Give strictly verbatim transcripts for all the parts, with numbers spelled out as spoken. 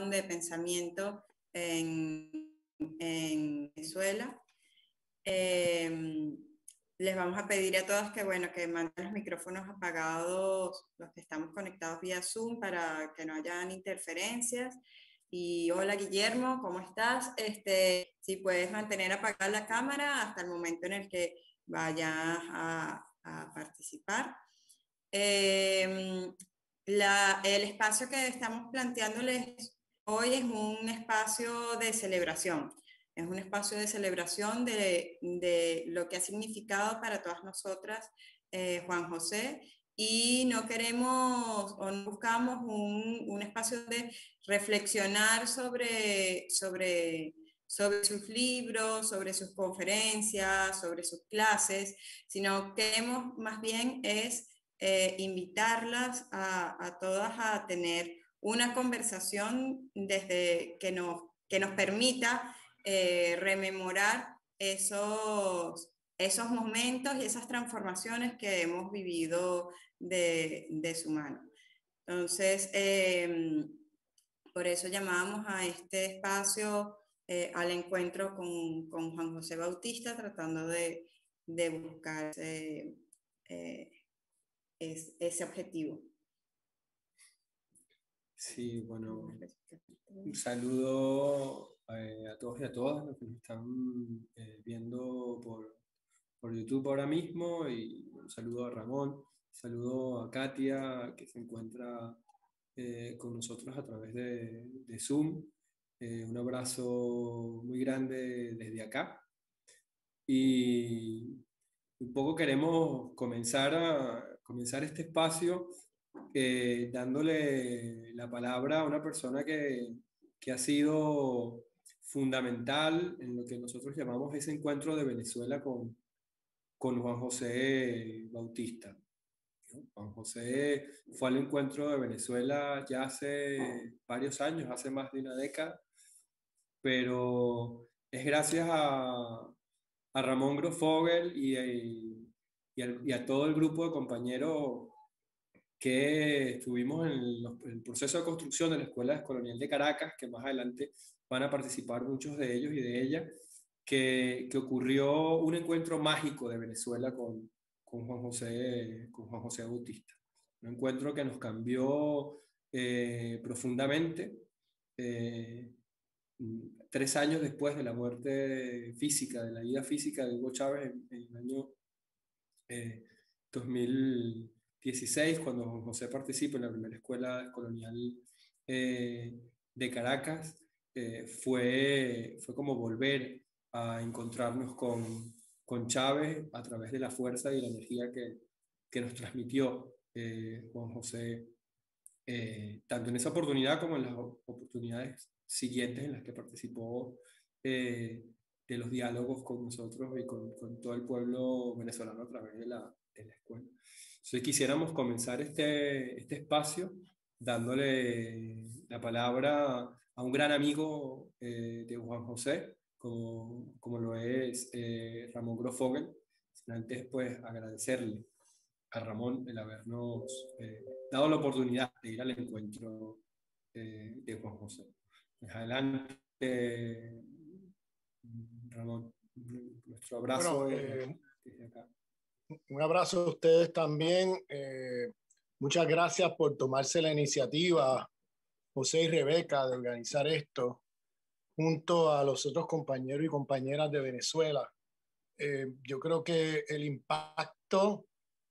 reflexión, de pensamiento en, en Venezuela. Eh, les vamos a pedir a todos que, bueno, que manden los micrófonos apagados, los que estamos conectados vía Zoom, para que no hayan interferencias. Y hola Guillermo, ¿cómo estás? Este, si puedes mantener apagada la cámara hasta el momento en el que vayas a, a participar. Eh, la, el espacio que estamos planteándoles hoy es un espacio de celebración. Es un espacio de celebración de, de lo que ha significado para todas nosotras eh, Juan José, y no queremos o no buscamos un, un espacio de reflexionar sobre, sobre, sobre sus libros, sobre sus conferencias, sobre sus clases, sino queremos más bien es eh, invitarlas a, a todas a tener una conversación desde que nos, que nos permita Eh, rememorar esos, esos momentos y esas transformaciones que hemos vivido de, de su mano. Entonces, eh, por eso llamamos a este espacio eh, al encuentro con, con Juan José Bautista, tratando de, de buscar ese, eh, es, ese objetivo. Sí, bueno, un saludo eh, a todos y a todas los que nos están eh, viendo por, por YouTube ahora mismo, y un saludo a Ramón, un saludo a Katia, que se encuentra eh, con nosotros a través de, de Zoom. Eh, un abrazo muy grande desde acá. Y un poco queremos comenzar, a, comenzar este espacio eh, dándole la palabra a una persona que, que ha sido fundamental en lo que nosotros llamamos ese encuentro de Venezuela con, con Juan José Bautista, ¿no? Juan José fue al encuentro de Venezuela ya hace varios años, hace más de una década, pero es gracias a, a Ramón Grosfogel y, y, y, al- y a todo el grupo de compañeros que estuvimos en, los- en el proceso de construcción de la Escuela Colonial de Caracas, que más adelante van a participar muchos de ellos y de ellas, que, que ocurrió un encuentro mágico de Venezuela con, con Juan José, con Juan José Bautista. Un encuentro que nos cambió eh, profundamente. eh, Tres años después de la muerte física, de la vida física de Hugo Chávez en, en el año eh, dos mil dieciséis, cuando Juan José participa en la primera escuela colonial eh, de Caracas, eh, fue, fue como volver a encontrarnos con, con Chávez a través de la fuerza y la energía que, que nos transmitió eh, Juan José, eh, tanto en esa oportunidad como en las oportunidades siguientes en las que participó eh, de los diálogos con nosotros y con, con todo el pueblo venezolano a través de la, de la escuela. Entonces quisiéramos comenzar este, este espacio dándole la palabra a un gran amigo eh, de Juan José, como, como lo es eh, Ramón Grosfogel. Antes, pues, agradecerle a Ramón el habernos eh, dado la oportunidad de ir al encuentro eh, de Juan José. Pues adelante, eh, Ramón, nuestro abrazo Bueno, desde, eh, desde acá. un abrazo a ustedes también. Eh, muchas gracias por tomarse la iniciativa, José y Rebeca, de organizar esto junto a los otros compañeros y compañeras de Venezuela. Eh, yo creo que el impacto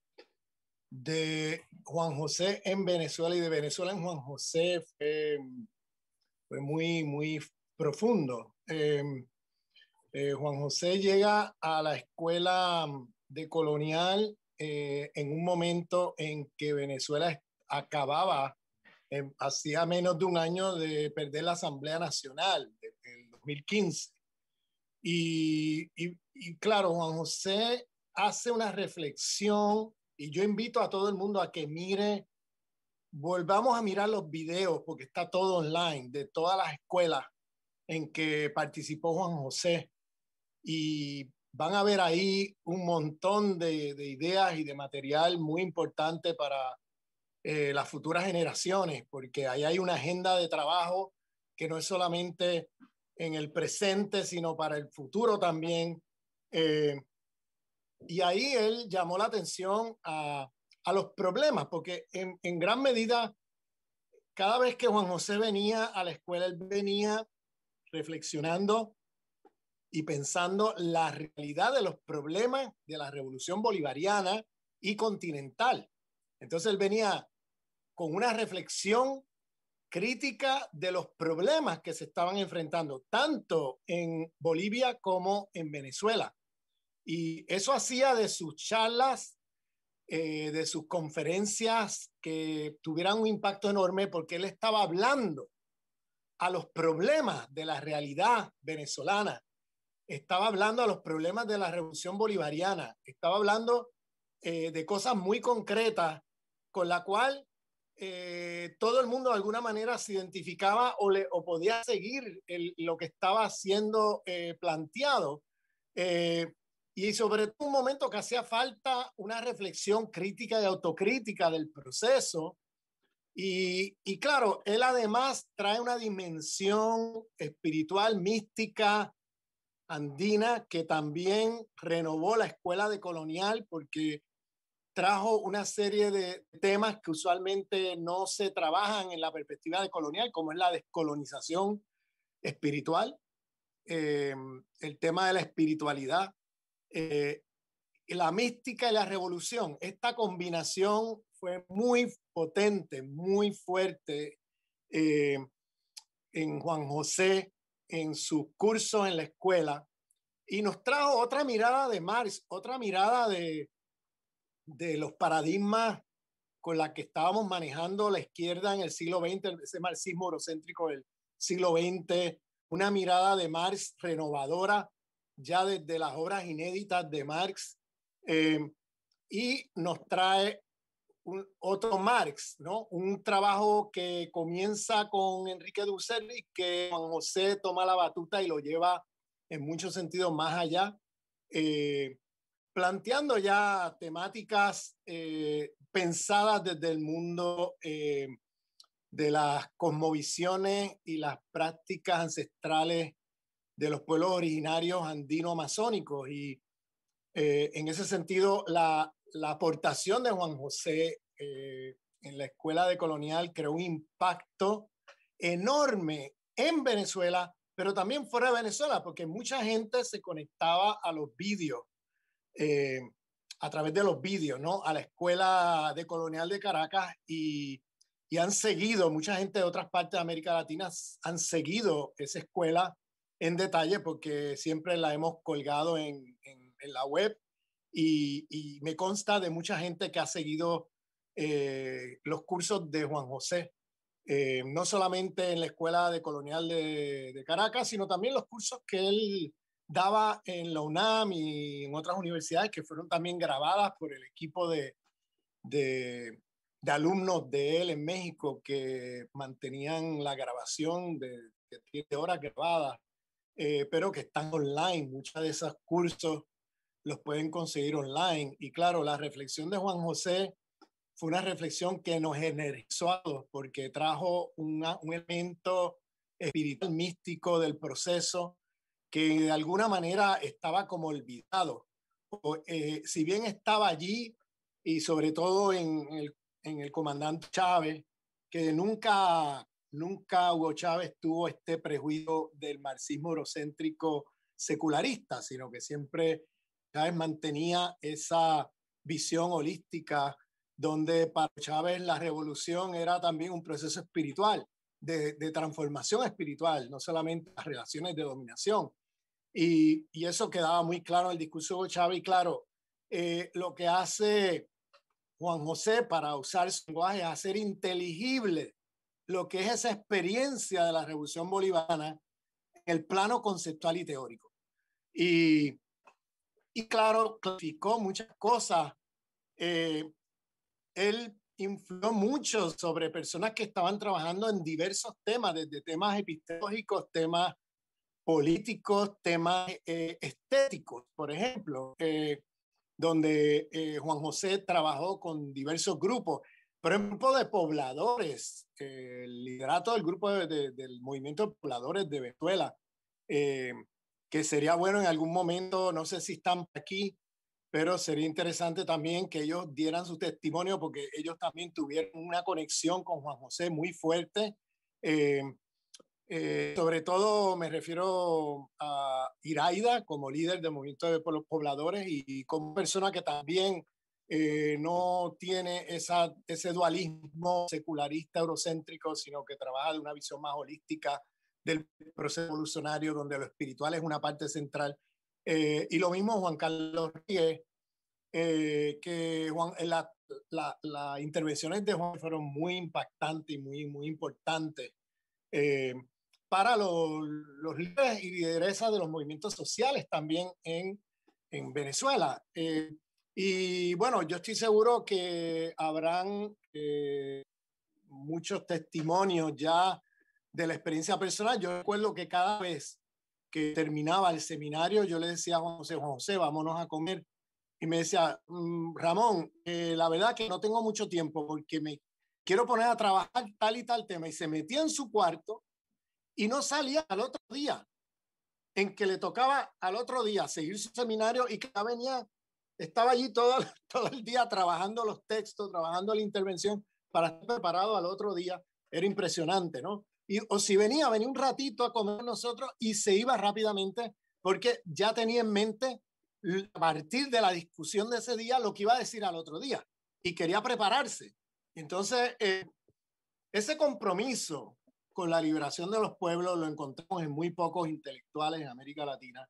de Juan José en Venezuela y de Venezuela en Juan José fue, fue muy, muy profundo. Eh, eh, Juan José llega a la escuela de colonial eh, en un momento en que Venezuela acababa, eh, hacía menos de un año de perder la Asamblea Nacional, del dos mil quince. Y, y, y claro, Juan José hace una reflexión y yo invito a todo el mundo a que mire, volvamos a mirar los videos porque está todo online de todas las escuelas en que participó Juan José y van a ver ahí un montón de, de ideas y de material muy importante para eh, las futuras generaciones, porque ahí hay una agenda de trabajo que no es solamente en el presente, sino para el futuro también. Eh, y ahí él llamó la atención a, a los problemas, porque en, en gran medida, cada vez que Juan José venía a la escuela, él venía reflexionando y pensando la realidad de los problemas de la revolución bolivariana y continental. Entonces él venía con una reflexión crítica de los problemas que se estaban enfrentando, tanto en Bolivia como en Venezuela. Y eso hacía de sus charlas, eh, de sus conferencias, que tuvieran un impacto enorme, porque él estaba hablando a los problemas de la realidad venezolana, estaba hablando a los problemas de la revolución bolivariana, estaba hablando eh, de cosas muy concretas con la cual eh, todo el mundo de alguna manera se identificaba o, le, o podía seguir el, lo que estaba siendo eh, planteado. Eh, y sobre todo un momento que hacía falta una reflexión crítica y autocrítica del proceso. Y, y claro, él además trae una dimensión espiritual, mística, andina, que también renovó la escuela de colonial, porque trajo una serie de temas que usualmente no se trabajan en la perspectiva de colonial, como es la descolonización espiritual, eh, el tema de la espiritualidad, eh, la mística y la revolución. Esta combinación fue muy potente, muy fuerte eh, en Juan José, en sus cursos en la escuela, y nos trajo otra mirada de Marx, otra mirada de, de los paradigmas con la que estábamos manejando la izquierda en el siglo veinte, ese marxismo eurocéntrico del siglo veinte, una mirada de Marx renovadora ya desde las obras inéditas de Marx, eh, y nos trae un, otro Marx, ¿no? Un trabajo que comienza con Enrique Dussel y que Juan José toma la batuta y lo lleva en muchos sentidos más allá, eh, planteando ya temáticas eh, pensadas desde el mundo eh, de las cosmovisiones y las prácticas ancestrales de los pueblos originarios andino-amazónicos. Y eh, en ese sentido, la, la aportación de Juan José eh, en la escuela de colonial creó un impacto enorme en Venezuela, pero también fuera de Venezuela, porque mucha gente se conectaba a los vídeos, eh, a través de los vídeos, ¿no? A la escuela de colonial de Caracas, y, y han seguido, mucha gente de otras partes de América Latina han seguido esa escuela en detalle, porque siempre la hemos colgado en, en, en la web, y, y me consta de mucha gente que ha seguido eh, los cursos de Juan José, eh, no solamente en la escuela de colonial de, de Caracas, sino también los cursos que él daba en la UNAM y en otras universidades, que fueron también grabadas por el equipo de, de, de alumnos de él en México, que mantenían la grabación de, de siete horas grabadas, eh, pero que están online. Muchos de esos cursos los pueden conseguir online. Y claro, la reflexión de Juan José fue una reflexión que nos energizó a todos, porque trajo una, un elemento espiritual místico del proceso que de alguna manera estaba como olvidado. O, eh, si bien estaba allí, y sobre todo en el, en el comandante Chávez, que nunca, nunca Hugo Chávez tuvo este prejuicio del marxismo eurocéntrico secularista, sino que siempre Chávez mantenía esa visión holística, donde para Chávez la revolución era también un proceso espiritual, de, de transformación espiritual, no solamente las relaciones de dominación. Y, y eso quedaba muy claro en el discurso de Chávez. Y claro, eh, lo que hace Juan José para usar su lenguaje es hacer inteligible lo que es esa experiencia de la revolución bolivariana en el plano conceptual y teórico. Y, y claro, clarificó muchas cosas. Eh, él influyó mucho sobre personas que estaban trabajando en diversos temas, desde temas epistemológicos, temas políticos, temas eh, estéticos, por ejemplo, eh, donde eh, Juan José trabajó con diversos grupos, pero un grupo de pobladores, eh, el liderato del grupo de, de, del movimiento de pobladores de Venezuela, eh, que sería bueno en algún momento, no sé si están aquí, pero sería interesante también que ellos dieran su testimonio, porque ellos también tuvieron una conexión con Juan José muy fuerte. Eh, eh, sobre todo me refiero a Iraida como líder del movimiento de los pobladores y, y como persona que también eh, no tiene esa, ese dualismo secularista eurocéntrico, sino que trabaja de una visión más holística del proceso evolucionario, donde lo espiritual es una parte central. Eh, y lo mismo Juan Carlos Rodríguez, eh, que Juan, la, la, las intervenciones de Juan fueron muy impactantes y muy, muy importantes eh, para los, los líderes y lideresas de los movimientos sociales también en, en Venezuela. Eh, y bueno, yo estoy seguro que habrán eh, muchos testimonios ya de la experiencia personal. Yo recuerdo que cada vez que terminaba el seminario, yo le decía a Juan José, Juan José, vámonos a comer. Y me decía, mmm, Ramón, eh, la verdad que no tengo mucho tiempo porque me quiero poner a trabajar tal y tal tema. Y se metía en su cuarto y no salía al otro día, en que le tocaba al otro día seguir su seminario y que venía, estaba allí todo, todo el día trabajando los textos, trabajando la intervención para estar preparado al otro día. Era impresionante, ¿no? Y, o si venía, venía un ratito a comer nosotros y se iba rápidamente porque ya tenía en mente a partir de la discusión de ese día lo que iba a decir al otro día y quería prepararse. Entonces, eh, ese compromiso con la liberación de los pueblos lo encontramos en muy pocos intelectuales en América Latina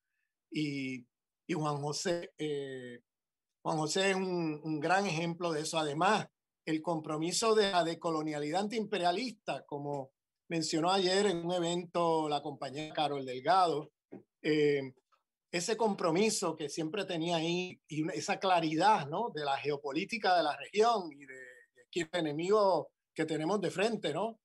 y, y Juan José, eh, Juan José es un, un gran ejemplo de eso. Además, el compromiso de la decolonialidad antiimperialista, como mencionó ayer en un evento la compañera Carol Delgado, eh, ese compromiso que siempre tenía ahí y una, esa claridad, ¿no?, de la geopolítica de la región y de, de el enemigo que tenemos de frente, ¿no?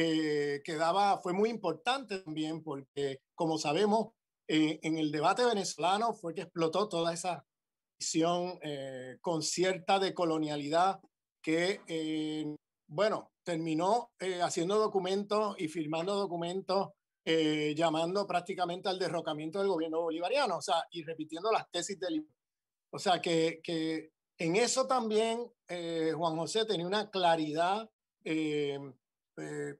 Eh, que daba, fue muy importante también porque, como sabemos, eh, en el debate venezolano fue que explotó toda esa visión eh, con cierta decolonialidad que, eh, bueno, terminó eh, haciendo documentos y firmando documentos Eh, llamando prácticamente al derrocamiento del gobierno bolivariano, o sea, y repitiendo las tesis del... O sea, que, que en eso también eh, Juan José tenía una claridad eh, eh,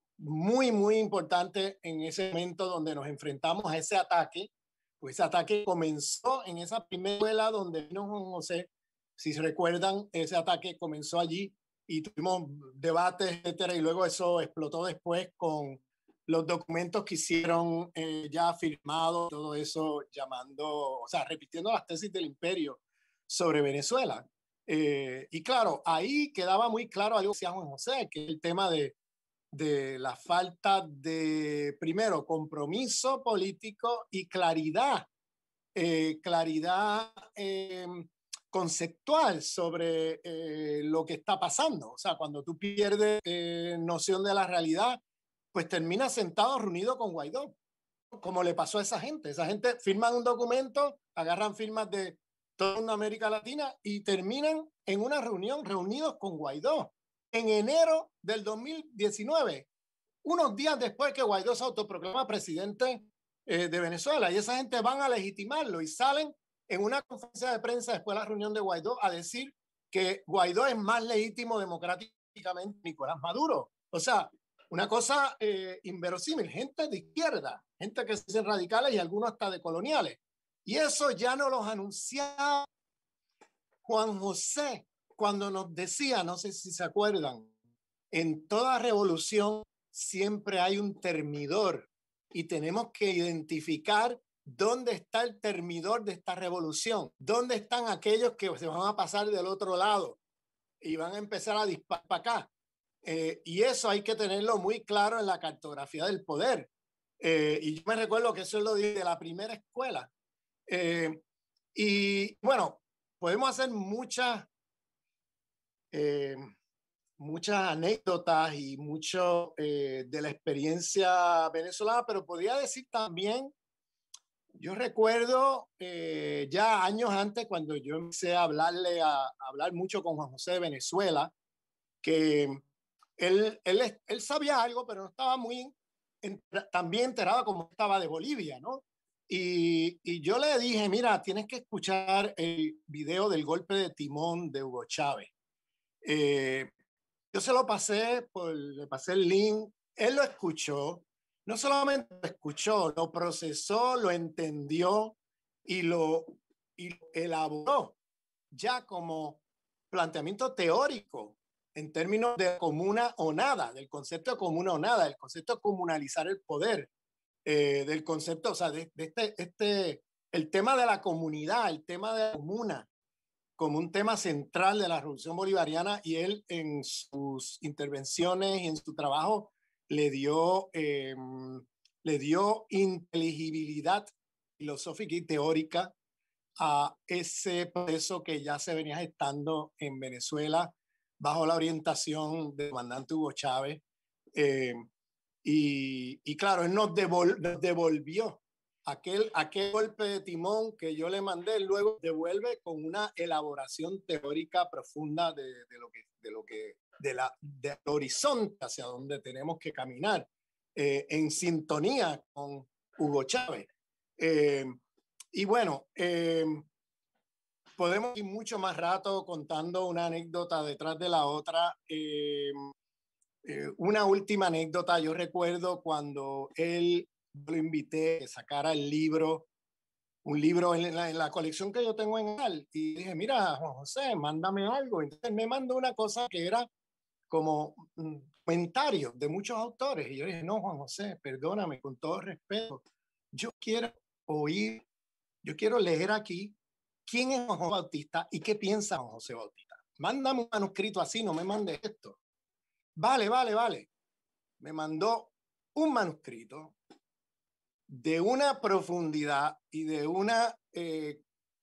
muy, muy importante en ese momento donde nos enfrentamos a ese ataque. Pues ese ataque comenzó en esa primera escuela donde vino Juan José. Si se recuerdan, ese ataque comenzó allí y tuvimos debates, etcétera, y luego eso explotó después con los documentos que hicieron eh, ya firmados, todo eso llamando, o sea, repitiendo las tesis del imperio sobre Venezuela. Eh, y claro, ahí quedaba muy claro algo que decía Juan José, que es el tema de, de la falta de, primero, compromiso político y claridad, eh, claridad eh, conceptual sobre eh, lo que está pasando. O sea, cuando tú pierdes eh, noción de la realidad, pues termina sentado reunido con Guaidó, como le pasó a esa gente. Esa gente firman un documento, agarran firmas de toda América Latina y terminan en una reunión reunidos con Guaidó en enero del dos mil diecinueve, unos días después que Guaidó se autoproclama presidente eh, de Venezuela. Y esa gente van a legitimarlo y salen en una conferencia de prensa después de la reunión de Guaidó a decir que Guaidó es más legítimo democráticamente que Nicolás Maduro. O sea, una cosa eh, inverosímil, gente de izquierda, gente que se dicen radicales y algunos hasta de coloniales. Y eso ya no los anunciaba Juan José cuando nos decía, no sé si se acuerdan, en toda revolución siempre hay un termidor y tenemos que identificar dónde está el termidor de esta revolución, dónde están aquellos que se van a pasar del otro lado y van a empezar a disparar para acá. Eh, y eso hay que tenerlo muy claro en la cartografía del poder. Eh, y yo me recuerdo que eso lo dije de la primera escuela. Eh, y bueno, podemos hacer muchas, eh, muchas anécdotas y mucho eh, de la experiencia venezolana, pero podría decir también, yo recuerdo eh, ya años antes cuando yo empecé a hablarle, a, a hablar mucho con Juan José de Venezuela, que él, él, él sabía algo, pero no estaba muy en, también enterado como estaba de Bolivia, ¿no? Y, y yo le dije, mira, tienes que escuchar el video del golpe de timón de Hugo Chávez. Eh, yo se lo pasé, por, le pasé el link, él lo escuchó, no solamente lo escuchó, lo procesó, lo entendió y lo, y lo elaboró ya como planteamiento teórico en términos de comuna o nada, del concepto de comuna o nada, del concepto de comunalizar el poder, eh, del concepto, o sea, de, de este, este, el tema de la comunidad, el tema de la comuna, como un tema central de la Revolución Bolivariana, y él en sus intervenciones y en su trabajo le dio, eh, le dio inteligibilidad filosófica y teórica a ese proceso que ya se venía gestando en Venezuela bajo la orientación del comandante Hugo Chávez. Eh, y, y claro, él nos, devol, nos devolvió aquel, aquel golpe de timón que yo le mandé, él luego devuelve con una elaboración teórica profunda de, de lo que, de lo que, de la, del horizonte hacia donde tenemos que caminar, eh, en sintonía con Hugo Chávez. Eh, y bueno, eh, podemos ir mucho más rato contando una anécdota detrás de la otra. Eh, eh, una última anécdota, yo recuerdo cuando él lo invité a que sacara el libro, un libro en la, en la colección que yo tengo en él, y dije, mira, Juan José, mándame algo. Entonces me mandó una cosa que era como um, comentarios de muchos autores, y yo dije, no, Juan José, perdóname, con todo respeto, yo quiero oír, yo quiero leer aquí quién es Juan José Bautista y qué piensa Juan José Bautista. Mándame un manuscrito así, no me mandes esto. Vale, vale, vale. Me mandó un manuscrito de una profundidad y de una eh,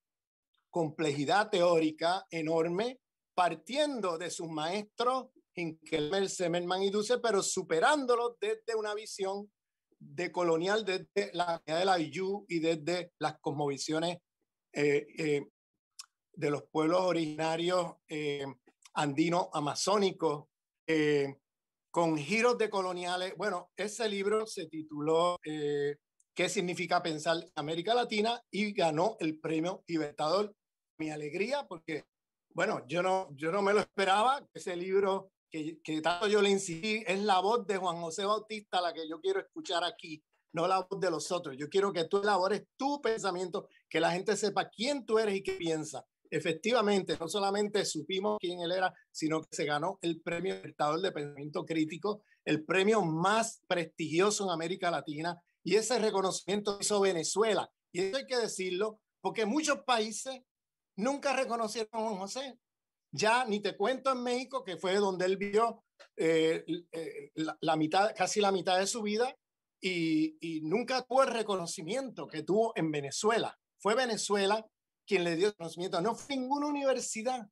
complejidad teórica enorme, partiendo de sus maestros Hinkelmer, Zemerman y Dussel, pero superándolos desde una visión de colonial, desde la de la Yu y desde las cosmovisiones eh, eh, de los pueblos originarios eh, andinos amazónicos, eh, con giros de coloniales. Bueno, ese libro se tituló eh, ¿Qué significa pensar en América Latina? Y ganó el premio Libertador. Mi alegría, porque, bueno, yo no, yo no me lo esperaba. Ese libro que, que tanto yo le insistí, es la voz de Juan José Bautista la que yo quiero escuchar aquí, no la voz de los otros. Yo quiero que tú elabores tu pensamiento, que la gente sepa quién tú eres y qué piensas. Efectivamente, no solamente supimos quién él era, sino que se ganó el premio Libertador de Pensamiento Crítico, el premio más prestigioso en América Latina, y ese reconocimiento hizo Venezuela. Y eso hay que decirlo, porque muchos países nunca reconocieron a Juan José. Ya ni te cuento en México, que fue donde él vivió eh, eh, la, la mitad, casi la mitad de su vida, y, y nunca tuvo el reconocimiento que tuvo en Venezuela. Fue Venezuela quien le dio conocimiento, no fue ninguna universidad,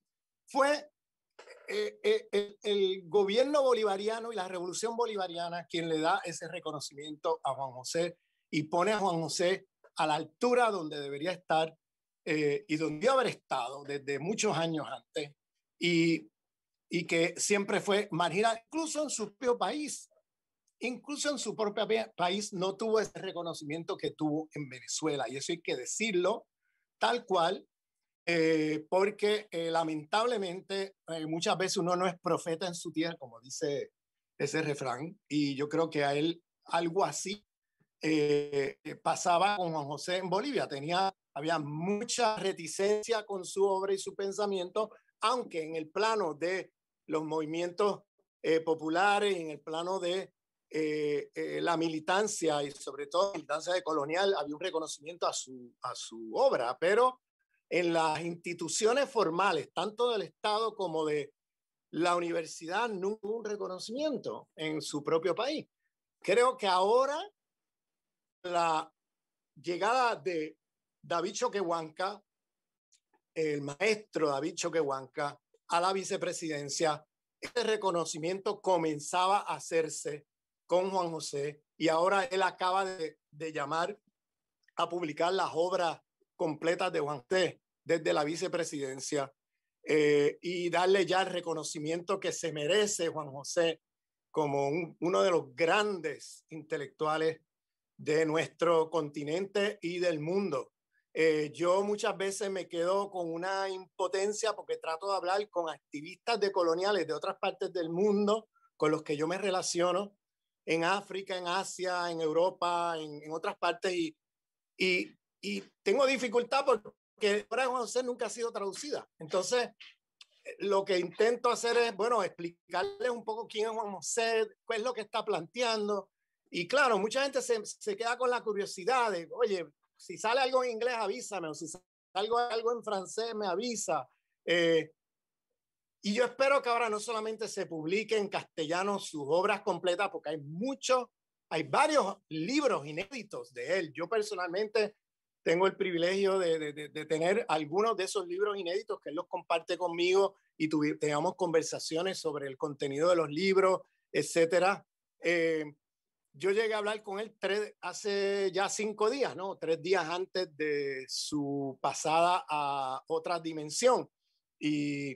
fue eh, eh, el, el gobierno bolivariano y la revolución bolivariana quien le da ese reconocimiento a Juan José y pone a Juan José a la altura donde debería estar eh, y donde debió haber estado desde muchos años antes, y, y que siempre fue marginal, incluso en su propio país. Incluso en su propio país no tuvo ese reconocimiento que tuvo en Venezuela, y eso hay que decirlo tal cual, eh, porque eh, lamentablemente eh, muchas veces uno no es profeta en su tierra, como dice ese refrán, y yo creo que a él algo así eh, pasaba con Juan José en Bolivia. Tenía, había mucha reticencia con su obra y su pensamiento, aunque en el plano de los movimientos eh, populares, en el plano de Eh, eh, la militancia y sobre todo la militancia de colonial, había un reconocimiento a su, a su obra, pero en las instituciones formales, tanto del Estado como de la universidad, no hubo un reconocimiento en su propio país. Creo que ahora la llegada de David Choquehuanca, el maestro David Choquehuanca, a la vicepresidencia, este reconocimiento comenzaba a hacerse con Juan José, y ahora él acaba de, de llamar a publicar las obras completas de Juan José desde la vicepresidencia. eh, y darle ya el reconocimiento que se merece Juan José como un, uno de los grandes intelectuales de nuestro continente y del mundo. Eh, yo muchas veces me quedo con una impotencia porque trato de hablar con activistas decoloniales de otras partes del mundo con los que yo me relaciono, en África, en Asia, en Europa, en, en otras partes, y, y, y tengo dificultad porque la obra de Juan José nunca ha sido traducida. Entonces, lo que intento hacer es, bueno, explicarles un poco quién es Juan José, qué es lo que está planteando. Y claro, mucha gente se, se queda con la curiosidad de, oye, si sale algo en inglés, avísame, o si sale algo, algo en francés, me avisa. Eh, y yo espero que ahora no solamente se publique en castellano sus obras completas, porque hay muchos, hay varios libros inéditos de él. Yo personalmente tengo el privilegio de, de, de, de tener algunos de esos libros inéditos que él los comparte conmigo y tengamos conversaciones sobre el contenido de los libros, etcétera. Eh, yo llegué a hablar con él tres, hace ya cinco días, ¿no? Tres días antes de su pasada a otra dimensión. Y,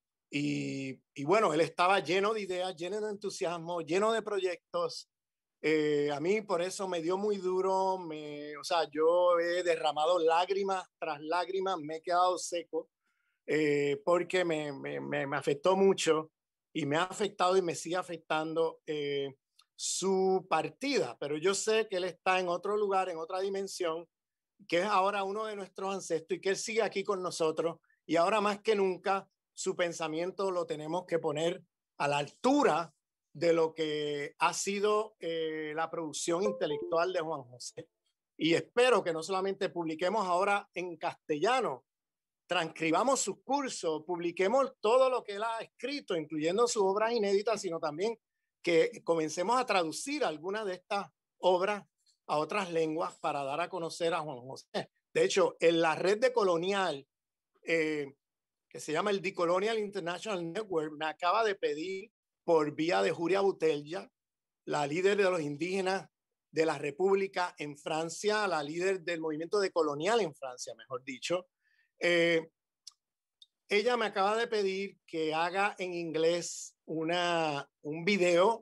y, y bueno, él estaba lleno de ideas, lleno de entusiasmo, lleno de proyectos. Eh, a mí por eso me dio muy duro, me, o sea, yo he derramado lágrimas tras lágrimas, me he quedado seco eh, porque me, me, me afectó mucho y me ha afectado y me sigue afectando eh, su partida, pero yo sé que él está en otro lugar, en otra dimensión, que es ahora uno de nuestros ancestros y que él sigue aquí con nosotros y ahora más que nunca su pensamiento lo tenemos que poner a la altura de lo que ha sido eh, la producción intelectual de Juan José. Y espero que no solamente publiquemos ahora en castellano, transcribamos sus cursos, publiquemos todo lo que él ha escrito, incluyendo sus obras inéditas, sino también que comencemos a traducir algunas de estas obras a otras lenguas para dar a conocer a Juan José. De hecho, en la red de Colonial, eh, que se llama el Decolonial International Network, me acaba de pedir por vía de Julia Boutelja, la líder de los indígenas de la República en Francia, la líder del movimiento decolonial en Francia, mejor dicho. Eh, ella me acaba de pedir que haga en inglés una, un video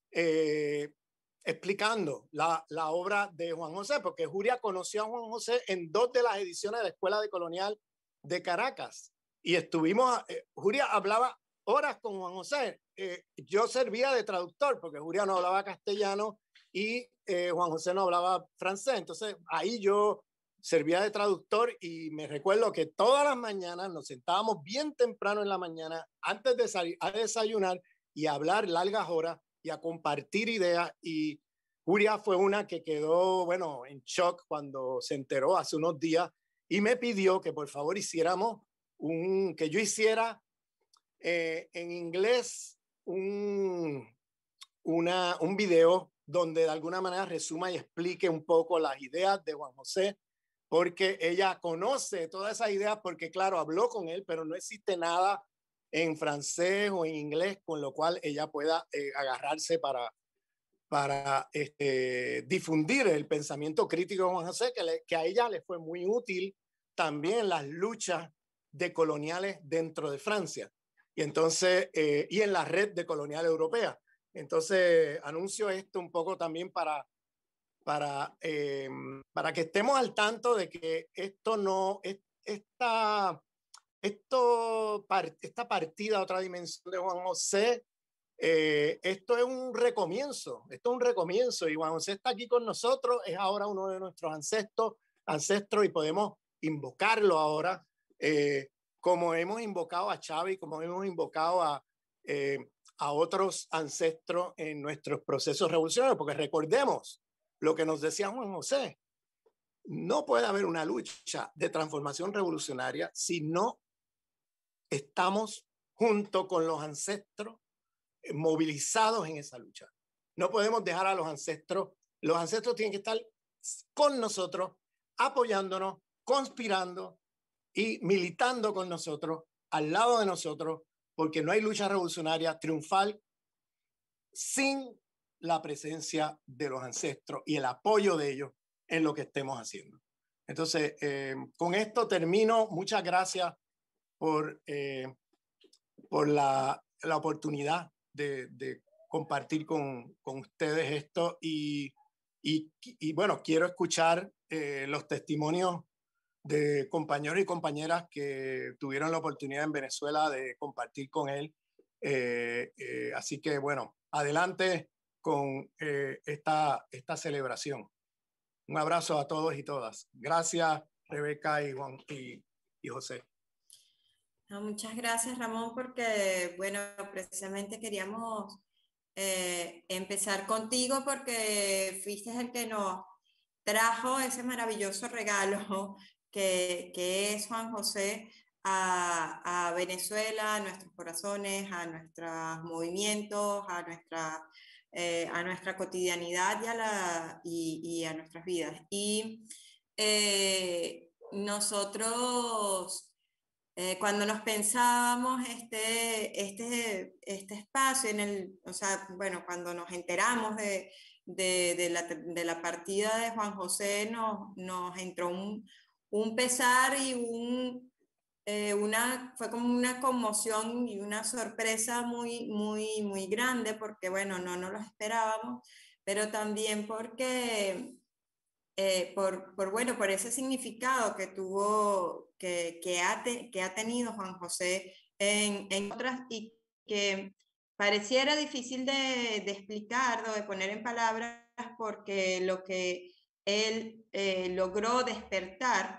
eh, explicando la, la obra de Juan José, porque Julia conoció a Juan José en dos de las ediciones de la Escuela Decolonial de Caracas. Y estuvimos, eh, Julia hablaba horas con Juan José. Eh, yo servía de traductor porque Julia no hablaba castellano y eh, Juan José no hablaba francés. Entonces ahí yo servía de traductor y me recuerdo que todas las mañanas nos sentábamos bien temprano en la mañana antes de salir a desayunar y a hablar largas horas y a compartir ideas. Y Julia fue una que quedó, bueno, en shock cuando se enteró hace unos días y me pidió que por favor hiciéramos un, que yo hiciera eh, en inglés un, una, un video donde de alguna manera resuma y explique un poco las ideas de Juan José, porque ella conoce todas esas ideas, porque claro, habló con él, pero no existe nada en francés o en inglés con lo cual ella pueda eh, agarrarse para, para este, difundir el pensamiento crítico de Juan José, que, le, que a ella le fue muy útil también en las luchas decoloniales dentro de Francia. Y entonces, eh, y en la red decolonial europea. Entonces, anuncio esto un poco también para, para, eh, para que estemos al tanto de que esto no, es, esta, esto, esta partida a otra dimensión de Juan José, eh, esto es un recomienzo, esto es un recomienzo y Juan José está aquí con nosotros, es ahora uno de nuestros ancestros, ancestros y podemos invocarlo ahora, eh, como hemos invocado a Chávez, como hemos invocado a, eh, a otros ancestros en nuestros procesos revolucionarios, porque recordemos lo que nos decía Juan José, no puede haber una lucha de transformación revolucionaria si no estamos junto con los ancestros movilizados en esa lucha. No podemos dejar a los ancestros, los ancestros tienen que estar con nosotros, apoyándonos, conspirando y militando con nosotros, al lado de nosotros, porque no hay lucha revolucionaria triunfal sin la presencia de los ancestros y el apoyo de ellos en lo que estemos haciendo. Entonces, eh, con esto termino. Muchas gracias por, eh, por la, la oportunidad de, de compartir con, con ustedes esto y, y, y bueno, quiero escuchar eh, los testimonios de compañeros y compañeras que tuvieron la oportunidad en Venezuela de compartir con él. Eh, eh, así que bueno, adelante con eh, esta, esta celebración. Un abrazo a todos y todas. Gracias, Rebeca y, Juan, y, y José. No, muchas gracias, Ramón, porque, bueno, precisamente queríamos eh, empezar contigo porque fuiste el que nos trajo ese maravilloso regalo que, que es Juan José a, a Venezuela, a nuestros corazones, a nuestros movimientos, a nuestra, eh, a nuestra cotidianidad y a, la, y, y a nuestras vidas. Y eh, nosotros... Eh, cuando nos pensábamos este, este, este espacio, en el, o sea, bueno, cuando nos enteramos de, de, de, la, de la partida de Juan José, nos, nos entró un, un pesar y un, eh, una, fue como una conmoción y una sorpresa muy, muy, muy grande, porque bueno, no nos lo esperábamos, pero también porque... Eh, por, por, bueno, por ese significado que tuvo, que, que, ha, te, que ha tenido Juan José en, en otras y que pareciera difícil de, de explicar o de poner en palabras porque lo que él eh, logró despertar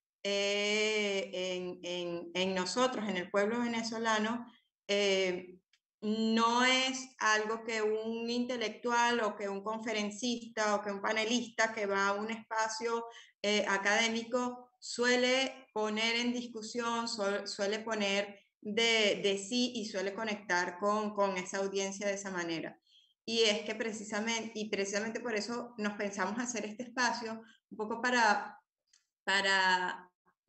eh, en, en, en nosotros, en el pueblo venezolano, eh, no es algo que un intelectual o que un conferencista o que un panelista que va a un espacio eh, académico suele poner en discusión, su, suele poner de, de sí y suele conectar con, con esa audiencia de esa manera. Y es que precisamente, y precisamente por eso nos pensamos hacer este espacio, un poco para, para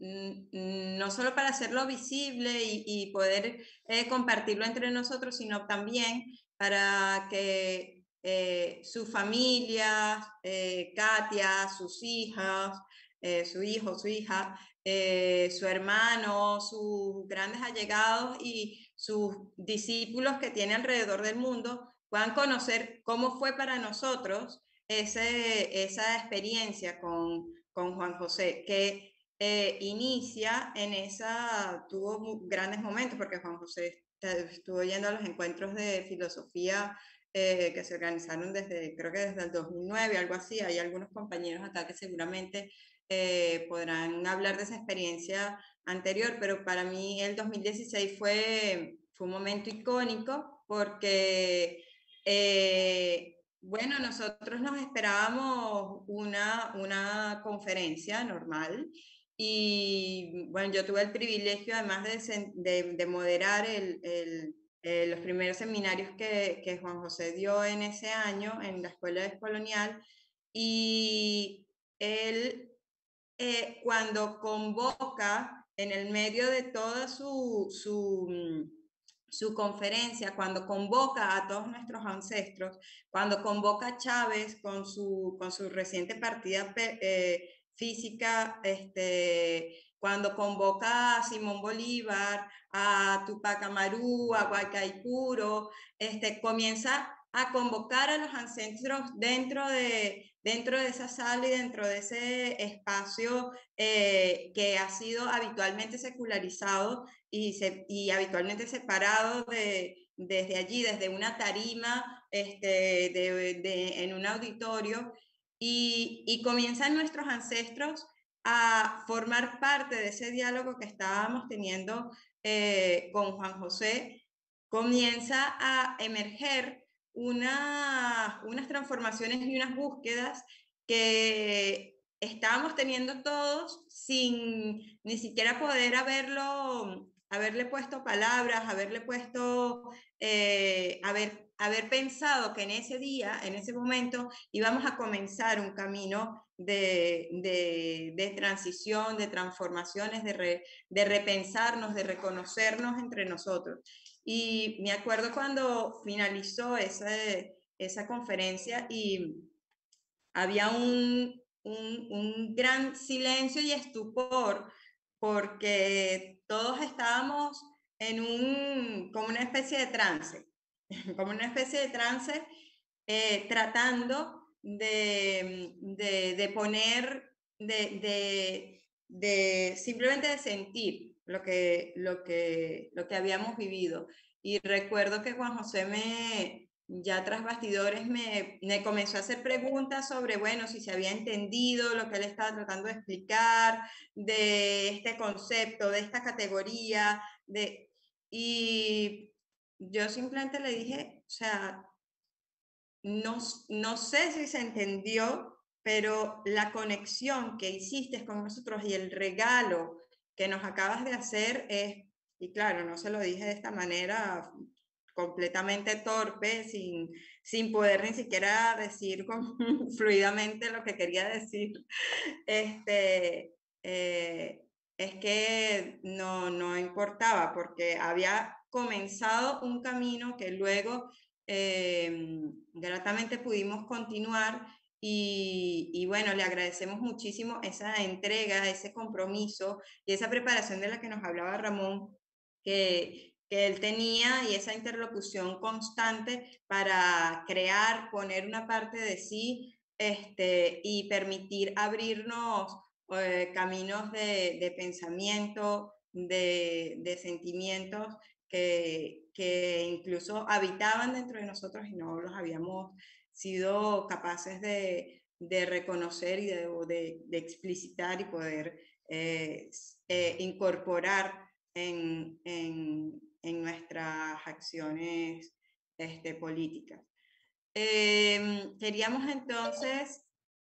no solo para hacerlo visible y, y poder eh, compartirlo entre nosotros, sino también para que eh, su familia, eh, Katia, sus hijas, eh, su hijo, su hija, eh, su hermano, sus grandes allegados y sus discípulos que tiene alrededor del mundo puedan conocer cómo fue para nosotros ese, esa experiencia con, con Juan José, que eh, inicia en esa, tuvo grandes momentos, porque Juan José estuvo yendo a los encuentros de filosofía eh, que se organizaron desde, creo que desde el dos mil nueve, algo así. Hay algunos compañeros acá que seguramente eh, podrán hablar de esa experiencia anterior, pero para mí el dos mil dieciséis fue, fue un momento icónico porque... Eh, bueno, nosotros nos esperábamos una, una conferencia normal y bueno, yo tuve el privilegio además de, de, de moderar el, el, eh, los primeros seminarios que, que Juan José dio en ese año en la Escuela Descolonial y él eh, cuando convoca en el medio de toda su... su su conferencia, cuando convoca a todos nuestros ancestros, cuando convoca a Chávez con su, con su reciente partida eh, física, este, cuando convoca a Simón Bolívar, a Tupac Amaru, a Guaycaipuro, este, comienza a convocar a los ancestros dentro de, dentro de esa sala y dentro de ese espacio eh, que ha sido habitualmente secularizado y, se, y habitualmente separado de, desde allí, desde una tarima, este, de, de, en un auditorio, y, y comienzan nuestros ancestros a formar parte de ese diálogo que estábamos teniendo eh, con Juan José, comienza a emerger una, unas transformaciones y unas búsquedas que estábamos teniendo todos sin ni siquiera poder haberlo, haberle puesto palabras, haberle puesto, eh, haber, haber pensado que en ese día, en ese momento, íbamos a comenzar un camino de, de, de transición, de transformaciones, de, re, de repensarnos, de reconocernos entre nosotros. Y me acuerdo cuando finalizó esa, esa conferencia y había un, un, un gran silencio y estupor, porque todos estábamos en un, como una especie de trance, como una especie de trance, eh, tratando de, de, de poner, de, de, de simplemente de sentir lo que, lo, que, lo que habíamos vivido. Y recuerdo que Juan José me, ya tras bastidores, me, me comenzó a hacer preguntas sobre, bueno, si se había entendido lo que él estaba tratando de explicar, de este concepto, de esta categoría, de... Y yo simplemente le dije, o sea, no, no sé si se entendió, pero la conexión que hiciste con nosotros y el regalo que nos acabas de hacer es, y claro, no se lo dije de esta manera completamente torpe, sin, sin poder ni siquiera decir con, fluidamente lo que quería decir, este, eh, es que no, no importaba, porque había comenzado un camino que luego eh, gratamente pudimos continuar y, y, bueno, le agradecemos muchísimo esa entrega, ese compromiso y esa preparación de la que nos hablaba Ramón, que, que él tenía y esa interlocución constante para crear, poner una parte de sí este, y permitir abrirnos eh, caminos de, de pensamiento, de, de sentimientos que, que incluso habitaban dentro de nosotros y no los habíamos sido capaces de, de reconocer y de, de, de, explicitar y poder eh, eh, incorporar en, en, en, nuestras acciones este, políticas. Eh, queríamos entonces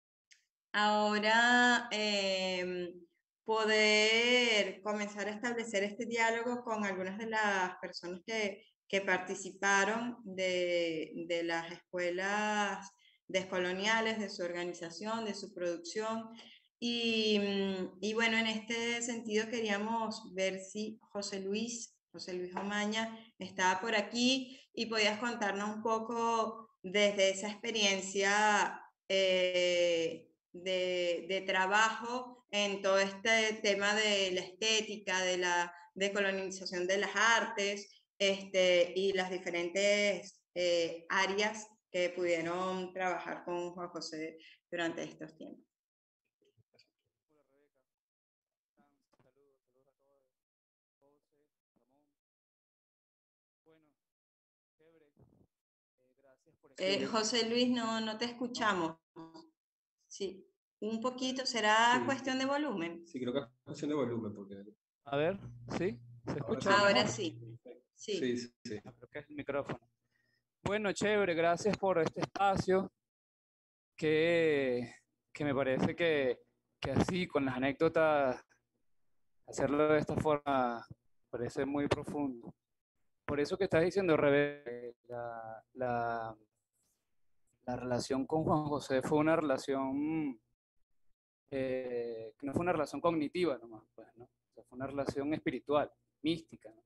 ahora eh, poder comenzar a establecer este diálogo con algunas de las personas que, que participaron de, de las escuelas descoloniales, de su organización, de su producción. Y, y bueno, en este sentido queríamos ver si José Luis, José Luis Omaña estaba por aquí y podías contarnos un poco desde esa experiencia eh, de, de trabajo en todo este tema de la estética, de la decolonización de las artes este, y las diferentes eh, áreas que pudieron trabajar con Juan José durante estos tiempos. Hola Rebeca, saludos, saludos a todos, José, Ramón. Bueno, chévere, eh, gracias por Eh, José Luis, no, no te escuchamos. Sí, un poquito, ¿será Sí, cuestión de volumen? sí, creo que es cuestión de volumen, porque A ver, ¿sí? ¿Se escucha Ahora mejor? sí, sí. sí, sí, sí. Ah, creo que es el micrófono. Bueno, chévere, gracias por este espacio que, que me parece que, que así, con las anécdotas, hacerlo de esta forma parece muy profundo. Por eso que estás diciendo, Rebeca, la, la, la relación con Juan José fue una relación eh, que no fue una relación cognitiva nomás, pues, ¿no? O sea, fue una relación espiritual, mística, ¿no?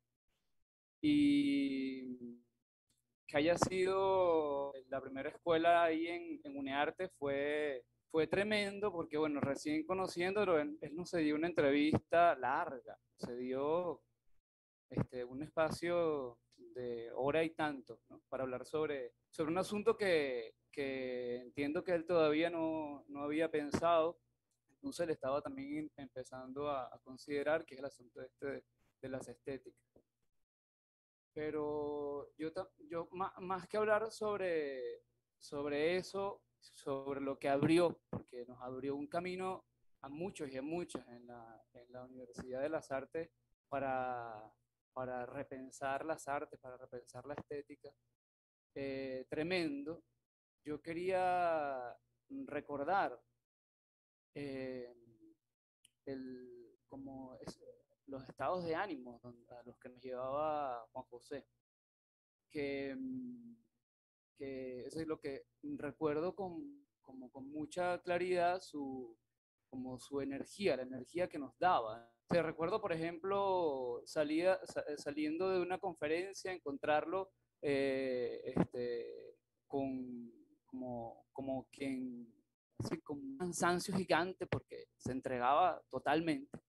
Y que haya sido la primera escuela ahí en, en UNEARTE fue, fue tremendo porque, bueno, recién conociéndolo, él, él no se dio una entrevista larga, se dio este, un espacio de hora y tanto, ¿no? Para hablar sobre, sobre un asunto que, que entiendo que él todavía no, no había pensado. Entonces le estaba también empezando a, a considerar, que es el asunto este de, de las estéticas. Pero yo, yo más, más que hablar sobre, sobre eso, sobre lo que abrió, porque nos abrió un camino a muchos y a muchas en la, en la Universidad de las Artes para, para repensar las artes, para repensar la estética, eh, tremendo. Yo quería recordar eh, el, como es, los estados de ánimo a los que nos llevaba Juan José, que, que eso es lo que recuerdo con, como con mucha claridad, su, como su energía, la energía que nos daba. Te recuerdo, por ejemplo, salía, saliendo de una conferencia, encontrarlo eh, este, con, como, como quien, así, con un cansancio gigante porque se entregaba totalmente, ¿no?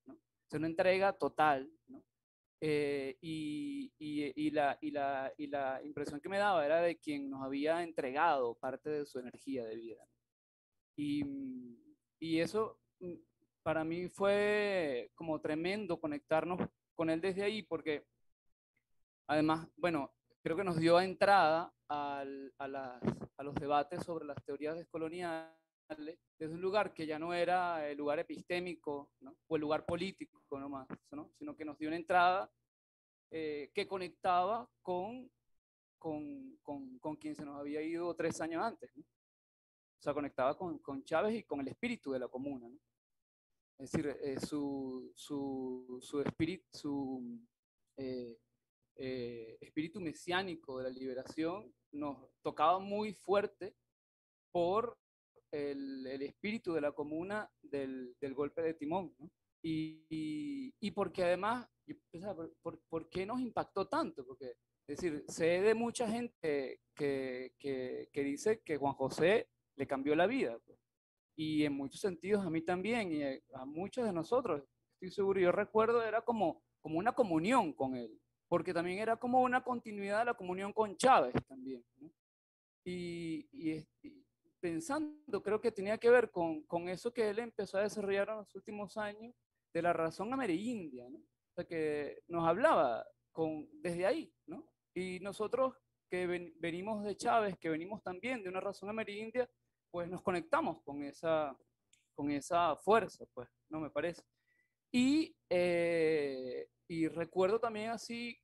es una entrega total, ¿no? Eh, y, y, y, la, y, la, y la impresión que me daba era de quien nos había entregado parte de su energía de vida, ¿no? Y, y eso para mí fue como tremendo conectarnos con él desde ahí, porque además, bueno, creo que nos dio entrada al, a, las, a los debates sobre las teorías descoloniales desde un lugar que ya no era el lugar epistémico, ¿no? O el lugar político nomás, ¿no? Sino que nos dio una entrada eh, que conectaba con, con, con, con quien se nos había ido tres años antes, ¿no? O sea, conectaba con, con Chávez y con el espíritu de la comuna, ¿no? Es decir, eh, su, su, su espíritu, su eh, eh, espíritu mesiánico de la liberación nos tocaba muy fuerte por el, el espíritu de la comuna del, del golpe de timón, ¿no? Y, y, y porque además, yo pensaba, ¿por, por, ¿por qué nos impactó tanto? Porque, es decir, sé de mucha gente que, que, que dice que Juan José le cambió la vida, pues. Y en muchos sentidos a mí también, y a muchos de nosotros, estoy seguro, yo recuerdo, era como, como una comunión con él, porque también era como una continuidad de la comunión con Chávez también, ¿no? Y, y, y pensando, creo que tenía que ver con, con eso que él empezó a desarrollar en los últimos años, de la razón amerindia, ¿no? O sea, que nos hablaba con, desde ahí, ¿no? Y nosotros que ven, venimos de Chávez, que venimos también de una razón amerindia, pues nos conectamos con esa, con esa fuerza, pues, ¿no? Me parece. Y, eh, y recuerdo también así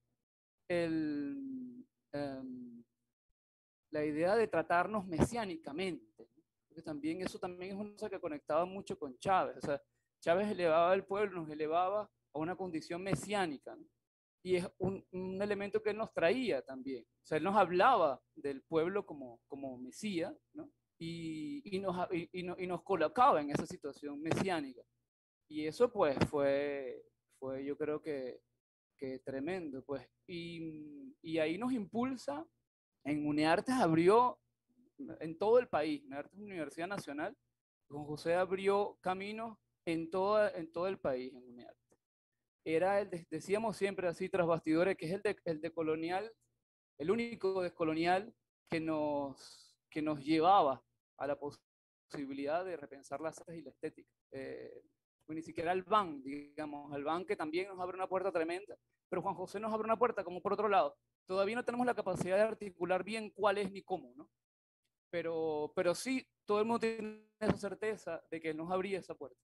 el, um, la idea de tratarnos mesiánicamente, ¿no? Porque también eso también es una cosa que conectaba mucho con Chávez. O sea, Chávez elevaba al pueblo, nos elevaba a una condición mesiánica, ¿no? Y es un, un, elemento que él nos traía también. O sea, él nos hablaba del pueblo como, como Mesías, ¿no? Y, y, nos, y, y, no, y nos colocaba en esa situación mesiánica. Y eso pues fue, fue yo creo que, que tremendo, pues. Y, y ahí nos impulsa, en UNEARTES abrió, en todo el país, UNEARTES es una universidad nacional, Juan José abrió caminos en, toda, en todo el país en UNEARTES. Era el, de, decíamos siempre así tras bastidores, que es el de, el de colonial, el único descolonial que nos, que nos llevaba a la posibilidad de repensar las artes y la estética. Eh, ni siquiera el B A N, digamos, el B A N que también nos abre una puerta tremenda, pero Juan José nos abre una puerta como por otro lado. Todavía no tenemos la capacidad de articular bien cuál es ni cómo, ¿no? Pero, pero sí, todo el mundo tiene esa certeza de que él nos abría esa puerta.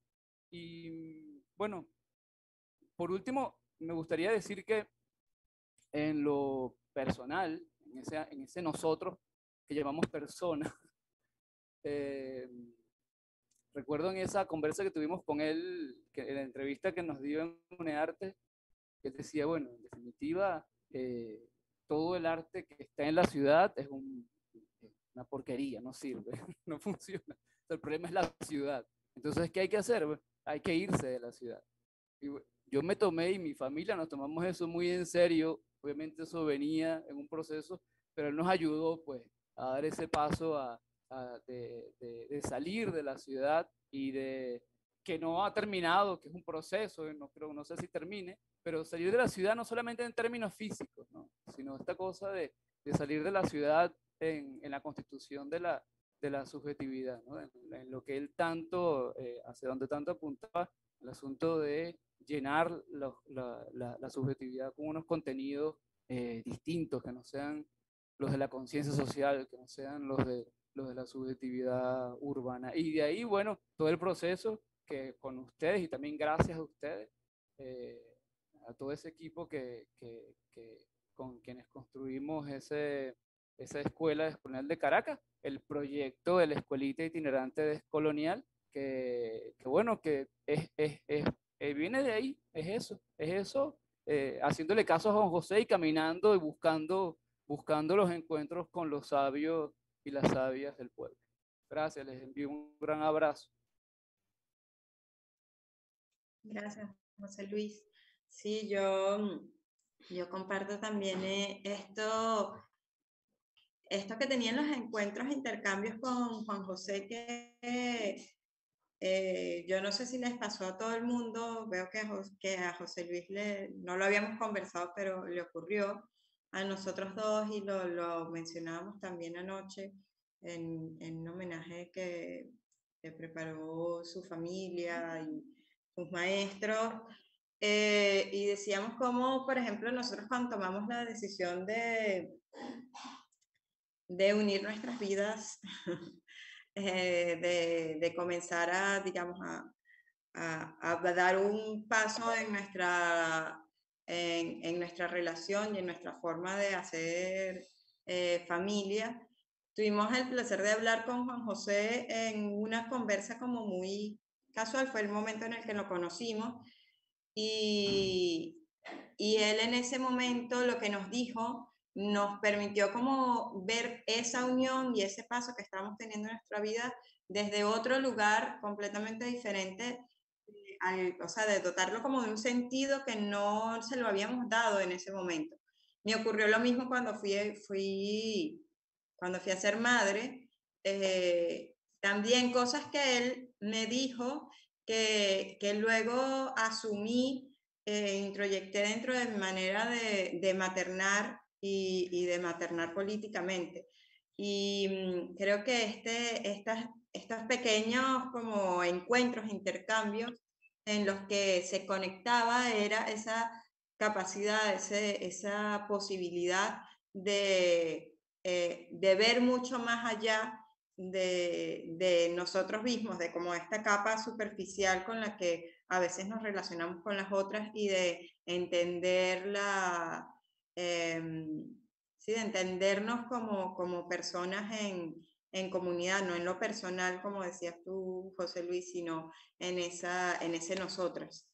Y bueno, por último, me gustaría decir que en lo personal, en ese, en ese nosotros que llamamos persona, eh, recuerdo en esa conversa que tuvimos con él, que, en la entrevista que nos dio en UNEARTES, que él decía, bueno, en definitiva, eh, todo el arte que está en la ciudad es un, una porquería, no sirve, no funciona. El problema es la ciudad. Entonces, ¿qué hay que hacer? Bueno, hay que irse de la ciudad. Y yo me tomé y mi familia nos tomamos eso muy en serio. Obviamente eso venía en un proceso, pero él nos ayudó pues a dar ese paso a, a de, de, de salir de la ciudad y de que no ha terminado, que es un proceso, no creo, no sé si termine, pero salir de la ciudad no solamente en términos físicos, ¿no? Sino esta cosa de, de salir de la ciudad en, en la constitución de la, de la subjetividad, ¿no? En, en lo que él tanto, eh, hacia donde tanto apuntaba, el asunto de llenar los, la, la, la subjetividad con unos contenidos eh, distintos, que no sean los de la conciencia social, que no sean los de, los de la subjetividad urbana. Y de ahí, bueno, todo el proceso que con ustedes y también gracias a ustedes, eh, a todo ese equipo que, que, que con quienes construimos ese, esa escuela descolonial de Caracas, el proyecto de la escuelita itinerante descolonial, que, que bueno, que es, es, es, eh, viene de ahí, es eso, es eso, eh, haciéndole caso a Juan José y caminando y buscando, buscando los encuentros con los sabios y las sabias del pueblo. Gracias, les envío un gran abrazo. Gracias, José Luis. Sí, yo, yo comparto también esto, esto que tenían los encuentros, intercambios con Juan José, que eh, yo no sé si les pasó a todo el mundo, veo que a, Jos- que a José Luis le, no lo habíamos conversado, pero le ocurrió a nosotros dos y lo, lo mencionábamos también anoche en, en un homenaje que, que preparó su familia y sus maestros. Eh, y decíamos cómo, por ejemplo, nosotros cuando tomamos la decisión de, de unir nuestras vidas, eh, de, de comenzar a, digamos, a, a, a dar un paso en nuestra, en, en nuestra relación y en nuestra forma de hacer eh, familia. Tuvimos el placer de hablar con Juan José en una conversa como muy casual, fue el momento en el que lo conocimos y, y él en ese momento lo que nos dijo nos permitió como ver esa unión y ese paso que estamos teniendo en nuestra vida desde otro lugar completamente diferente, al, o sea, de dotarlo como de un sentido que no se lo habíamos dado en ese momento. Me ocurrió lo mismo cuando fui, fui, cuando fui a ser madre, eh, también cosas que él me dijo que, que luego asumí, eh, introyecté dentro de mi manera de, de maternar y, y, de maternar políticamente. Y mmm, creo que este, estas, estos pequeños como encuentros, intercambios en los que se conectaba era esa capacidad, ese, esa posibilidad de, eh, de ver mucho más allá de, de nosotros mismos, de como esta capa superficial con la que a veces nos relacionamos con las otras y de entender la, eh, sí, de entendernos como, como personas en, en comunidad, no en lo personal, como decías tú, José Luis, sino en, esa, en ese nosotras.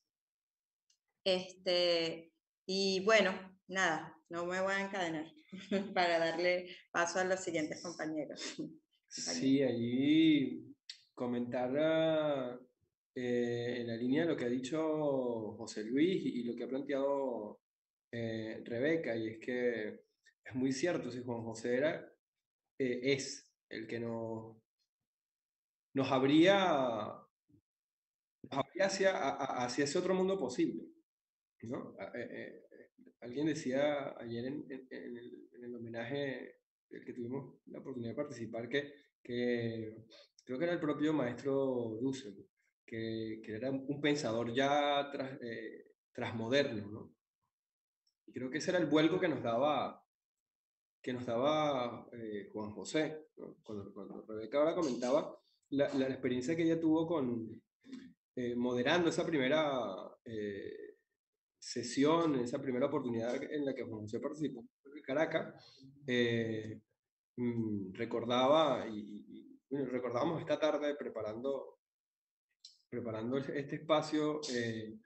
Este, y bueno, nada, no me voy a encadenar para darle paso a los siguientes compañeros. Sí, allí comentar eh, en la línea de lo que ha dicho José Luis y, y lo que ha planteado eh, Rebeca, y es que es muy cierto, si Juan José era, eh, es el que nos, nos abría, nos abría hacia, a- hacia ese otro mundo posible, ¿no? A- eh, eh, alguien decía ayer en, en- en el, en el homenaje del que tuvimos la oportunidad de participar que, que creo que era el propio maestro Dussel, que, que era un pensador ya tras, eh, transmoderno, ¿no? Y creo que ese era el vuelco que nos daba, que nos daba eh, Juan José, ¿no? Cuando, cuando Rebeca ahora comentaba la, la experiencia que ella tuvo con eh, moderando esa primera eh, sesión, esa primera oportunidad en la que Juan José participó en Caracas, eh, mm, recordaba y, y bueno, recordábamos esta tarde preparando, preparando este espacio, eh,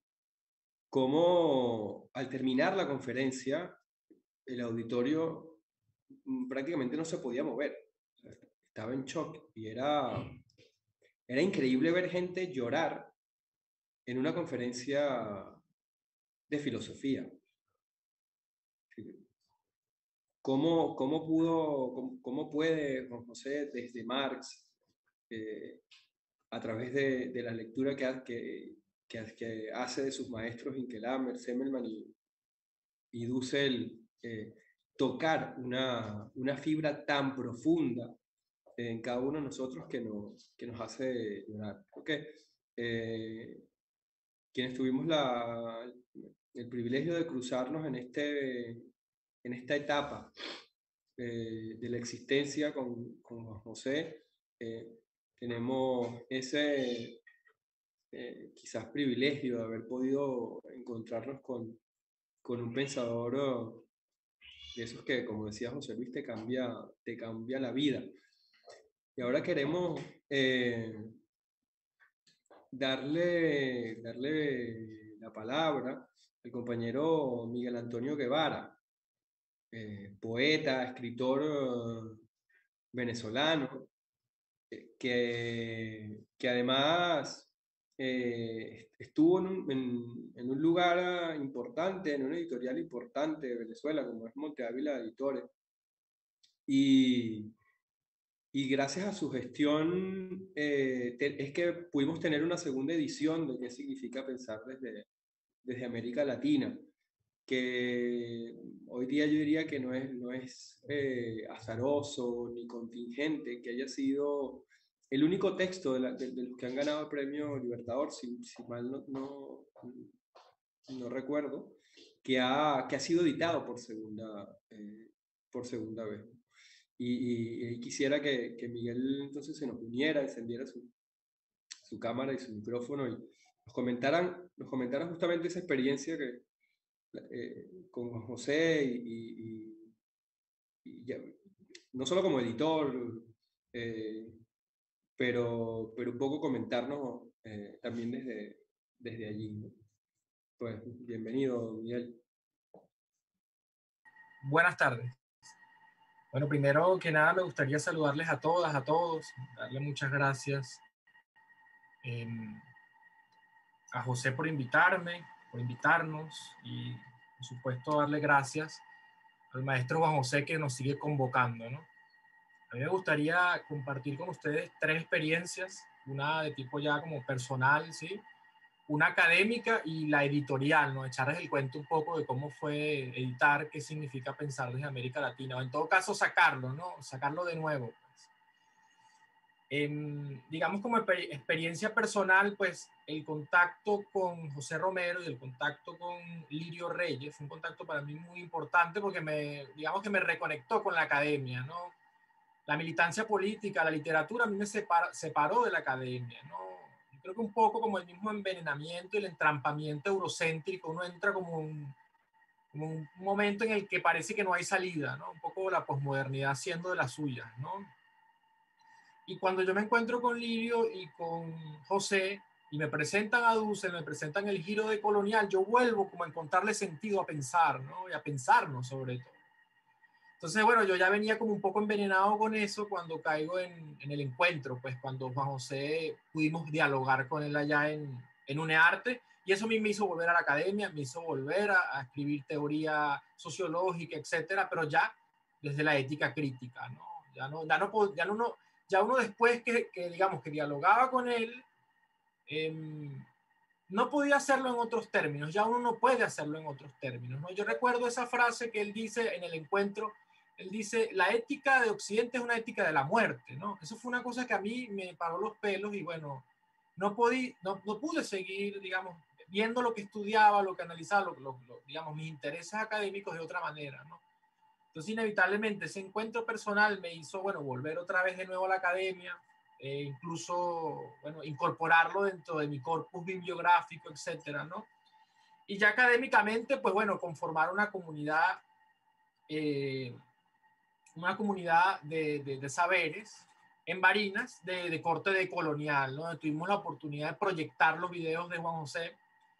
cómo al terminar la conferencia el auditorio mm, prácticamente no se podía mover, o sea, estaba en shock y era, era increíble ver gente llorar en una conferencia de filosofía. ¿Cómo, cómo pudo, cómo, cómo puede Juan José desde Marx, eh, a través de, de la lectura que, que, que, que hace de sus maestros Inkelammer, Semmelman y, y Dussel, eh, tocar una, una fibra tan profunda en cada uno de nosotros que nos, que nos hace llorar? Porque eh, quienes tuvimos la, el privilegio de cruzarnos en, este, en esta etapa eh, de la existencia con, con Juan José, eh, tenemos ese eh, quizás privilegio de haber podido encontrarnos con, con un pensador oh, de esos que, como decía José Luis, te cambia, te cambia la vida. Y ahora queremos eh, darle, darle la palabra al compañero Miguel Antonio Guevara, eh, poeta, escritor eh, venezolano, eh, que, que además eh, estuvo en un, en, en un lugar importante, en una editorial importante de Venezuela, como es Monte Ávila Editores, y, y gracias a su gestión eh, te, es que pudimos tener una segunda edición de qué significa pensar desde, desde América Latina, que hoy día yo diría que no es, no es eh, azaroso ni contingente, que haya sido el único texto de, la, de, de los que han ganado el premio Libertador, si, si mal no, no, no recuerdo, que ha, que ha sido editado por segunda, eh, por segunda vez. Y, y, y quisiera que, que Miguel entonces se nos uniera, encendiera su, su cámara y su micrófono y nos comentaran, nos comentaran justamente esa experiencia que, eh, con Juan José y, y, y ya, no solo como editor, eh, pero, pero un poco comentarnos eh, también desde, desde allí, ¿no? Pues bienvenido, Miguel. Buenas tardes. Bueno, primero que nada me gustaría saludarles a todas, a todos, darle muchas gracias eh, a José por invitarme, por invitarnos y por supuesto darle gracias al maestro Juan José que nos sigue convocando, ¿no? A mí me gustaría compartir con ustedes tres experiencias, una de tipo ya como personal, ¿sí? Una académica y la editorial, ¿no? Echarles el cuento un poco de cómo fue editar, qué significa pensar desde América Latina, o en todo caso sacarlo, ¿no? Sacarlo de nuevo. Pues. Eh, digamos como experiencia personal, pues el contacto con José Romero y el contacto con Lirio Reyes fue un contacto para mí muy importante porque me, digamos que me reconectó con la academia, ¿no? La militancia política, la literatura a mí me separa, separó de la academia, ¿no? Yo creo que un poco como el mismo envenenamiento y el entrampamiento eurocéntrico, uno entra como un, como un momento en el que parece que no hay salida, ¿no? Un poco la posmodernidad haciendo de las suyas, ¿no? Y cuando yo me encuentro con Lirio y con José y me presentan a Dussel, me presentan el giro de colonial, yo vuelvo como a encontrarle sentido a pensar, ¿no? Y a pensarnos sobre todo. Entonces, bueno, yo ya venía como un poco envenenado con eso cuando caigo en, en el encuentro, pues cuando Juan José pudimos dialogar con él allá en, en UNEARTE, y eso a mí me hizo volver a la academia, me hizo volver a, a escribir teoría sociológica, etcétera, pero ya desde la ética crítica, ¿no? Ya no, ya no, ya no, ya uno después que, que digamos, que dialogaba con él, eh, no podía hacerlo en otros términos, ya uno no puede hacerlo en otros términos, ¿no? Yo recuerdo esa frase que él dice en el encuentro. Él dice, la ética de Occidente es una ética de la muerte, ¿no? Eso fue una cosa que a mí me paró los pelos y bueno, no, podí, no, no pude seguir, digamos, viendo lo que estudiaba, lo que analizaba, lo, lo, lo, digamos, mis intereses académicos de otra manera, ¿no? Entonces, inevitablemente, ese encuentro personal me hizo, bueno, volver otra vez de nuevo a la academia, eh, incluso, bueno, incorporarlo dentro de mi corpus bibliográfico, etcétera, ¿no? Y ya académicamente, pues bueno, conformar una comunidad eh, una comunidad de, de, de saberes en Barinas de, de corte de colonial, ¿no? Donde tuvimos la oportunidad de proyectar los videos de Juan José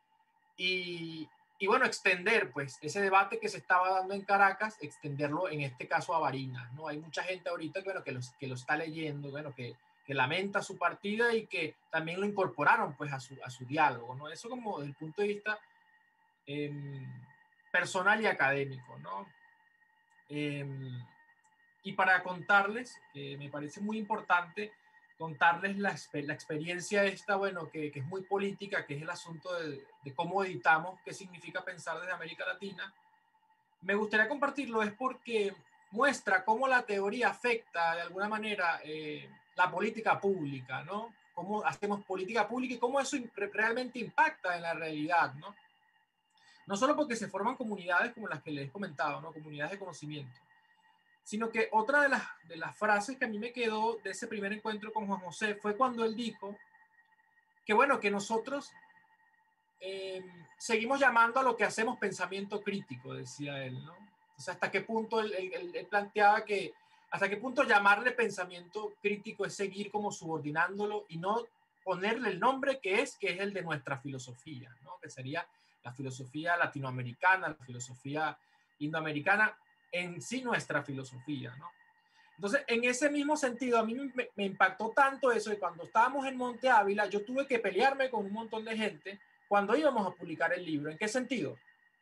y, y bueno, extender pues ese debate que se estaba dando en Caracas, extenderlo en este caso a Barinas, ¿no? Hay mucha gente ahorita bueno, que, los, que lo está leyendo, bueno, que, que lamenta su partida y que también lo incorporaron pues a su, a su diálogo, ¿no? Eso como desde el punto de vista eh, personal y académico, ¿no? Eh, Y para contarles, que me parece muy importante, contarles la, la experiencia esta, bueno, que, que es muy política, que es el asunto de, de cómo editamos, qué significa pensar desde América Latina. Me gustaría compartirlo es porque muestra cómo la teoría afecta de alguna manera eh, la política pública, ¿no? Cómo hacemos política pública y cómo eso realmente impacta en la realidad, ¿no? No solo porque se forman comunidades como las que les he comentado, ¿no? Comunidades de conocimiento, sino que otra de las, de las frases que a mí me quedó de ese primer encuentro con Juan José fue cuando él dijo que, bueno, que nosotros eh, seguimos llamando a lo que hacemos pensamiento crítico, decía él, ¿no? O sea, hasta qué punto él, él, él planteaba que, hasta qué punto llamarle pensamiento crítico es seguir como subordinándolo y no ponerle el nombre que es, que es el de nuestra filosofía, ¿no? Que sería la filosofía latinoamericana, la filosofía indoamericana, en sí nuestra filosofía, ¿no? Entonces, en ese mismo sentido, a mí me, me impactó tanto eso, y cuando estábamos en Monte Ávila, yo tuve que pelearme con un montón de gente cuando íbamos a publicar el libro. ¿En qué sentido?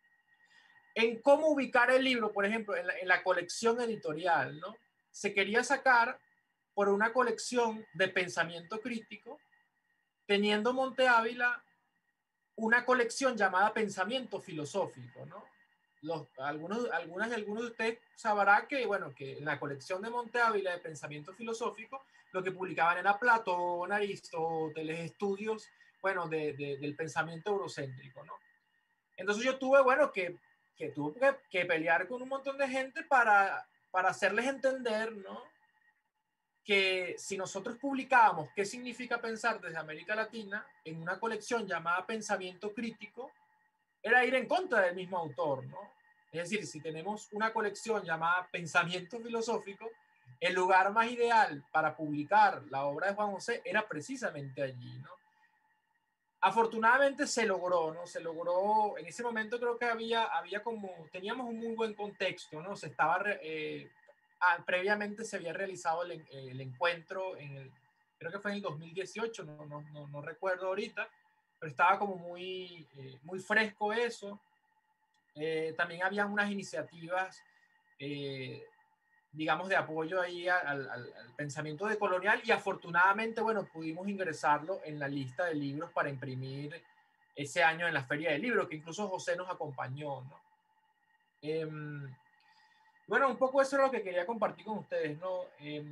En cómo ubicar el libro, por ejemplo, en la, en la colección editorial, ¿no? Se quería sacar por una colección de pensamiento crítico, teniendo Monte Ávila una colección llamada Pensamiento Filosófico, ¿no? Los, algunos, algunas y algunos de ustedes sabrán que, bueno, que en la colección de Monte Ávila de Pensamiento Filosófico, lo que publicaban era Platón, Aristóteles, estudios, bueno, de, de, del pensamiento eurocéntrico, ¿no? Entonces yo tuve, bueno, que, que tuve que, que pelear con un montón de gente para, para hacerles entender, ¿no?, que si nosotros publicábamos qué significa pensar desde América Latina en una colección llamada Pensamiento Crítico, era ir en contra del mismo autor, ¿no? Es decir, si tenemos una colección llamada Pensamiento Filosófico, el lugar más ideal para publicar la obra de Juan José era precisamente allí, ¿no? Afortunadamente se logró, ¿no? Se logró, en ese momento creo que había, había como, teníamos un muy buen contexto, ¿no? Se estaba... Eh, Ah, previamente se había realizado el, el encuentro en el, creo que fue en el dos mil dieciocho, no, no, no, no recuerdo ahorita, pero estaba como muy, eh, muy fresco eso. Eh, también había unas iniciativas, eh, digamos, de apoyo ahí al, al, al pensamiento decolonial, y afortunadamente, bueno, pudimos ingresarlo en la lista de libros para imprimir ese año en la Feria del Libro, que incluso José nos acompañó, ¿no? Eh, Bueno, un poco eso es lo que quería compartir con ustedes, ¿no? Eh,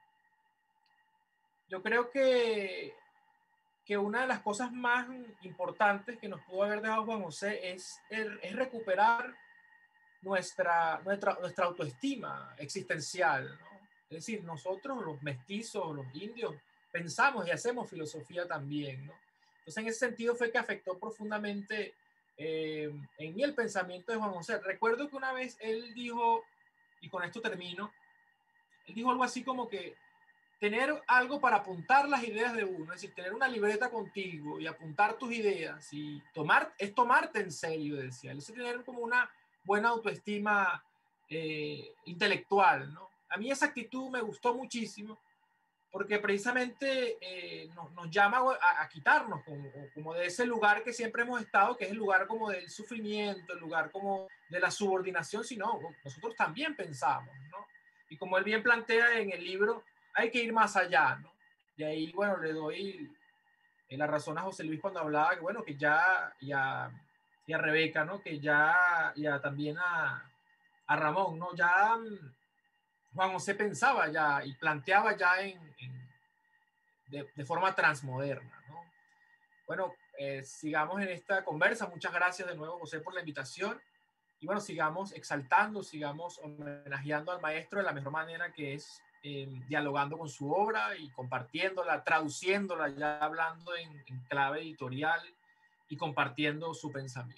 yo creo que, que una de las cosas más importantes que nos pudo haber dejado Juan José es, es recuperar nuestra, nuestra, nuestra autoestima existencial, ¿no? Es decir, nosotros los mestizos, los indios, pensamos y hacemos filosofía también, ¿no? Entonces, en ese sentido fue que afectó profundamente eh, en mí el pensamiento de Juan José. Recuerdo que una vez él dijo, y con esto termino, él dijo algo así como que tener algo para apuntar las ideas de uno, es decir, tener una libreta contigo y apuntar tus ideas y tomar, es tomarte en serio, decía él, es tener como una buena autoestima eh, intelectual, ¿no? A mí esa actitud me gustó muchísimo porque precisamente eh, nos, nos llama a, a quitarnos como, como de ese lugar que siempre hemos estado, que es el lugar como del sufrimiento, el lugar como de la subordinación, sino nosotros también pensamos, ¿no? Y como él bien plantea en el libro, hay que ir más allá, ¿no? Y ahí, bueno, le doy la razón a José Luis cuando hablaba que, bueno, que ya, y a, y a Rebeca, ¿no? Que ya, y a, también a, a Ramón, ¿no? Ya Juan José pensaba ya y planteaba ya en, en de, de, forma transmoderna, ¿no? Bueno, eh, sigamos en esta conversa. Muchas gracias de nuevo, José, por la invitación. Y bueno, sigamos exaltando, sigamos homenajeando al maestro de la mejor manera, que es eh, dialogando con su obra y compartiéndola, traduciéndola, ya hablando en, en clave editorial y compartiendo su pensamiento.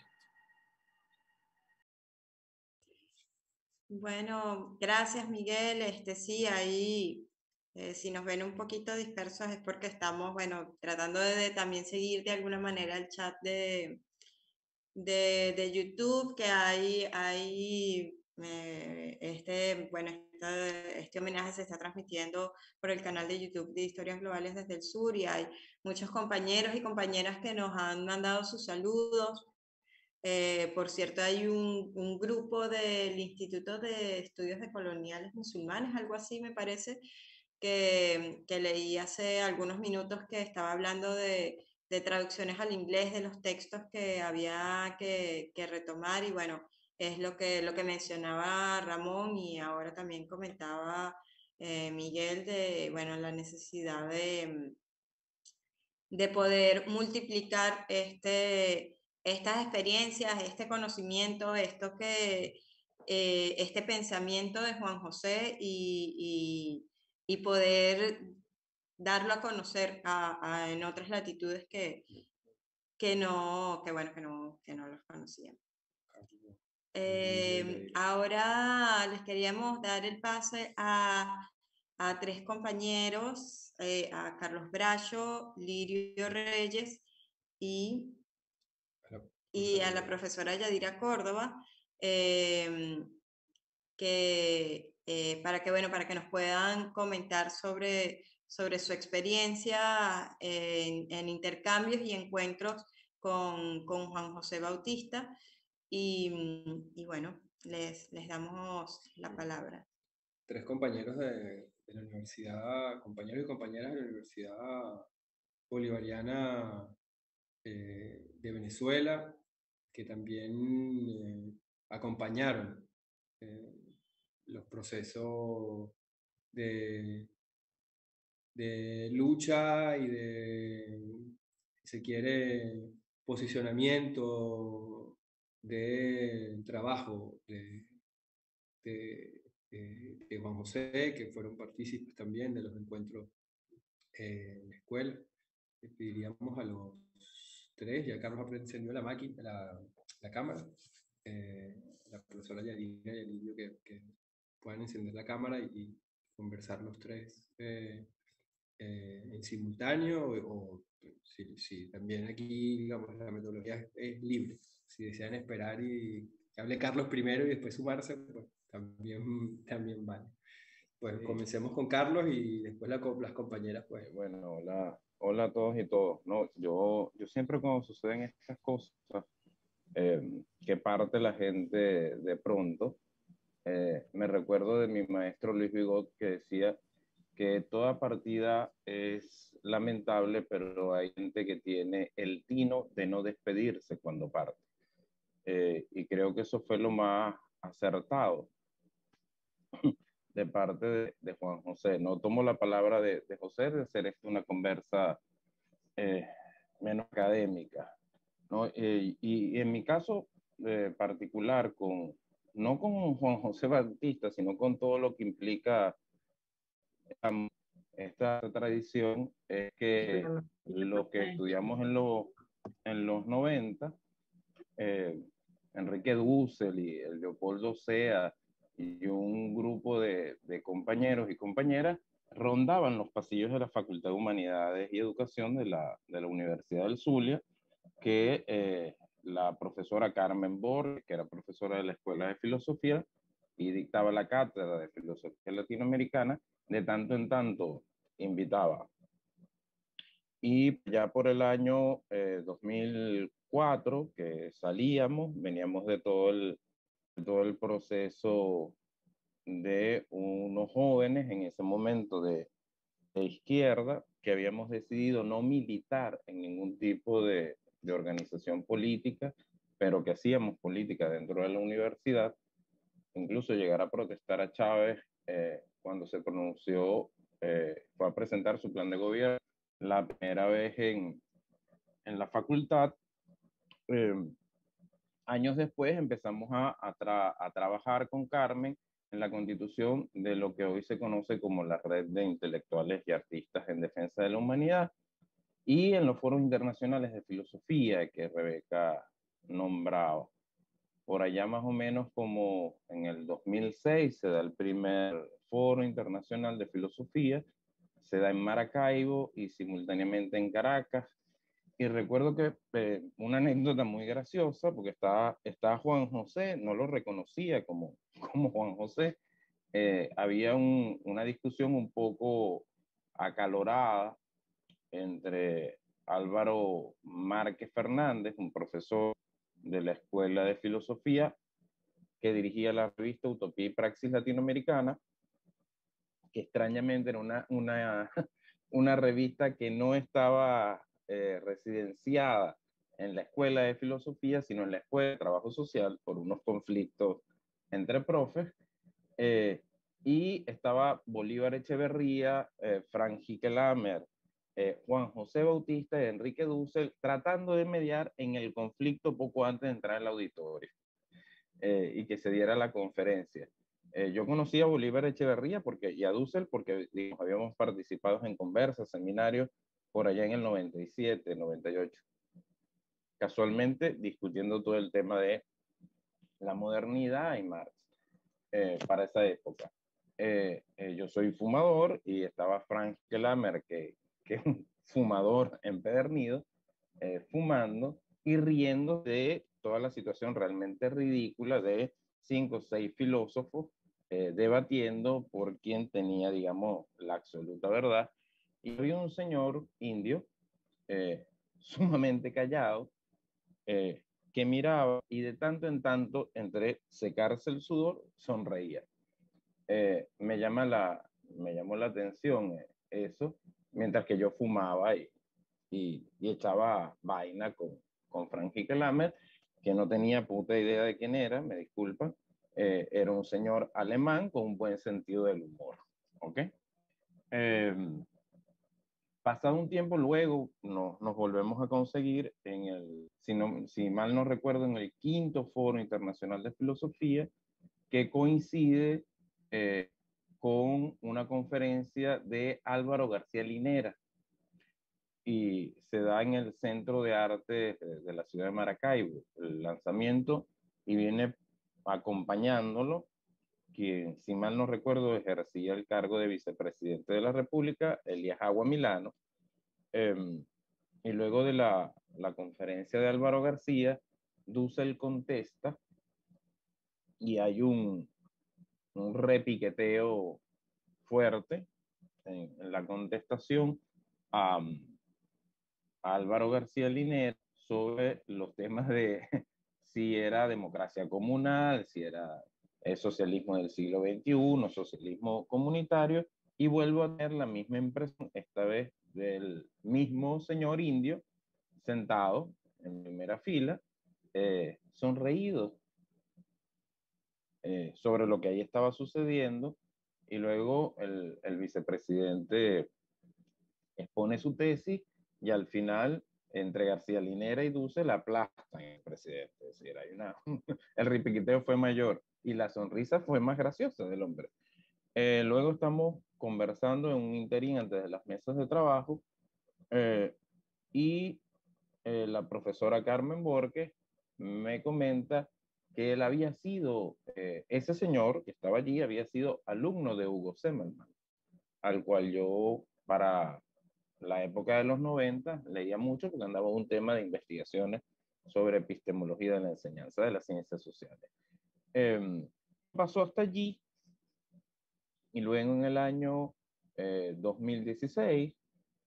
Bueno, gracias, Miguel. Este sí, ahí eh, si nos ven un poquito dispersos es porque estamos, bueno, tratando de, de también seguir de alguna manera el chat de, de, de YouTube, que hay, hay eh, este, bueno, este, este homenaje se está transmitiendo por el canal de YouTube de Historias Globales desde el Sur, y hay muchos compañeros y compañeras que nos han mandado sus saludos. Eh, por cierto, hay un, un, grupo del Instituto de Estudios de Coloniales Musulmanes, algo así me parece, que, que leí hace algunos minutos, que estaba hablando de, de traducciones al inglés de los textos que había que, que retomar, y bueno, es lo que, lo que mencionaba Ramón y ahora también comentaba eh, Miguel, de bueno, la necesidad de, de poder multiplicar este estas experiencias, este conocimiento, esto que, eh, este pensamiento de Juan José, y, y, y poder darlo a conocer a, a, en otras latitudes que, que, no, que, bueno, que, no, que no los conocían. Eh, ahora les queríamos dar el pase a, a tres compañeros, eh, a Carlos Bracho, Lirio Reyes y y a la profesora Yadira Córdoba, eh, que, eh, para que, bueno, para que nos puedan comentar sobre, sobre su experiencia en, en intercambios y encuentros con, con Juan José Bautista. Y, y bueno, les, les damos la palabra. Tres compañeros de, de la universidad, compañeros y compañeras de la Universidad Bolivariana eh, de Venezuela, que también eh, acompañaron eh, los procesos de, de lucha y de, si se quiere, posicionamiento de trabajo de, de, de, de Juan José, que fueron partícipes también de los encuentros eh, en la escuela. Le pediríamos a los tres, ya Carlos encendió la máquina, la, la cámara, eh, la profesora Yarina y Elilio, que, que puedan encender la cámara y, y conversar los tres eh, eh, en simultáneo, o, o si, si también aquí, digamos, la metodología es, es libre. Si desean esperar y que hable Carlos primero y después sumarse, pues también, también vale. Pues Sí. comencemos con Carlos y después la, las compañeras, pues. Bueno, hola, hola a todos y todos. No, yo, yo siempre cuando suceden estas cosas, eh, que parte la gente de pronto, eh, me recuerdo de mi maestro Luis Bigot, que decía que toda partida es lamentable, pero hay gente que tiene el tino de no despedirse cuando parte. Eh, y creo que eso fue lo más acertado de parte de, de Juan José. No tomo la palabra de, de José de hacer esto una conversa eh, menos académica, ¿no? Eh, y, y en mi caso eh, particular, con, no con Juan José Bautista, sino con todo lo que implica um, esta tradición, es que lo que estudiamos en, lo, en los noventa, eh, Enrique Dussel y el Leopoldo Sea y un grupo de, de compañeros y compañeras rondaban los pasillos de la Facultad de Humanidades y Educación de la, de la Universidad del Zulia, que eh, la profesora Carmen Borges, que era profesora de la Escuela de Filosofía y dictaba la cátedra de Filosofía Latinoamericana, de tanto en tanto invitaba. Y ya por el año eh, dos mil cuatro, que salíamos, veníamos de todo el, todo el proceso de unos jóvenes en ese momento de, de izquierda, que habíamos decidido no militar en ningún tipo de, de organización política, pero que hacíamos política dentro de la universidad, incluso llegar a protestar a Chávez eh, cuando se pronunció, eh, fue a presentar su plan de gobierno la primera vez en, en la facultad. Eh, años después empezamos a, a, tra a trabajar con Carmen en la constitución de lo que hoy se conoce como la Red de Intelectuales y Artistas en Defensa de la Humanidad, y en los foros internacionales de filosofía que Rebeca nombraba. Por allá más o menos como en el dos mil seis se da el primer foro internacional de filosofía, se da en Maracaibo y simultáneamente en Caracas. Y recuerdo que eh, una anécdota muy graciosa, porque estaba, estaba Juan José, no lo reconocía como, como Juan José, eh, había un, una discusión un poco acalorada entre Álvaro Márquez Fernández, un profesor de la Escuela de Filosofía que dirigía la revista Utopía y Praxis Latinoamericana, que extrañamente era una, una, una revista que no estaba eh, residenciada en la Escuela de Filosofía, sino en la Escuela de Trabajo Social, por unos conflictos entre profes. Eh, y estaba Bolívar Echeverría, eh, Frank Hickelhammer, eh, Juan José Bautista y Enrique Dussel, tratando de mediar en el conflicto poco antes de entrar al auditorio eh, y que se diera la conferencia. Eh, yo conocí a Bolívar Echeverría porque, y a Dussel porque digamos, habíamos participado en conversas, seminarios, por allá en el noventa y siete, noventa y ocho. Casualmente discutiendo todo el tema de la modernidad y Marx eh, para esa época. Eh, eh, yo soy fumador y estaba Frank Hickelhammer, que, que es un fumador empedernido, eh, fumando y riendo de toda la situación realmente ridícula de cinco o seis filósofos eh, debatiendo por quién tenía, digamos, la absoluta verdad. Y había un señor indio eh, sumamente callado eh, que miraba y de tanto en tanto, entre secarse el sudor, sonreía. Eh, me llama la, me llamó la atención eso, mientras que yo fumaba y, y, y echaba vaina con, con Frank Lammert, que no tenía puta idea de quién era, me disculpan. Eh, era un señor alemán con un buen sentido del humor. ¿Ok? Eh, pasado un tiempo luego no, nos volvemos a conseguir en el, si, no, si mal no recuerdo, en el quinto Foro Internacional de Filosofía, que coincide eh, con una conferencia de Álvaro García Linera y se da en el Centro de Arte de la ciudad de Maracaibo, el lanzamiento, y viene acompañándolo quien, si mal no recuerdo, ejercía el cargo de vicepresidente de la República, Elías Agua Milano. Eh, y luego de la, la conferencia de Álvaro García, Dussel contesta y hay un, un repiqueteo fuerte en, en la contestación a, a Álvaro García Linera sobre los temas de si era democracia comunal, si era el socialismo del siglo veintiuno, socialismo comunitario, y vuelvo a tener la misma impresión, esta vez del mismo señor indio, sentado en primera fila, eh, sonreído eh, sobre lo que ahí estaba sucediendo, y luego el, el vicepresidente expone su tesis, y al final, entre García Linera y Dussel, aplastan al presidente. Es decir, hay una, el ripiquiteo fue mayor, y la sonrisa fue más graciosa del hombre. Eh, luego estamos conversando en un interín antes de las mesas de trabajo, eh, y eh, la profesora Carmen Borges me comenta que él había sido, eh, ese señor que estaba allí había sido alumno de Hugo Semmelmann, al cual yo para la época de los noventa leía mucho porque andaba un tema de investigaciones sobre epistemología de la enseñanza de las ciencias sociales. Eh, pasó hasta allí y luego en el año eh, dos mil dieciséis,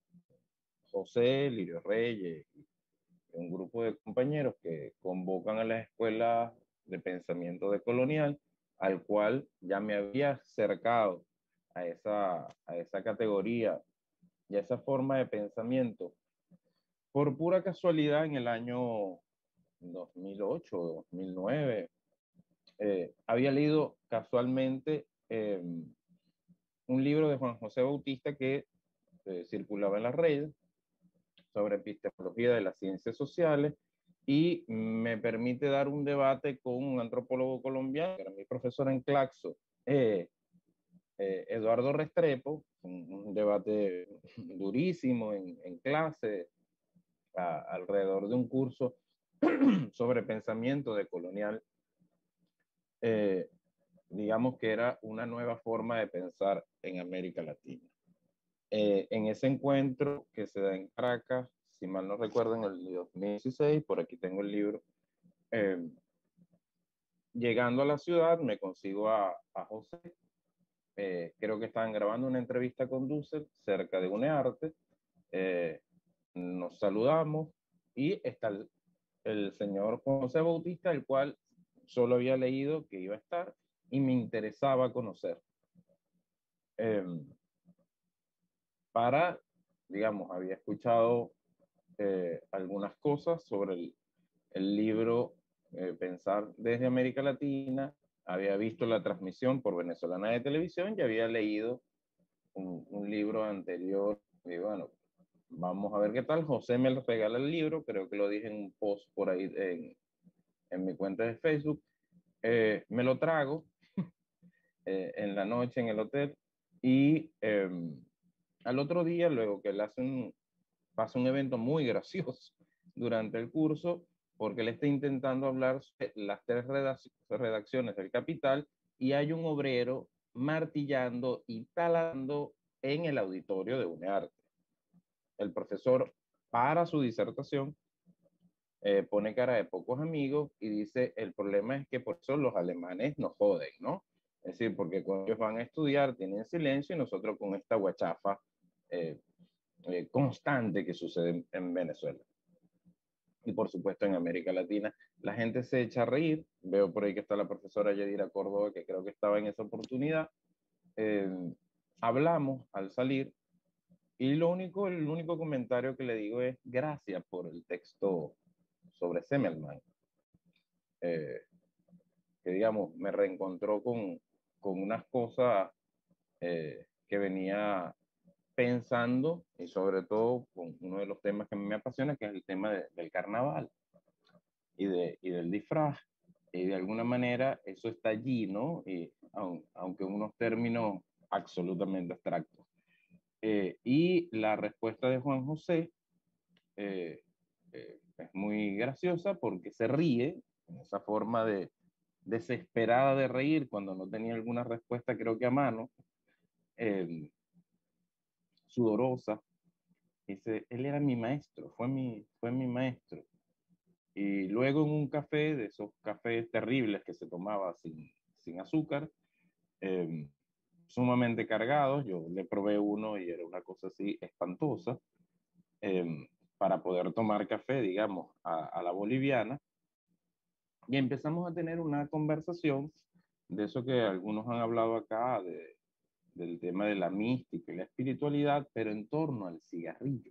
José, Lirio Reyes, un grupo de compañeros que convocan a las escuelas de pensamiento decolonial, al cual ya me había acercado a esa, a esa categoría y a esa forma de pensamiento por pura casualidad en el año dos mil ocho, dos mil nueve. Eh, había leído casualmente eh, un libro de Juan José Bautista que eh, circulaba en las redes sobre epistemología de las ciencias sociales, y me permite dar un debate con un antropólogo colombiano, que era mi profesor en Claxo, eh, eh, Eduardo Restrepo, un, un debate durísimo en, en clase, a, alrededor de un curso sobre pensamiento decolonial. Eh, digamos que era una nueva forma de pensar en América Latina. Eh, en ese encuentro que se da en Caracas, si mal no recuerdo, en el dos mil dieciséis, por aquí tengo el libro, eh, llegando a la ciudad me consigo a, a José, eh, creo que estaban grabando una entrevista con Dussel cerca de UNEARTE, eh, nos saludamos y está el, el señor José Bautista, el cual solo había leído que iba a estar y me interesaba conocer. Eh, para, digamos, había escuchado eh, algunas cosas sobre el, el libro eh, Pensar desde América Latina, había visto la transmisión por Venezolana de Televisión y había leído un, un libro anterior. Y bueno, vamos a ver qué tal. José me regala el libro, creo que lo dije en un post por ahí en, en mi cuenta de Facebook. Eh, me lo trago eh, en la noche en el hotel y eh, al otro día, luego que él hace un, pasa un evento muy gracioso durante el curso, porque él está intentando hablar sobre las tres redacciones del Capital y hay un obrero martillando y talando en el auditorio de UNEARTE. El profesor para su disertación eh, pone cara de pocos amigos y dice, el problema es que por eso los alemanes nos joden, ¿no? Es decir, porque cuando ellos van a estudiar tienen silencio y nosotros con esta guachafa eh, eh, constante que sucede en, en Venezuela. Y por supuesto en América Latina, la gente se echa a reír. Veo por ahí que está la profesora Yadira Córdoba, que creo que estaba en esa oportunidad. Eh, hablamos al salir y lo único, el único comentario que le digo es gracias por el texto sobre Semmelweis. Eh, que digamos, me reencontró con, con unas cosas eh, que venía pensando y sobre todo con uno de los temas que me apasiona, que es el tema de, del carnaval y, de, y del disfraz. Y de alguna manera eso está allí, ¿no? Y, aun, aunque unos términos absolutamente abstractos. Eh, y la respuesta de Juan José eh, eh, es muy graciosa porque se ríe en esa forma de desesperada de reír cuando no tenía alguna respuesta, creo que a mano, eh, sudorosa. Dice, él era mi maestro, fue mi, fue mi maestro. Y luego en un café, de esos cafés terribles que se tomaba sin, sin azúcar, eh, sumamente cargados, yo le probé uno y era una cosa así espantosa, eh, para poder tomar café, digamos, a, a la boliviana. Y empezamos a tener una conversación de eso que algunos han hablado acá, de, del tema de la mística y la espiritualidad, pero en torno al cigarrillo.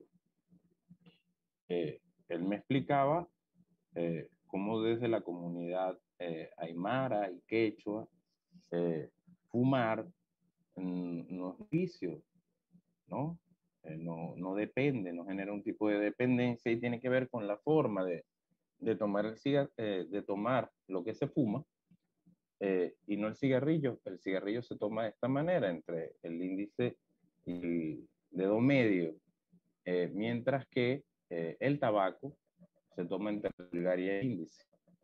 Eh, él me explicaba eh, cómo desde la comunidad eh, aymara y quechua, eh, fumar mm, no es vicio, ¿no? Eh, no, no depende, no genera un tipo de dependencia y tiene que ver con la forma de, de, tomar, el cigar eh, de tomar lo que se fuma eh, y no el cigarrillo. El cigarrillo se toma de esta manera, entre el índice y el dedo medio, eh, mientras que eh, el tabaco se toma entre el pulgar y el índice.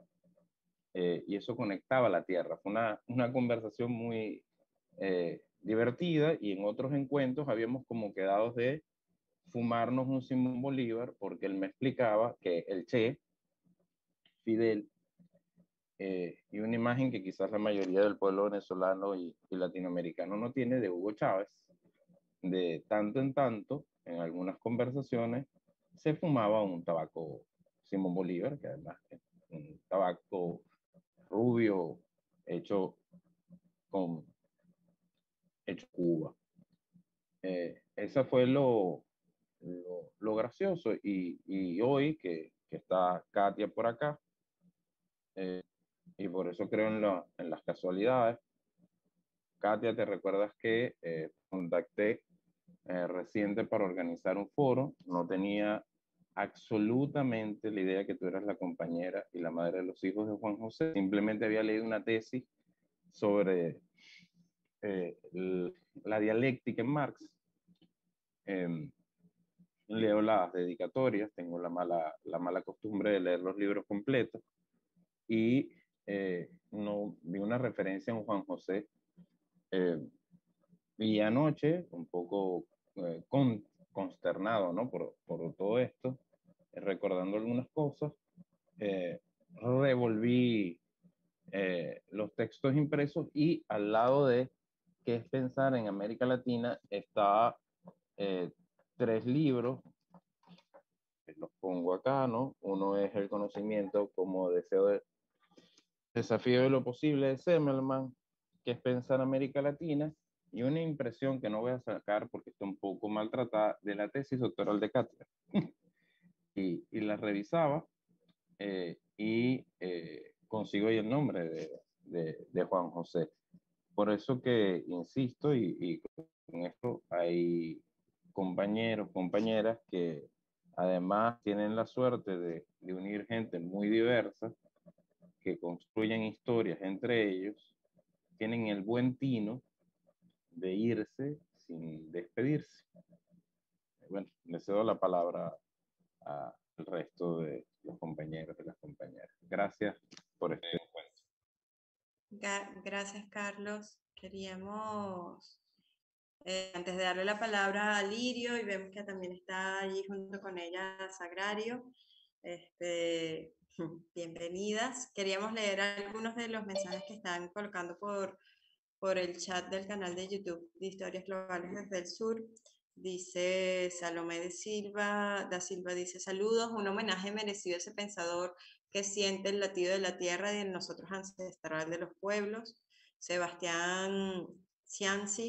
Eh, y eso conectaba la tierra. Fue una, una conversación muy eh, divertida y en otros encuentros habíamos como quedado de fumarnos un Simón Bolívar porque él me explicaba que el Che, Fidel, eh, y una imagen que quizás la mayoría del pueblo venezolano y, y latinoamericano no tiene de Hugo Chávez, de tanto en tanto, en algunas conversaciones, se fumaba un tabaco Simón Bolívar, que además es un tabaco rubio, hecho con hecho Cuba. Eh, esa fue lo, lo, lo gracioso. Y, y hoy que, que está Katia por acá, eh, y por eso creo en, la, en las casualidades. Katia, ¿te recuerdas que eh, contacté eh, reciente para organizar un foro? No tenía absolutamente la idea que tú eras la compañera y la madre de los hijos de Juan José. Simplemente había leído una tesis sobre eh, el, la dialéctica en Marx. Eh, leo las dedicatorias, tengo la mala, la mala costumbre de leer los libros completos y eh, no vi una referencia en Juan José. Eh, y anoche, un poco eh, con, consternado, ¿no? Por, por todo esto, eh, recordando algunas cosas, eh, revolví eh, los textos impresos y al lado de qué es pensar en América Latina está eh, tres libros, que los pongo acá, ¿no? Uno es El conocimiento como deseo de desafío de lo posible de Semmelweis, que es pensar América Latina, y una impresión que no voy a sacar porque está un poco maltratada de la tesis doctoral de Katia. y, y la revisaba eh, y eh, consigo ahí el nombre de, de, de Juan José. Por eso que insisto, y, y con esto hay compañeros, compañeras que además tienen la suerte de, de unir gente muy diversa, que construyen historias entre ellos, tienen el buen tino de irse sin despedirse. Bueno, le cedo la palabra al resto de los compañeros y las compañeras. Gracias por este encuentro. Gracias, Carlos. Queríamos, eh, antes de darle la palabra a Lirio, y vemos que también está allí junto con ella Sagrario, este, bienvenidas. Queríamos leer algunos de los mensajes que están colocando por, por el chat del canal de YouTube de Historias Globales desde el Sur. Dice Salomé de Silva, da Silva dice, saludos, un homenaje merecido a ese pensador que siente el latido de la tierra y de nosotros ancestral de los pueblos. Sebastián Cianci,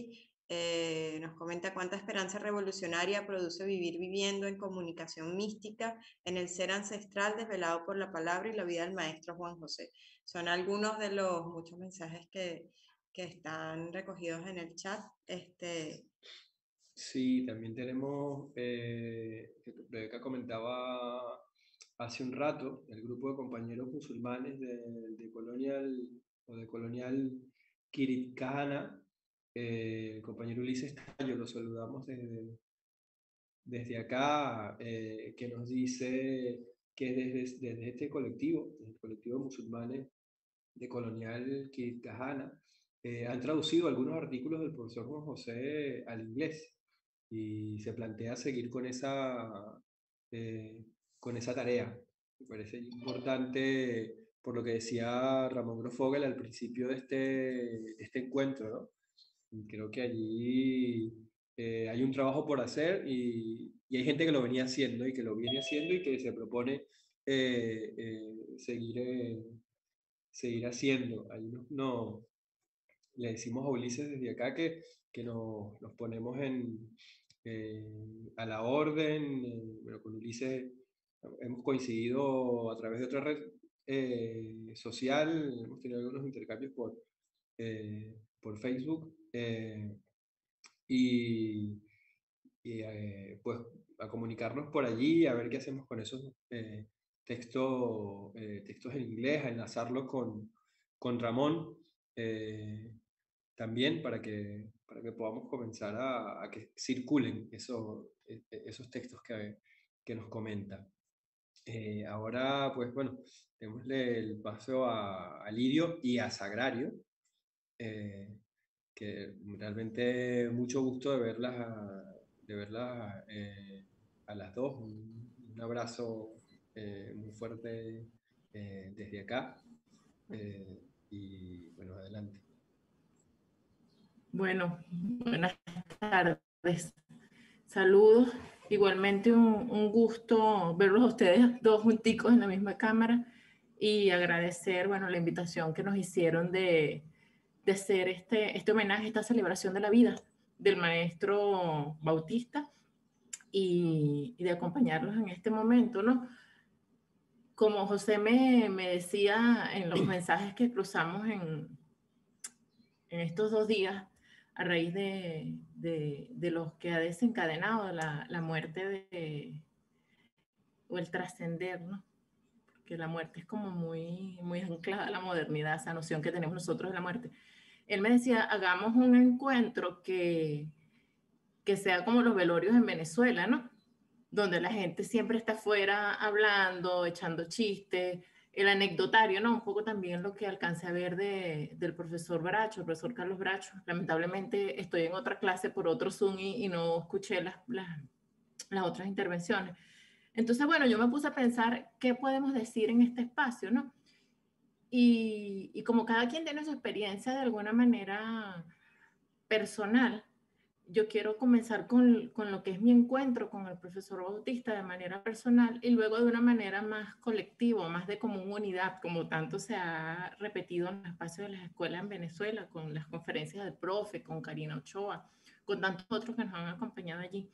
Eh, nos comenta cuánta esperanza revolucionaria produce vivir viviendo en comunicación mística en el ser ancestral desvelado por la palabra y la vida del maestro Juan José. Son algunos de los muchos mensajes que, que están recogidos en el chat. Este... Sí, también tenemos, eh, que Rebeca comentaba hace un rato, el grupo de compañeros musulmanes de, de Colonial o de Colonial Kirit Kahana. Eh, el compañero Ulises Tallo, lo saludamos desde, desde acá, eh, que nos dice que desde, desde este colectivo, desde el colectivo de musulmanes de Colonial Kirit Kahana, eh, han traducido algunos artículos del profesor Juan José al inglés y se plantea seguir con esa, eh, con esa tarea. Me parece importante, por lo que decía Ramón Grofogel al principio de este, de este encuentro, ¿no? Y creo que allí eh, hay un trabajo por hacer y, y hay gente que lo venía haciendo y que lo viene haciendo y que se propone eh, eh, seguir, eh, seguir haciendo. Ahí no, no, le decimos a Ulises desde acá que, que nos, nos ponemos en, eh, a la orden. Eh, bueno, con Ulises hemos coincidido a través de otra red eh, social, hemos tenido algunos intercambios por, eh, por Facebook. Eh, y, y, eh, pues a comunicarnos por allí, a ver qué hacemos con esos eh, textos, eh, textos en inglés, a enlazarlos con, con Ramón eh, también para que, para que podamos comenzar a, a que circulen esos, esos textos que, que nos comenta. Eh, ahora, pues bueno, démosle el paso a, a Lirio y a Sagrario. Eh, que realmente mucho gusto de verlas, de verlas eh, a las dos. Un, un abrazo eh, muy fuerte eh, desde acá. Eh, y bueno, adelante. Bueno, buenas tardes. Saludos. Igualmente un, un gusto verlos a ustedes dos junticos en la misma cámara y agradecer, bueno, la invitación que nos hicieron de de hacer este, este homenaje, esta celebración de la vida del maestro Bautista y, y de acompañarlos en este momento, ¿no? Como José me, me decía en los mensajes que cruzamos en, en estos dos días, a raíz de, de, de los que ha desencadenado la, la muerte de, o el trascender, ¿no? Porque la muerte es como muy, muy anclada a la modernidad, esa noción que tenemos nosotros de la muerte. Él me decía, hagamos un encuentro que, que sea como los velorios en Venezuela, ¿no? Donde la gente siempre está afuera hablando, echando chistes, el anecdotario, ¿no? Un poco también lo que alcancé a ver de, del profesor Bracho, el profesor Carlos Bracho. Lamentablemente estoy en otra clase por otro Zoom y, y no escuché las, las, las otras intervenciones. Entonces, bueno, yo me puse a pensar qué podemos decir en este espacio, ¿no? Y, y como cada quien tiene su experiencia de alguna manera personal, yo quiero comenzar con, con lo que es mi encuentro con el profesor Bautista de manera personal y luego de una manera más colectiva, más de como unidad, como tanto se ha repetido en el espacio de las escuelas en Venezuela, con las conferencias del profe, con Karina Ochoa, con tantos otros que nos han acompañado allí.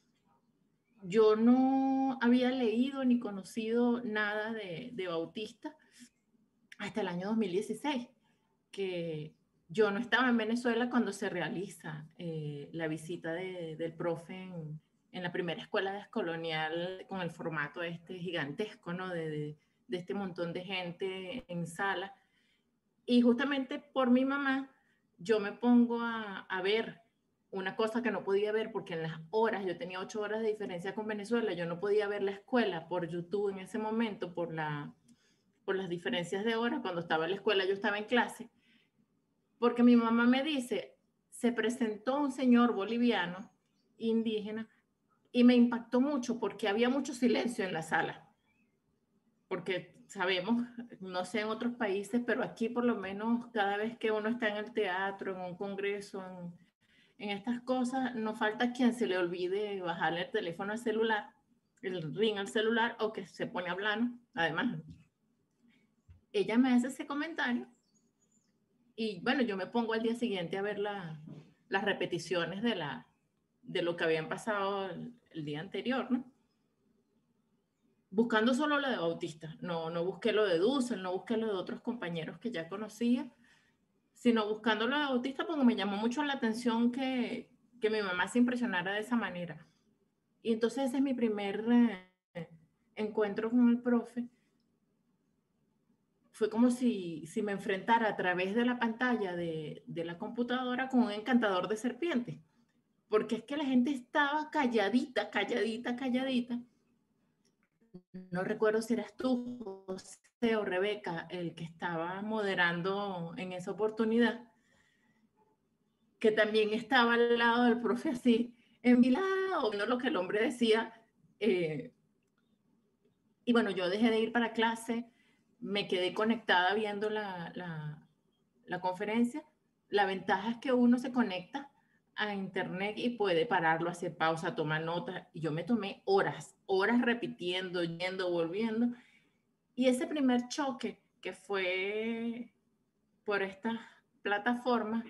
Yo no había leído ni conocido nada de, de Bautista hasta el año dos mil dieciséis, que yo no estaba en Venezuela cuando se realiza eh, la visita de, del profe en, en la primera escuela descolonial con el formato este gigantesco, ¿no? De, de, de este montón de gente en sala. Y justamente por mi mamá, yo me pongo a, a ver una cosa que no podía ver porque en las horas, yo tenía ocho horas de diferencia con Venezuela, yo no podía ver la escuela por YouTube en ese momento, por la... por las diferencias de horas. Cuando estaba en la escuela yo estaba en clase, porque mi mamá me dice, se presentó un señor boliviano, indígena, y me impactó mucho porque había mucho silencio en la sala, porque sabemos, no sé en otros países, pero aquí por lo menos cada vez que uno está en el teatro, en un congreso, en, en estas cosas, no falta quien se le olvide bajarle el teléfono al celular, el ring al celular, o que se pone a hablar, ¿no? Además, ella me hace ese comentario y bueno, yo me pongo al día siguiente a ver la, las repeticiones de, la, de lo que habían pasado el, el día anterior, ¿no? Buscando solo lo de Bautista, no, no busqué lo de Dussel, no busqué lo de otros compañeros que ya conocía, sino buscando lo de Bautista porque me llamó mucho la atención que, que mi mamá se impresionara de esa manera. Y entonces ese es mi primer eh, encuentro con el profe. Fue como si, si me enfrentara a través de la pantalla de, de la computadora con un encantador de serpientes. Porque es que la gente estaba calladita, calladita, calladita. No recuerdo si eras tú, José o Rebeca, el que estaba moderando en esa oportunidad, que también estaba al lado del profe así, en mi lado, viendo lo que el hombre decía. Eh, y bueno, yo dejé de ir para clase, me quedé conectada viendo la, la, la conferencia. La ventaja es que uno se conecta a internet y puede pararlo, hacer pausa, tomar notas. Y yo me tomé horas, horas repitiendo, yendo, volviendo. Y ese primer choque que fue por esta plataforma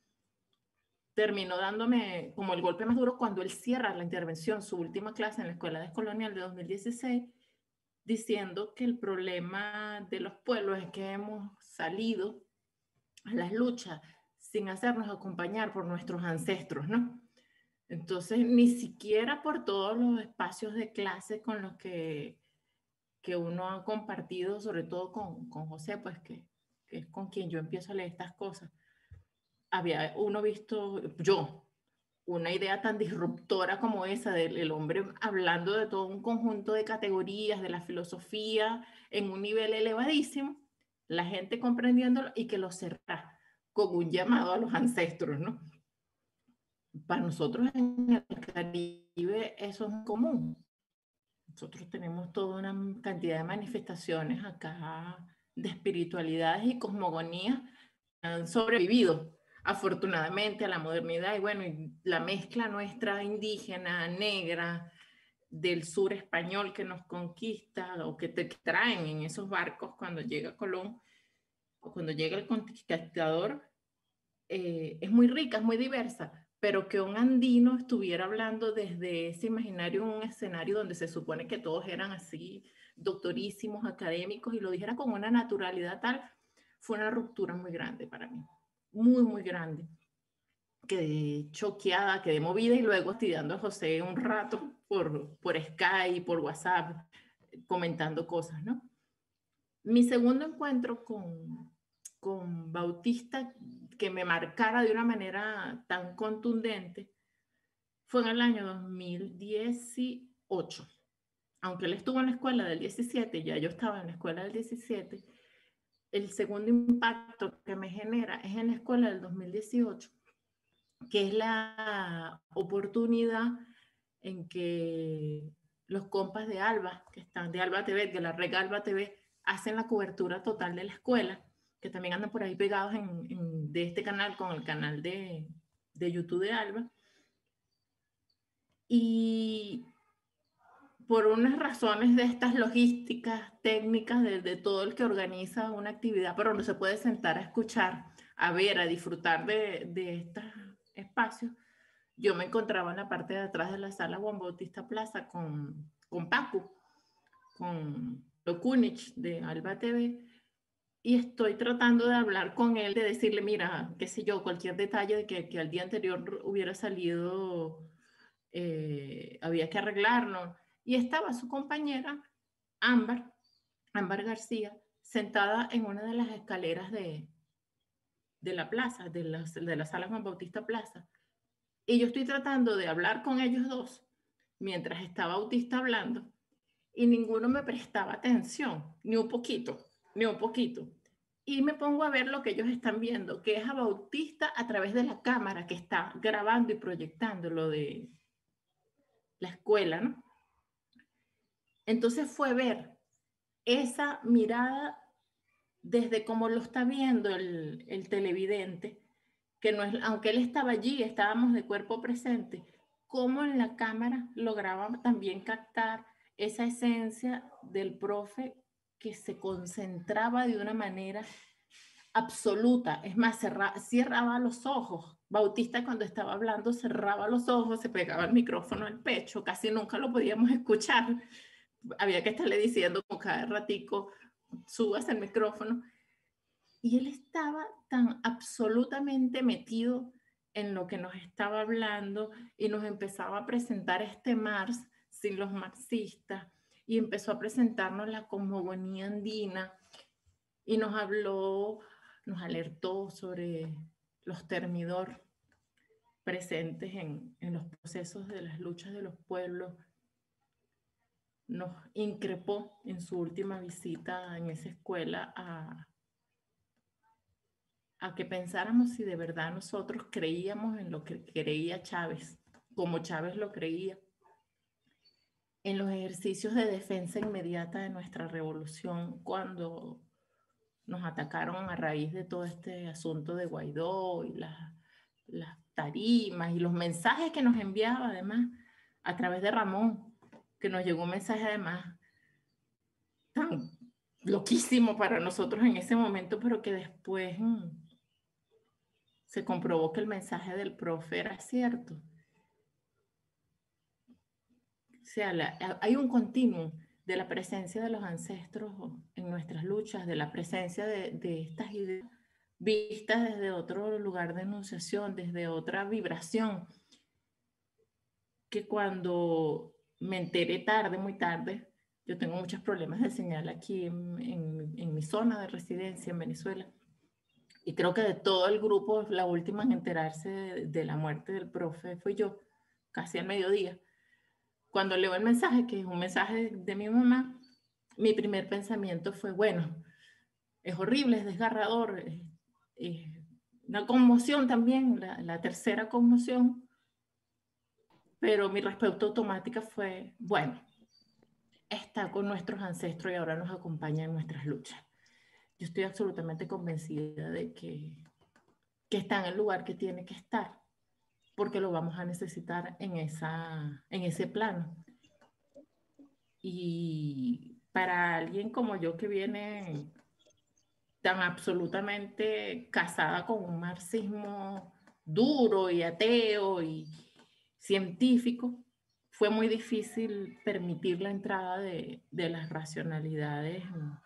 terminó dándome como el golpe más duro cuando él cierra la intervención, su última clase en la Escuela Descolonial de dos mil dieciséis, diciendo que el problema de los pueblos es que hemos salido a las luchas sin hacernos acompañar por nuestros ancestros, ¿no? Entonces, ni siquiera por todos los espacios de clase con los que, que uno ha compartido, sobre todo con, con José, pues que, que es con quien yo empiezo a leer estas cosas, había uno visto, yo, una idea tan disruptora como esa del hombre hablando de todo un conjunto de categorías de la filosofía en un nivel elevadísimo, la gente comprendiéndolo y que lo cerra con un llamado a los ancestros, ¿no? Para nosotros en el Caribe eso es común. Nosotros tenemos toda una cantidad de manifestaciones acá de espiritualidades y cosmogonías que han sobrevivido afortunadamente a la modernidad y bueno, y la mezcla nuestra indígena, negra, del sur español que nos conquista o que te traen en esos barcos cuando llega Colón o cuando llega el conquistador, eh, es muy rica, es muy diversa, pero que un andino estuviera hablando desde ese imaginario en un escenario donde se supone que todos eran así doctorísimos, académicos, y lo dijera con una naturalidad tal, fue una ruptura muy grande para mí. Muy, muy grande. Quedé choqueada, quedé movida y luego estudiando a José un rato por, por Skype, por WhatsApp, comentando cosas, ¿no? Mi segundo encuentro con, con Bautista, que me marcara de una manera tan contundente, fue en el año dos mil dieciocho. Aunque él estuvo en la escuela del diecisiete, ya yo estaba en la escuela del diecisiete, el segundo impacto que me genera es en la escuela del dos mil dieciocho, que es la oportunidad en que los compas de Alba, que están de Alba T V, de la red Alba T V, hacen la cobertura total de la escuela, que también andan por ahí pegados en, en, de este canal con el canal de, de YouTube de Alba. Y por unas razones de estas logísticas, técnicas, de, de todo el que organiza una actividad, pero no se puede sentar a escuchar, a ver, a disfrutar de, de estos espacios, yo me encontraba en la parte de atrás de la sala Juan Bautista Plaza con, con Paco, con Lokunich de Alba T V, y estoy tratando de hablar con él, de decirle, mira, qué sé yo, cualquier detalle de que, que al día anterior hubiera salido, eh, había que arreglarlo. Y estaba su compañera, Ámbar, Ámbar García, sentada en una de las escaleras de, de la plaza, de la, de la sala Juan Bautista Plaza. Y yo estoy tratando de hablar con ellos dos, mientras está Bautista hablando, y ninguno me prestaba atención, ni un poquito, ni un poquito. Y me pongo a ver lo que ellos están viendo, que es a Bautista a través de la cámara que está grabando y proyectando lo de la escuela, ¿no? Entonces fue ver esa mirada desde cómo lo está viendo el, el televidente, que no es, aunque él estaba allí, estábamos de cuerpo presente, cómo en la cámara lograba también captar esa esencia del profe que se concentraba de una manera absoluta. Es más, cerra, cerraba los ojos Bautista cuando estaba hablando cerraba los ojos, se pegaba el micrófono al pecho, casi nunca lo podíamos escuchar. Había que estarle diciendo como cada ratico, subas el micrófono. Y él estaba tan absolutamente metido en lo que nos estaba hablando y nos empezaba a presentar este Marx sin los marxistas y empezó a presentarnos la cosmogonía andina y nos habló, nos alertó sobre los termidor presentes en, en los procesos de las luchas de los pueblos. Nos increpó en su última visita en esa escuela a, a que pensáramos si de verdad nosotros creíamos en lo que creía Chávez, como Chávez lo creía, en los ejercicios de defensa inmediata de nuestra revolución cuando nos atacaron a raíz de todo este asunto de Guaidó y las, las tarimas y los mensajes que nos enviaba además a través de Ramón, que nos llegó un mensaje además tan loquísimo para nosotros en ese momento, pero que después mmm, se comprobó que el mensaje del profe era cierto. O sea, la, hay un continuum de la presencia de los ancestros en nuestras luchas, de la presencia de, de estas ideas vistas desde otro lugar de enunciación, desde otra vibración, que cuando me enteré tarde, muy tarde, yo tengo muchos problemas de señal aquí en, en, en mi zona de residencia en Venezuela, y creo que de todo el grupo, la última en enterarse de, de la muerte del profe fui yo, casi al mediodía. Cuando leo el mensaje, que es un mensaje de mi mamá, mi primer pensamiento fue, bueno, es horrible, es desgarrador, es, es una conmoción también, la, la tercera conmoción, pero mi respuesta automática fue, bueno, está con nuestros ancestros y ahora nos acompaña en nuestras luchas. Yo estoy absolutamente convencida de que, que está en el lugar que tiene que estar, porque lo vamos a necesitar en, esa, en ese plano. Y para alguien como yo que viene tan absolutamente casada con un marxismo duro y ateo y científico, fue muy difícil permitir la entrada de, de las racionalidades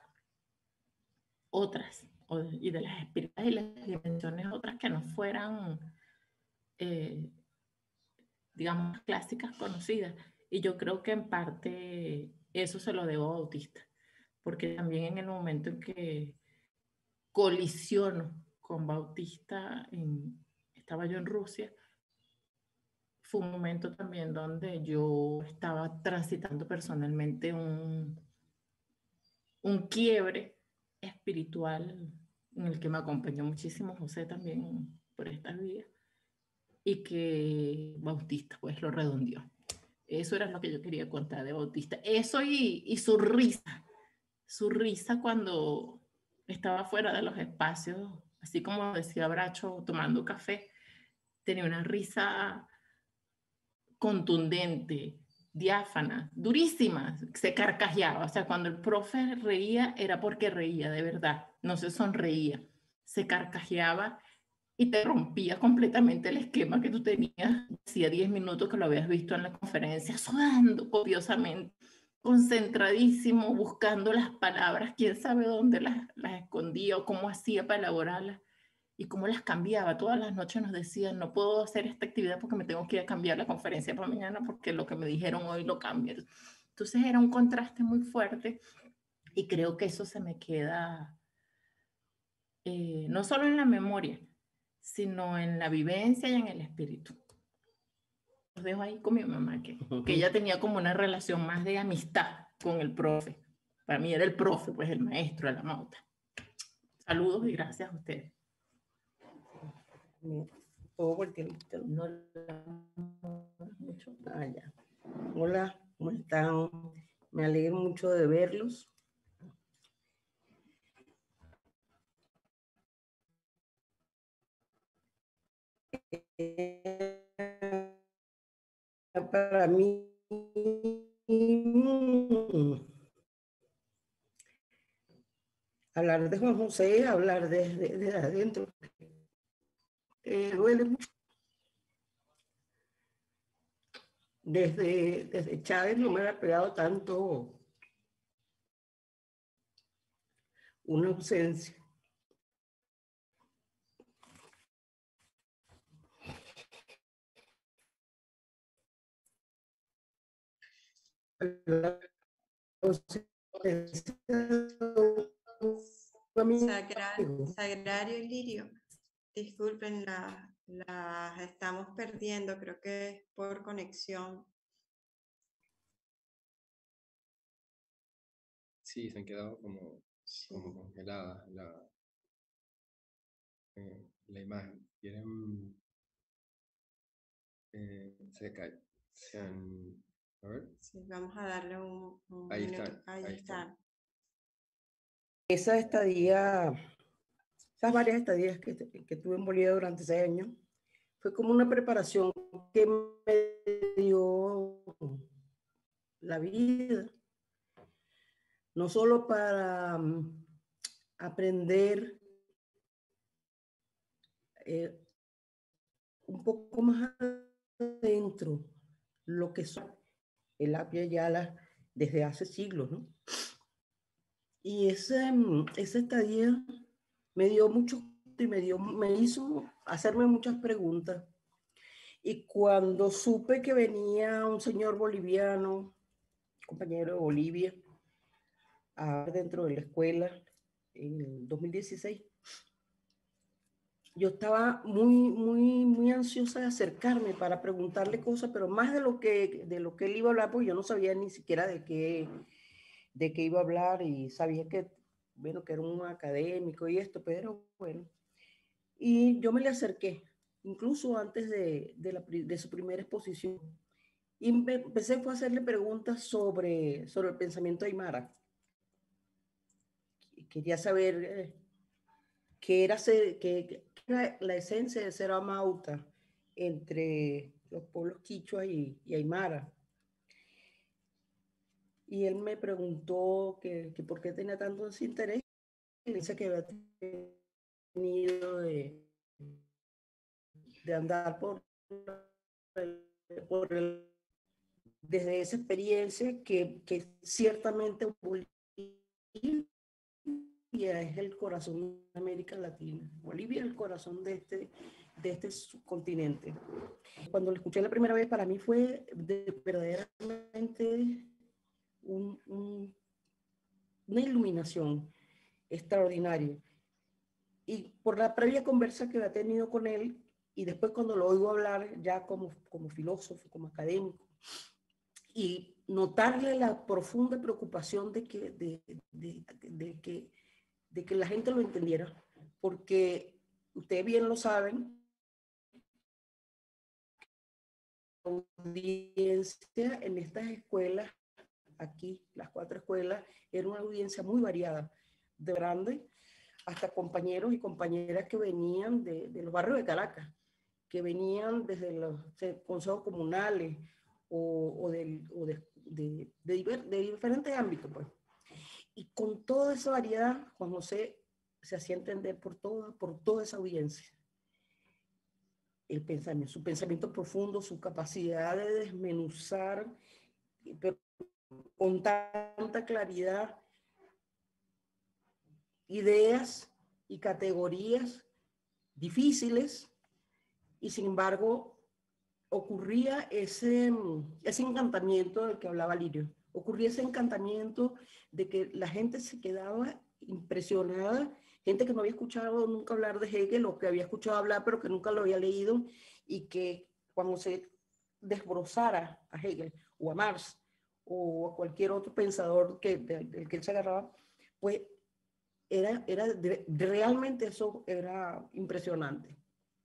otras y de las espirituales y las dimensiones otras que no fueran, eh, digamos, clásicas conocidas. Y yo creo que en parte eso se lo debo a Bautista, porque también en el momento en que colisiono con Bautista, en, estaba yo en Rusia, fue un momento también donde yo estaba transitando personalmente un, un quiebre espiritual en el que me acompañó muchísimo José también por estas vías y que Bautista pues lo redondeó. Eso era lo que yo quería contar de Bautista. Eso y, y su risa, su risa cuando estaba fuera de los espacios, así como decía Bracho, tomando café, tenía una risa contundente, diáfana, durísima, se carcajeaba. O sea, cuando el profe reía era porque reía de verdad, no se sonreía, se carcajeaba y te rompía completamente el esquema que tú tenías. Hacía diez minutos que lo habías visto en la conferencia, sudando copiosamente, concentradísimo, buscando las palabras, quién sabe dónde las, las escondía o cómo hacía para elaborarlas y cómo las cambiaba. Todas las noches nos decían, no puedo hacer esta actividad porque me tengo que ir a cambiar la conferencia para mañana porque lo que me dijeron hoy lo cambio. Entonces era un contraste muy fuerte y creo que eso se me queda eh, no solo en la memoria, sino en la vivencia y en el espíritu. Los dejo ahí con mi mamá, que, que ella tenía como una relación más de amistad con el profe. Para mí era el profe, pues el maestro, la mauta. Saludos y gracias a ustedes. ¿Puedo voltear? No, mucho. Ah, ya. Hola, ¿cómo están? Me alegro mucho de verlos. Para mí, hablar de Juan José, hablar desde de, de adentro, eh, duele mucho. desde, desde Chávez no me había pegado tanto una ausencia. La ausencia Sagra, Sagrario y Lirio, disculpen, las la estamos perdiendo, creo que es por conexión. Sí, se han quedado como, Sí. como congeladas la, eh, la imagen. Quieren, eh, se cae. Se han, a ver, Sí, vamos a darle un, un ahí minuto. están, Ahí, ahí está. están. Esa estadía, esas varias estadías que, que tuve en Bolivia durante seis años, fue como una preparación que me dio la vida, no solo para um, aprender eh, un poco más adentro lo que son el Apia Yala desde hace siglos, ¿no? Y ese, esa estadía me dio mucho y me, dio, me hizo hacerme muchas preguntas. Y cuando supe que venía un señor boliviano, compañero de Bolivia, a dentro de la escuela en el dos mil dieciséis, yo estaba muy, muy, muy ansiosa de acercarme para preguntarle cosas, pero más de lo que, de lo que él iba a hablar, porque yo no sabía ni siquiera de qué, de qué iba a hablar y sabía que, bueno, que era un académico y esto, pero bueno. Y yo me le acerqué, incluso antes de, de, la, de su primera exposición. Y me empecé fue a hacerle preguntas sobre, sobre el pensamiento aymara. Quería saber eh, qué era, ser, qué, qué era la esencia de ser amauta entre los pueblos quichua y, y aymara. Y él me preguntó que, que por qué tenía tanto ese interés. Y dice que había tenido de, de andar por, por el, desde esa experiencia que, que ciertamente Bolivia es el corazón de América Latina. Bolivia es el corazón de este, de este subcontinente. Cuando lo escuché la primera vez, para mí fue de, verdaderamente un, un, una iluminación extraordinaria. Y por la previa conversa que había tenido con él, y después cuando lo oigo hablar ya como, como filósofo, como académico, y notarle la profunda preocupación de que, de, de, de, que, de que la gente lo entendiera, porque ustedes bien lo saben, la audiencia en estas escuelas, aquí, las cuatro escuelas, era una audiencia muy variada, de grande, hasta compañeros y compañeras que venían de, de los barrios de Caracas, que venían desde los consejos comunales o, o, del, o de, de, de, diver, de diferentes ámbitos, pues. Y con toda esa variedad, Juan José se hacía entender por toda, por toda esa audiencia. El pensamiento, su pensamiento profundo, su capacidad de desmenuzar, pero con tanta claridad, ideas y categorías difíciles, y sin embargo ocurría ese, ese encantamiento del que hablaba Lirio. Ocurría ese encantamiento de que la gente se quedaba impresionada, gente que no había escuchado nunca hablar de Hegel o que había escuchado hablar pero que nunca lo había leído, y que cuando se desbrozara a Hegel o a Marx o a cualquier otro pensador que, del que él se agarraba, pues era, era de, de, realmente eso era impresionante.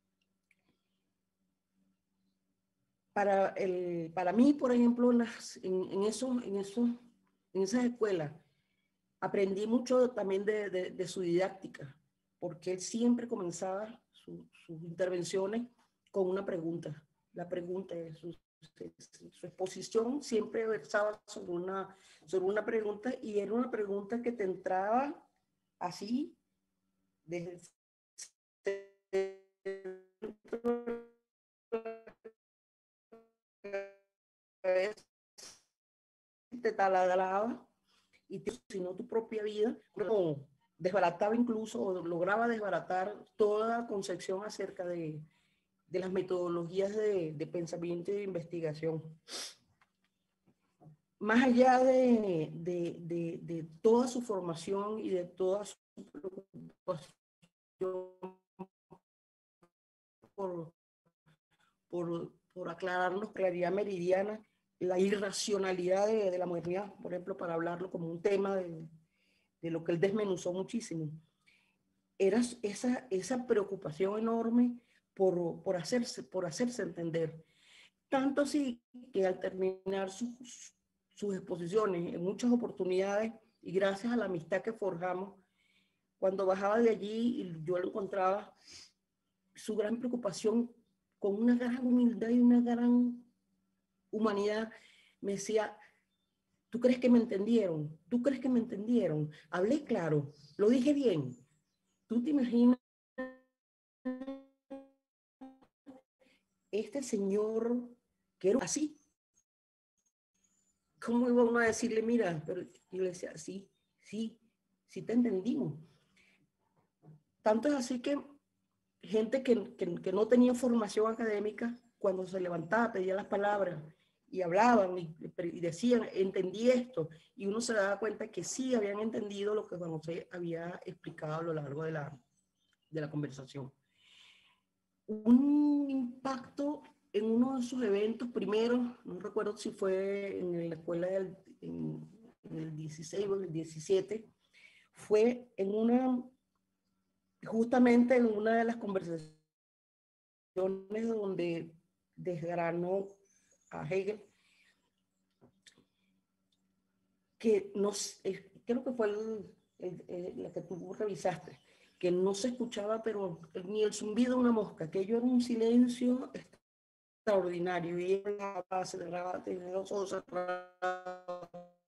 Para, el, para mí, por ejemplo, en, las, en, en, eso, en, eso, en esas escuelas, aprendí mucho también de, de, de su didáctica, porque él siempre comenzaba su, sus intervenciones con una pregunta. La pregunta, su, su exposición siempre versaba sobre una, sobre una pregunta, y era una pregunta que te entraba así, desde el vez te taladraba y te, sino tu propia vida, no, desbarataba incluso, o lograba desbaratar toda concepción acerca de, de las metodologías de, de pensamiento y de investigación. Más allá de, de, de, de toda su formación y de toda su preocupación por, por, por aclararnos claridad meridiana, la irracionalidad de, de la modernidad, por ejemplo, para hablarlo como un tema de, de lo que él desmenuzó muchísimo, era esa, esa preocupación enorme por, por, hacerse, por hacerse entender. Tanto así que al terminar sus, sus exposiciones en muchas oportunidades y gracias a la amistad que forjamos, cuando bajaba de allí y yo lo encontraba, su gran preocupación con una gran humildad y una gran humanidad, me decía, ¿tú crees que me entendieron? ¿Tú crees que me entendieron? Hablé claro, lo dije bien. ¿Tú te imaginas este señor que era así? ¿Cómo iba uno a decirle, mira? Pero yo le decía, sí, sí, sí te entendimos. Tanto es así que gente que, que, que no tenía formación académica, cuando se levantaba, pedía las palabras y hablaban y, y decían, entendí esto, y uno se daba cuenta que sí habían entendido lo que Juan José había explicado a lo largo de la, de la conversación. Un impacto en uno de sus eventos primero, no recuerdo si fue en la escuela del, en, en el dieciséis o el diecisiete, fue en una, justamente en una de las conversaciones donde desgranó a Hegel, que nos, creo que fue el, el, el, la que tú revisaste, que no se escuchaba, pero ni el zumbido de una mosca, que ello era un silencio extraordinario, y hablaba, se cerraba, tenía los ojos cerrados,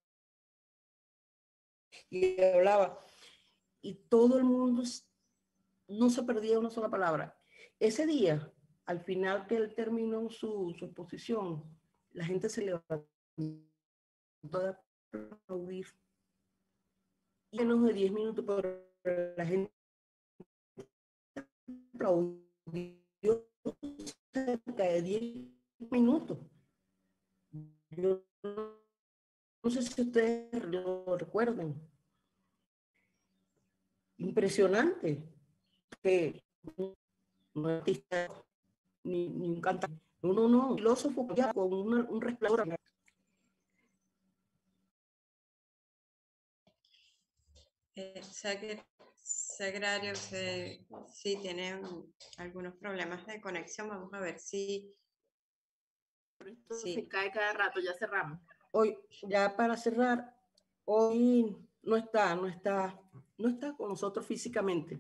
y hablaba, y todo el mundo no se perdía una sola palabra. Ese día, al final que él terminó su, su exposición, la gente se levantó a aplaudir. Menos de diez minutos, pero la gente aplaudió cerca de diez minutos. Yo no sé si ustedes lo recuerdan. Impresionante que un artista ni, ni un cantante, no, no, no, un filósofo ya con una, un resplandor. Eh, Sagrario, se, sí tiene algunos problemas de conexión. Vamos a ver si... Esto sí. se cae cada rato, ya cerramos. Hoy, ya para cerrar, hoy no está, no está, no está con nosotros físicamente,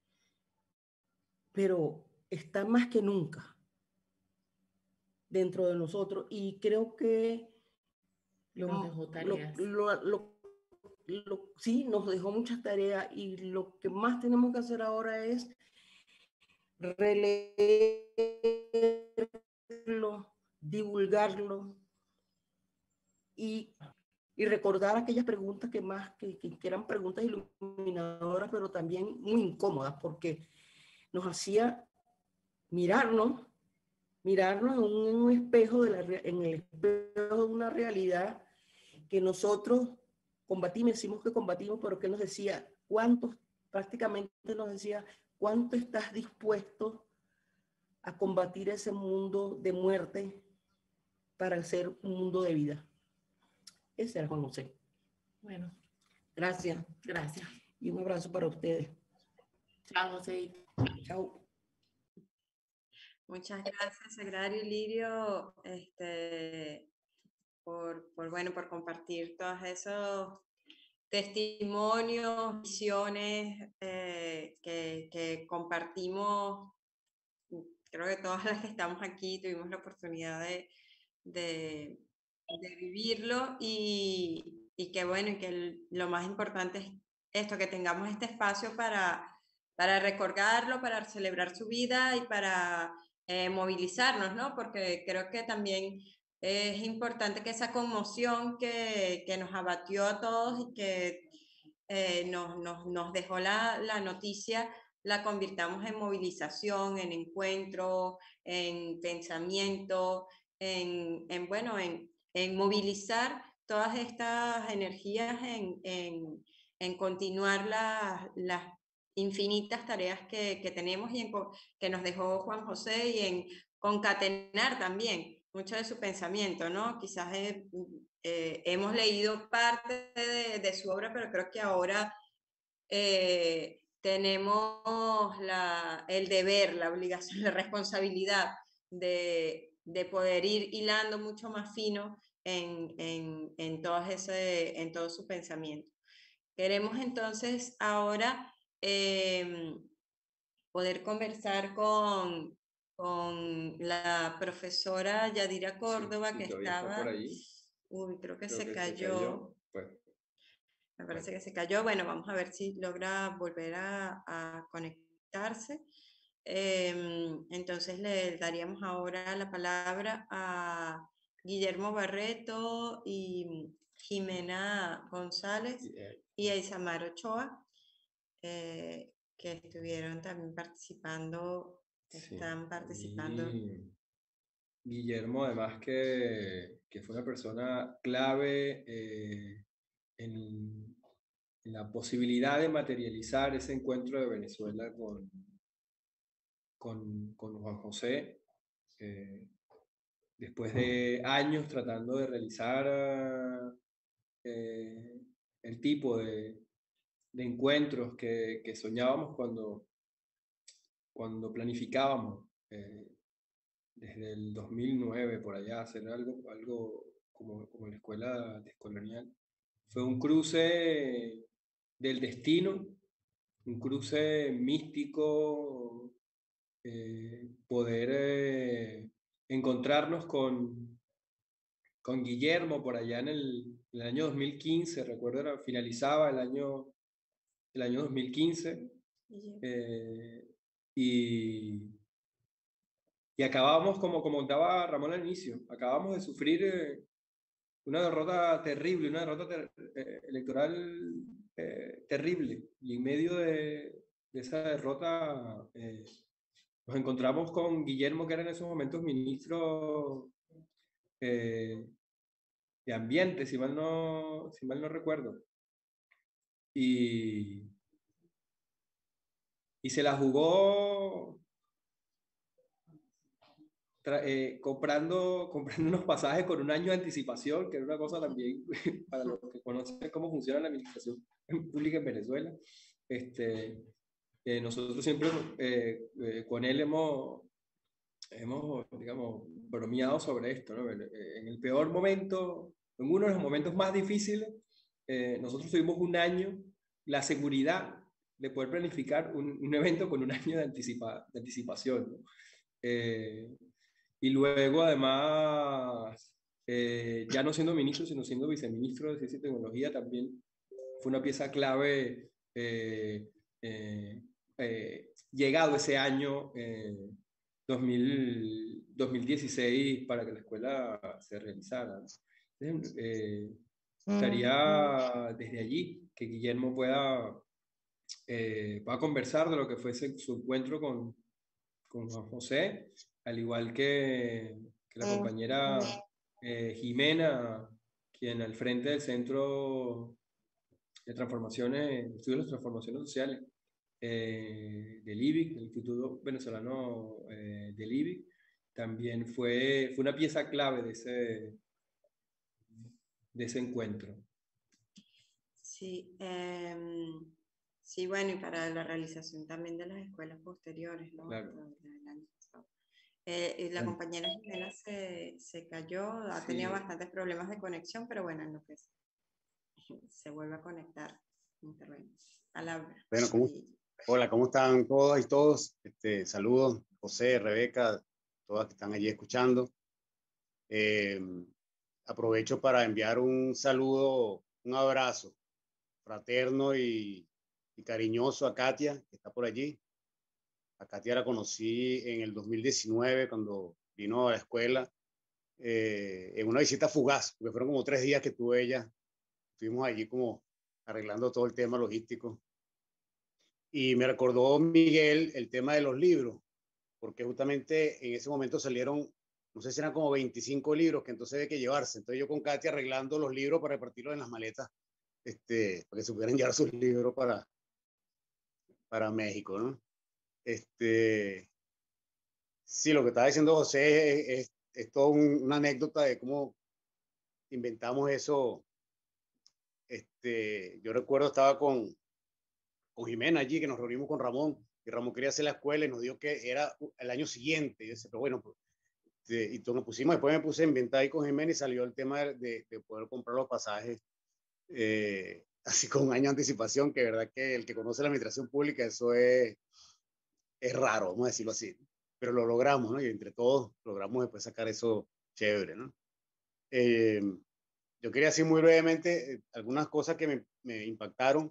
pero está más que nunca dentro de nosotros, y creo que Lo, nos dejó tareas. Lo, lo, lo, lo, sí, nos dejó muchas tareas, y lo que más tenemos que hacer ahora es releerlo, divulgarlo y, y recordar aquellas preguntas que más, que, que eran preguntas iluminadoras, pero también muy incómodas, porque nos hacía mirarnos, mirarnos en un, en un espejo, de la, en el espejo de una realidad que nosotros combatimos, decimos que combatimos, pero que nos decía, ¿cuántos, prácticamente nos decía, cuánto estás dispuesto a combatir ese mundo de muerte para ser un mundo de vida? Ese era Juan José. Bueno, gracias. Gracias. Y un abrazo para ustedes. Chao, José. Chao. Muchas gracias, Sagrario y Lirio, este, por, por, bueno, por compartir todos esos testimonios, visiones eh, que, que compartimos. Creo que todas las que estamos aquí tuvimos la oportunidad de, de, de vivirlo, y, y que bueno, y que el, lo más importante es esto, que tengamos este espacio para, para recordarlo, para celebrar su vida y para eh, movilizarnos, ¿no? Porque creo que también es importante que esa conmoción que, que nos abatió a todos y que eh, nos, nos, nos dejó la, la noticia, la convirtamos en movilización, en encuentro, en pensamiento, en, en bueno, en, en movilizar todas estas energías en, en, en continuar las, las infinitas tareas que, que tenemos y en, que nos dejó Juan José, y en concatenar también mucho de su pensamiento, ¿no? Quizás eh, eh, hemos leído parte de, de, su obra, pero creo que ahora eh, tenemos la, el deber, la obligación, la responsabilidad de, de poder ir hilando mucho más fino en, en, en, todo ese, en todo su pensamiento. Queremos entonces ahora eh, poder conversar con, con la profesora Yadira Córdoba, sí, que estaba por ahí. Uy, creo que, creo se, que cayó. se cayó. Pues, Me parece bueno. que se cayó. Bueno, vamos a ver si logra volver a, a conectarse. Eh, entonces le daríamos ahora la palabra a Guillermo Barreto y Jimena González yeah. y a Isamar Ochoa, eh, que estuvieron también participando, están sí. participando. Y Guillermo, además que, que fue una persona clave eh, en, en la posibilidad de materializar ese encuentro de Venezuela con, con, con Juan José, eh, después de años tratando de realizar eh, el tipo de, de encuentros que, que soñábamos cuando, cuando planificábamos eh, desde el dos mil nueve por allá, hacer algo, algo como, como la escuela descolonial. Fue un cruce del destino, un cruce místico, eh, poder eh, encontrarnos con, con Guillermo por allá en el, en el año dos mil quince, recuerdo, era, finalizaba el año, el año dos mil quince, eh, y, y acabábamos, como comentaba Ramón al inicio, acabamos de sufrir eh, una derrota terrible, una derrota ter eh, electoral eh, terrible, y en medio de, de esa derrota eh, nos encontramos con Guillermo, que era en esos momentos ministro eh, de Ambiente, si mal no, si mal no recuerdo. Y, y se la jugó eh, comprando, comprando unos pasajes con un año de anticipación, que era una cosa también para los que conocen cómo funciona la administración pública en Venezuela. Este, eh, nosotros siempre eh, eh, con él hemos, hemos, digamos, bromeado sobre esto, ¿no? En el peor momento, en uno de los momentos más difíciles, eh, nosotros tuvimos un año, la seguridad de poder planificar un, un evento con un año de, anticipa, de anticipación, ¿no? Eh, y luego, además, eh, ya no siendo ministro, sino siendo viceministro de Ciencia y Tecnología, también fue una pieza clave eh, eh, eh, llegado ese año eh, dos mil, dos mil dieciséis para que la escuela se realizara. Entonces, eh, estaría desde allí que Guillermo pueda, eh, pueda conversar de lo que fue ese, su encuentro con, con Juan José, al igual que, que la compañera eh, Jimena, quien al frente del Centro de Transformaciones, Estudios de Transformaciones Sociales eh, del I B I C, el Instituto Venezolano eh, del I B I C, también fue, fue una pieza clave de ese, de ese encuentro. Sí, eh, sí, bueno, y para la realización también de las escuelas posteriores, ¿no? Claro. Del año pasado. Eh, la compañera Jimena se, se cayó, ha Sí. tenido bastantes problemas de conexión, pero bueno, en lo que se, se vuelve a conectar, intervengo. Palabra. Bueno, ¿cómo, hola, ¿cómo están todas y todos? Este, saludos, José, Rebeca, todas que están allí escuchando. Eh, aprovecho para enviar un saludo, un abrazo fraterno y, y cariñoso a Katia, que está por allí. A Katia la conocí en el dos mil diecinueve cuando vino a la escuela eh, en una visita fugaz, porque fueron como tres días que tuve ella. Estuvimos allí como arreglando todo el tema logístico. Y me recordó Miguel el tema de los libros, porque justamente en ese momento salieron, no sé si eran como veinticinco libros que entonces había que llevarse. Entonces yo con Katia arreglando los libros para repartirlos en las maletas, este, para que se pudieran llevar sus libros para, para México, ¿no? Este, sí, lo que estaba diciendo José es, es, es toda un, una anécdota de cómo inventamos eso. Este, yo recuerdo estaba con, con Jimena allí, que nos reunimos con Ramón, y Ramón quería hacer la escuela y nos dijo que era el año siguiente. Y yo decía, pero bueno, pues, de, y entonces nos pusimos, después me puse a inventar ahí con Jimena y salió el tema de, de poder comprar los pasajes eh, así con un año de anticipación, que verdad que el que conoce la administración pública, eso es, es raro, vamos a decirlo así. Pero lo logramos, ¿no? Y entre todos logramos después sacar eso chévere, ¿no? Eh, yo quería decir muy brevemente eh, algunas cosas que me, me impactaron.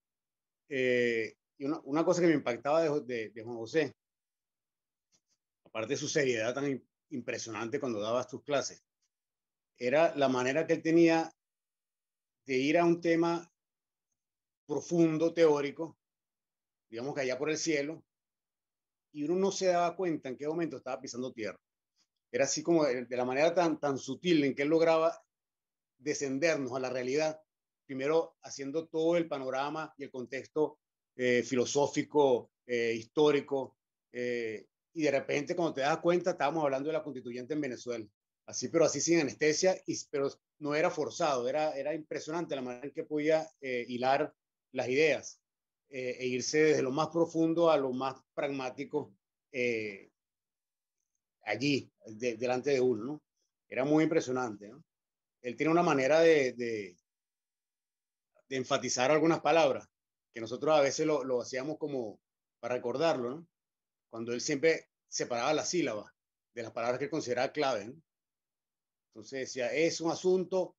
Eh, y una, una cosa que me impactaba de, de, de Juan José, aparte de su seriedad tan impresionante cuando daba sus clases, era la manera que él tenía de ir a un tema profundo, teórico, digamos que allá por el cielo, y uno no se daba cuenta en qué momento estaba pisando tierra. Era así como de, de la manera tan, tan sutil en que él lograba descendernos a la realidad, primero haciendo todo el panorama y el contexto eh, filosófico, eh, histórico, eh, y de repente cuando te das cuenta estábamos hablando de la constituyente en Venezuela, así pero así sin anestesia, y, pero no era forzado, era, era impresionante la manera en que podía eh, hilar las ideas eh, e irse desde lo más profundo a lo más pragmático eh, allí, de, delante de uno, ¿no? Era muy impresionante, ¿no? Él tiene una manera de, de, de enfatizar algunas palabras, que nosotros a veces lo, lo hacíamos como para recordarlo, ¿no? Cuando él siempre separaba las sílabas de las palabras que él consideraba clave, ¿no? Entonces decía, es un asunto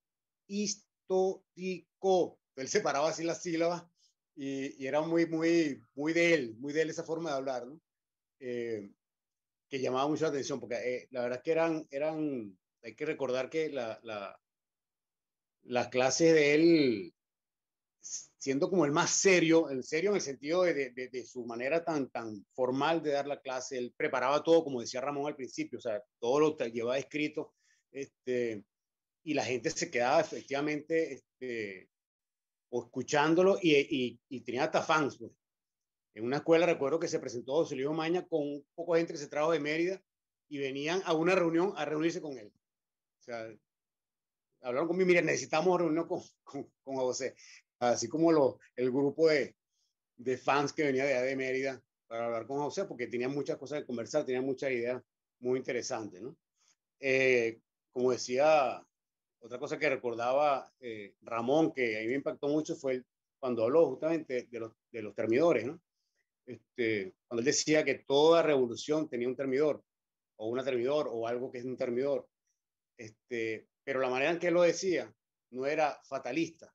histórico. Él separaba así las sílabas y, y era muy, muy, muy de él, muy de él esa forma de hablar, ¿no? Eh, que llamaba mucho la atención, porque eh, la verdad es que eran, eran, hay que recordar que la, la, las clases de él, siendo como el más serio, el serio en el sentido de, de, de, su manera tan, tan formal de dar la clase, él preparaba todo, como decía Ramón al principio, o sea, todo lo llevaba escrito, este, y la gente se quedaba efectivamente este, o escuchándolo y, y, y tenía hasta fans. Pues. En una escuela recuerdo que se presentó José Luis Maña con un poco de gente que se trajo de Mérida y venían a una reunión a reunirse con él. O sea, hablaron conmigo, mire, necesitamos reunión con, con, con José. Así como lo, el grupo de, de fans que venía de, de Mérida para hablar con José, porque tenían muchas cosas que conversar, tenían muchas ideas muy interesantes, ¿no? Eh, como decía, otra cosa que recordaba eh, Ramón, que a mí me impactó mucho, fue el, cuando habló justamente de los, de los termidores, ¿no? Este, cuando él decía que toda revolución tenía un termidor, o una termidor, o algo que es un termidor. Este, pero la manera en que él lo decía no era fatalista.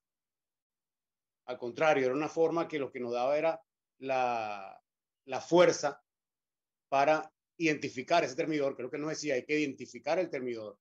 Al contrario, era una forma que lo que nos daba era la, la fuerza para identificar ese termidor, que es lo que nos decía, hay que identificar el termidor.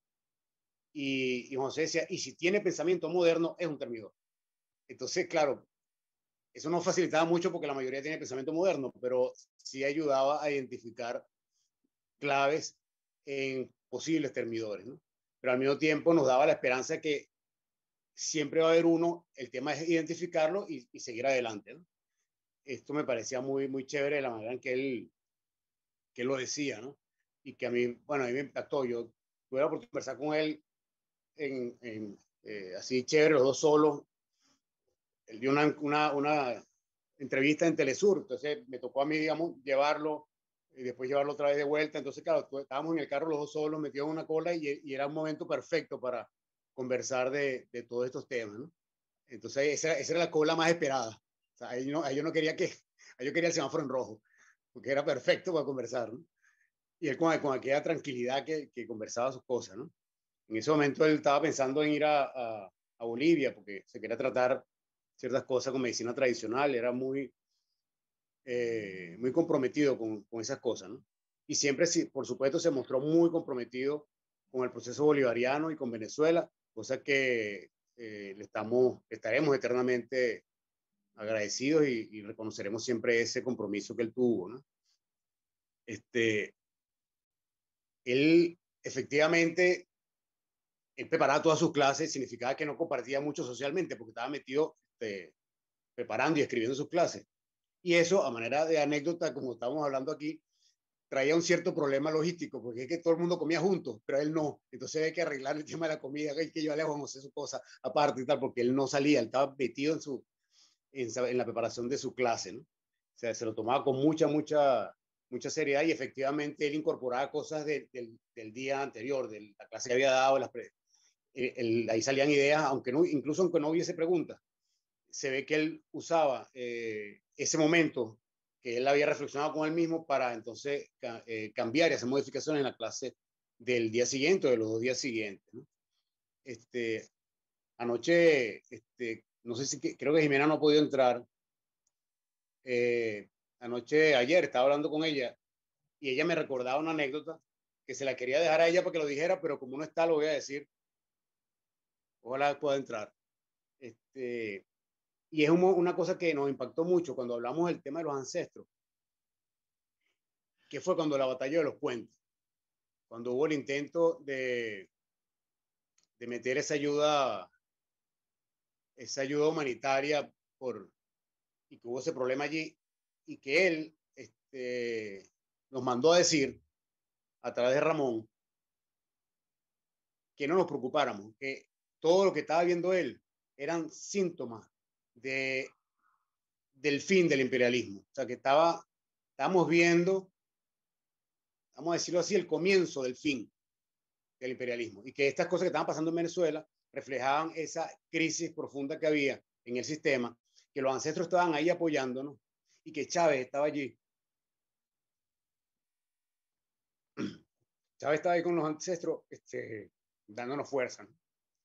Y, y José decía, y si tiene pensamiento moderno, es un termidor. Entonces, claro, eso no facilitaba mucho porque la mayoría tiene pensamiento moderno, pero sí ayudaba a identificar claves en posibles termidores, ¿no? Pero al mismo tiempo nos daba la esperanza de que siempre va a haber uno, el tema es identificarlo y, y seguir adelante, ¿no? Esto me parecía muy, muy chévere la manera en que él, que él lo decía, ¿no? Y que a mí, bueno, a mí me impactó. Yo tuve la oportunidad de conversar con él en, en eh, así chévere, los dos solos. Él dio una, una, una entrevista en Telesur, entonces me tocó a mí, digamos, llevarlo y después llevarlo otra vez de vuelta. Entonces, claro, estábamos en el carro los dos solos, metidos en una cola y, y era un momento perfecto para conversar de, de todos estos temas, ¿no? Entonces, esa, esa era la cola más esperada. O sea, ahí, no, ahí yo no quería que, ahí yo quería el semáforo en rojo, porque era perfecto para conversar, ¿no? Y él con, con aquella tranquilidad que, que conversaba sus cosas, ¿no? En ese momento él estaba pensando en ir a, a, a Bolivia, porque se quería tratar ciertas cosas con medicina tradicional, era muy, eh, muy comprometido con, con esas cosas, ¿no? Y siempre, sí, por supuesto, se mostró muy comprometido con el proceso bolivariano y con Venezuela, cosa que eh, le estamos, estaremos eternamente agradecidos y, y reconoceremos siempre ese compromiso que él tuvo, ¿no? Este, él efectivamente, él preparaba todas sus clases, significaba que no compartía mucho socialmente porque estaba metido este, preparando y escribiendo sus clases. Y eso, a manera de anécdota, como estamos hablando aquí, traía un cierto problema logístico, porque es que todo el mundo comía juntos, pero él no. Entonces hay que arreglar el tema de la comida, hay que llevarle a Juan José su cosa aparte y tal, porque él no salía, él estaba metido en, su, en, en la preparación de su clase, ¿no? O sea, se lo tomaba con mucha, mucha, mucha seriedad y efectivamente él incorporaba cosas de, del, del día anterior, de la clase que había dado, las pre, el, el, ahí salían ideas, aunque no, incluso aunque no hubiese preguntas. Se ve que él usaba eh, ese momento que él había reflexionado con él mismo para entonces ca eh, cambiar y hacer modificaciones en la clase del día siguiente o de los dos días siguientes, ¿no? Este, anoche, este, no sé si, que, creo que Jimena no ha podido entrar. Eh, anoche, ayer, estaba hablando con ella y ella me recordaba una anécdota que se la quería dejar a ella para que lo dijera, pero como no está, lo voy a decir. Ojalá pueda entrar. Este, y es una cosa que nos impactó mucho cuando hablamos del tema de los ancestros, que fue cuando la batalla de los puentes, cuando hubo el intento de, de meter esa ayuda, esa ayuda humanitaria por, y que hubo ese problema allí, y que él este, nos mandó a decir a través de Ramón que no nos preocupáramos, que todo lo que estaba viendo él eran síntomas de, del fin del imperialismo. O sea, que estaba, estábamos viendo, vamos a decirlo así, el comienzo del fin del imperialismo y que estas cosas que estaban pasando en Venezuela reflejaban esa crisis profunda que había en el sistema, que los ancestros estaban ahí apoyándonos y que Chávez estaba allí. Chávez estaba ahí con los ancestros este, dándonos fuerza, ¿no?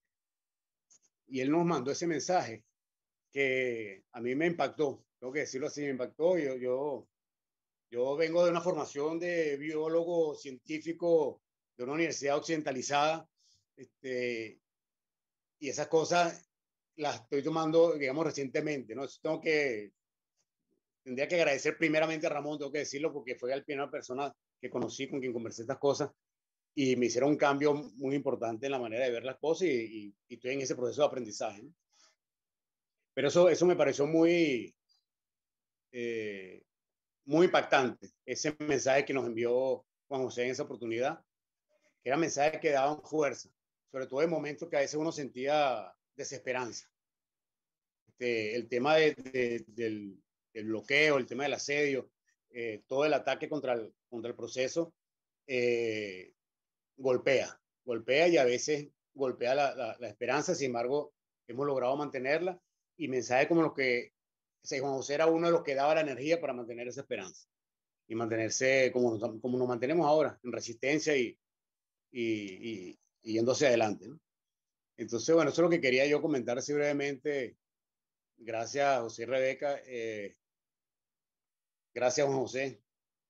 Y él nos mandó ese mensaje que a mí me impactó, tengo que decirlo así, me impactó. Yo, yo, yo vengo de una formación de biólogo científico de una universidad occidentalizada, este, y esas cosas las estoy tomando, digamos, recientemente, ¿no? Tengo que, tendría que agradecer primeramente a Ramón, tengo que decirlo, porque fue la primera persona que conocí, con quien conversé estas cosas, y me hicieron un cambio muy importante en la manera de ver las cosas y, y, y estoy en ese proceso de aprendizaje, ¿no? Pero eso, eso me pareció muy, eh, muy impactante, ese mensaje que nos envió Juan José en esa oportunidad, que eran mensajes que daban fuerza, sobre todo en momentos que a veces uno sentía desesperanza. Este, el tema de, de, del, del bloqueo, el tema del asedio, eh, todo el ataque contra el, contra el proceso, eh, golpea, golpea y a veces golpea la, la, la esperanza. Sin embargo, hemos logrado mantenerla y mensajes como los que Juan José era uno de los que daba la energía para mantener esa esperanza y mantenerse como nos, como nos mantenemos ahora, en resistencia y, y, y, y yendo hacia adelante, ¿no? Entonces, bueno, eso es lo que quería yo comentar así brevemente. Gracias, José y Rebeca. Eh, gracias, Juan José.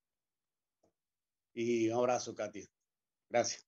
Y un abrazo, Katia. Gracias.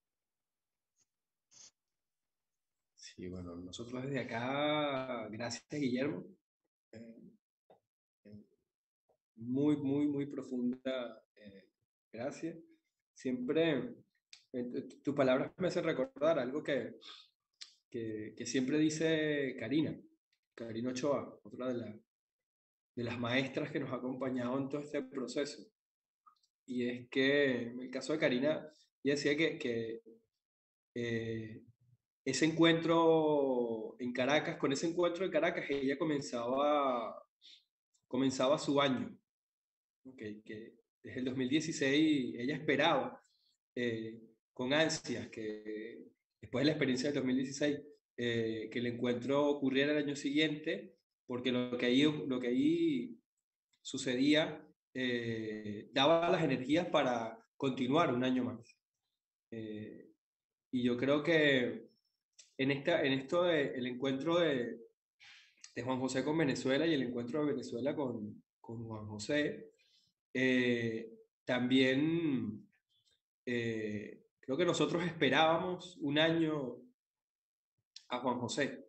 Sí, bueno, nosotros desde acá, gracias, Guillermo. Eh, eh, muy, muy, muy profunda eh, gracias. Siempre, eh, tus palabras me hacen recordar algo que, que, que siempre dice Karina, Karina Ochoa, otra de, la, de las maestras que nos ha acompañado en todo este proceso. Y es que en el caso de Karina, ella decía que, que eh, ese encuentro en Caracas, con ese encuentro en Caracas, ella comenzaba, comenzaba su año, okay, que desde el dos mil dieciséis ella esperaba eh, con ansias que después de la experiencia del dos mil dieciséis, eh, que el encuentro ocurriera el año siguiente, porque lo que ahí, lo que ahí sucedía eh, daba las energías para continuar un año más. Eh, y yo creo que en, esta, en esto de, el encuentro de, de Juan José con Venezuela y el encuentro de Venezuela con, con Juan José, eh, también eh, creo que nosotros esperábamos un año a Juan José,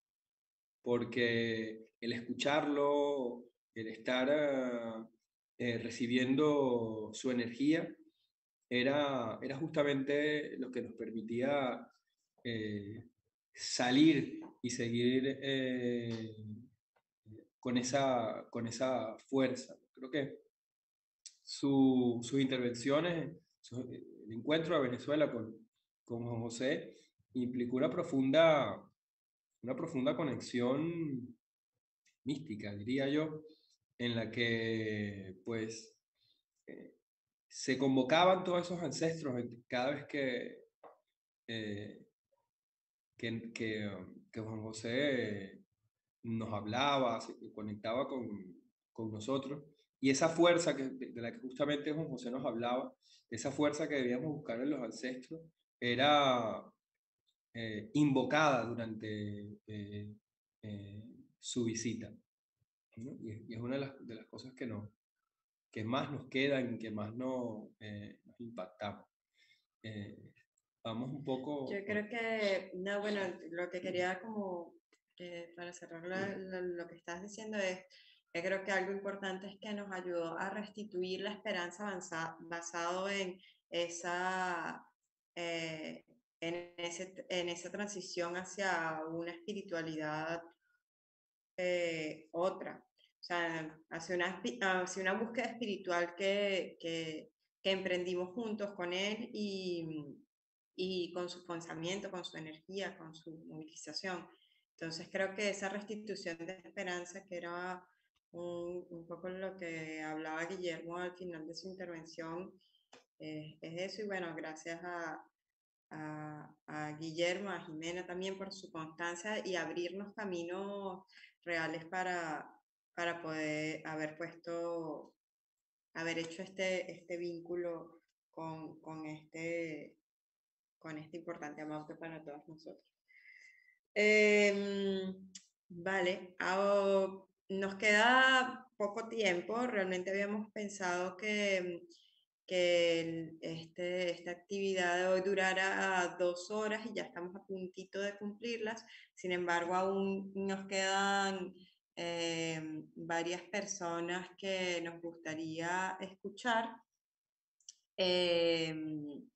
porque el escucharlo, el estar uh, eh, recibiendo su energía, era, era justamente lo que nos permitía eh, salir y seguir eh, con, esa, con esa fuerza. Creo que su, sus intervenciones, su, el encuentro a Venezuela con, con Juan José implicó una profunda, una profunda conexión mística, diría yo, en la que pues eh, se convocaban todos esos ancestros cada vez que, eh, que, que, que Juan José nos hablaba, se conectaba con, con nosotros. Y esa fuerza que, de la que justamente Juan José nos hablaba, esa fuerza que debíamos buscar en los ancestros, era eh, invocada durante eh, eh, su visita, ¿no? Y, y es una de las, de las cosas que, no, que más nos quedan, que más no, eh, nos impactamos. Eh, vamos un poco... Yo creo que, no, bueno, lo que quería como, eh, para cerrar la, la, lo que estás diciendo es, yo creo que algo importante es que nos ayudó a restituir la esperanza avanzada, basado en esa, eh, en, ese, en esa transición hacia una espiritualidad eh, otra, o sea, hacia una, hacia una búsqueda espiritual que, que, que emprendimos juntos con él y, y con su pensamiento, con su energía, con su movilización. Entonces creo que esa restitución de esperanza, que era un, un poco lo que hablaba Guillermo al final de su intervención, eh, es eso. Y bueno, gracias a, a, a Guillermo, a Jimena también por su constancia y abrirnos caminos reales para, para poder haber puesto, haber hecho este, este vínculo con, con, este, con este importante amante para todos nosotros. Eh, vale, ahora nos queda poco tiempo. Realmente habíamos pensado que, que este, esta actividad de hoy durara dos horas y ya estamos a puntito de cumplirlas. Sin embargo, aún nos quedan eh, varias personas que nos gustaría escuchar. Eh,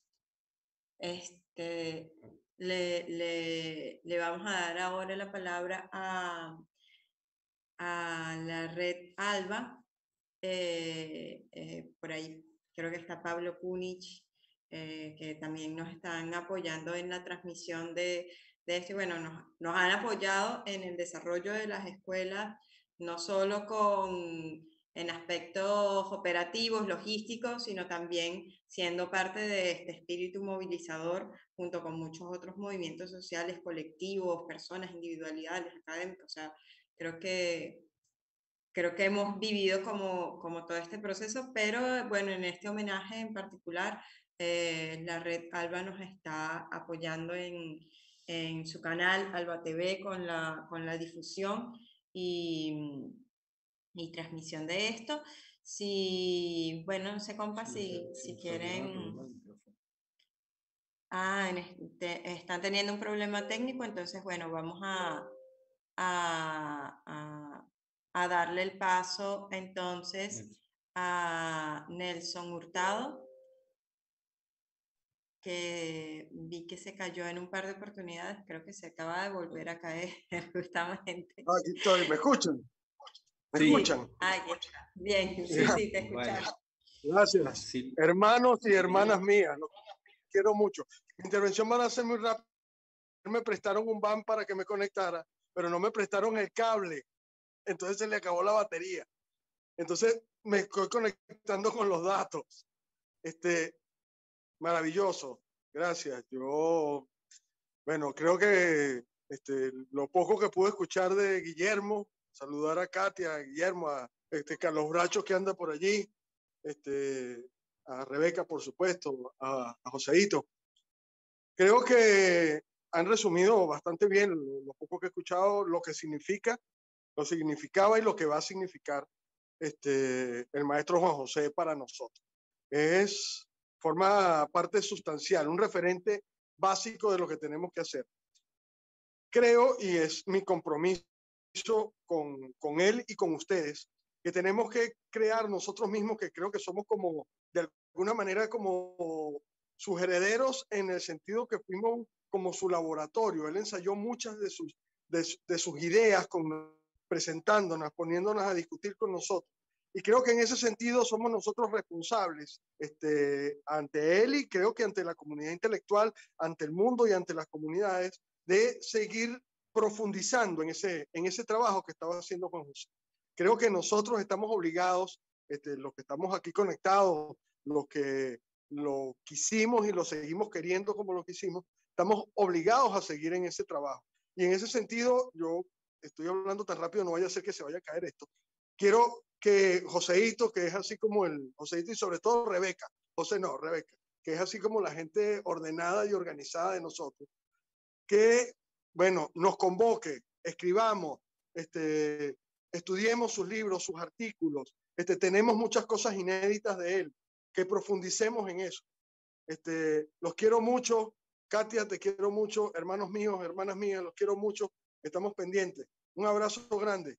este, le, le, le vamos a dar ahora la palabra a, a la red Alba. Eh, eh, por ahí creo que está Pablo Kunich, eh, que también nos están apoyando en la transmisión de, de esto. Bueno, nos, nos han apoyado en el desarrollo de las escuelas, no solo con, en aspectos operativos, logísticos, sino también siendo parte de este espíritu movilizador junto con muchos otros movimientos sociales, colectivos, personas, individualidades, académicos. O sea, creo que Creo que hemos vivido como, como todo este proceso, pero bueno, en este homenaje en particular, eh, la red Alba nos está apoyando en, en su canal Alba T V con la, con la difusión y, y transmisión de esto. Si, bueno, no sé, compa, si, si quieren... Ah, en este, están teniendo un problema técnico, entonces, bueno, vamos a, a, a, a darle el paso entonces a Nelson Hurtado, que vi que se cayó en un par de oportunidades, creo que se acaba de volver a caer justamente. Aquí estoy, ¿me escuchan? ¿Me Sí. escuchan? Ah, aquí está. Bien, sí, sí, te escuchamos. Gracias. Sí. Hermanos y hermanas mías, los quiero mucho. Mi intervención van a ser muy rápida. Me prestaron un van para que me conectara, pero no me prestaron el cable. Entonces se le acabó la batería. Entonces me estoy conectando con los datos. Este, maravilloso. Gracias. Yo, bueno, creo que este, lo poco que pude escuchar de Guillermo, saludar a Katia, a Guillermo, a este, Carlos Bracho que anda por allí, este, a Rebeca, por supuesto, a, a Joseito. Creo que han resumido bastante bien lo, lo poco que he escuchado, lo que significa, lo significaba y lo que va a significar este, el maestro Juan José para nosotros. Es forma parte sustancial, un referente básico de lo que tenemos que hacer. Creo, y es mi compromiso con, con él y con ustedes, que tenemos que crear nosotros mismos, que creo que somos como, de alguna manera, como sus herederos, en el sentido que fuimos como su laboratorio. Él ensayó muchas de sus, de, de sus ideas, con, presentándonos, poniéndonos a discutir con nosotros. Y creo que en ese sentido somos nosotros responsables este, ante él, y creo que ante la comunidad intelectual, ante el mundo y ante las comunidades, de seguir profundizando en ese, en ese trabajo que estaba haciendo Juan José. Creo que nosotros estamos obligados, este, los que estamos aquí conectados, los que lo quisimos y lo seguimos queriendo como lo quisimos, estamos obligados a seguir en ese trabajo. Y en ese sentido, yo estoy hablando tan rápido, no vaya a ser que se vaya a caer esto. Quiero que Joseito, que es así como el Joseito, y sobre todo Rebeca, José no, Rebeca, que es así como la gente ordenada y organizada de nosotros, que, bueno, nos convoque, escribamos, este, estudiemos sus libros, sus artículos, este, tenemos muchas cosas inéditas de él, que profundicemos en eso. Este, los quiero mucho, Katia, te quiero mucho, hermanos míos, hermanas mías, los quiero mucho, estamos pendientes. Un abrazo grande.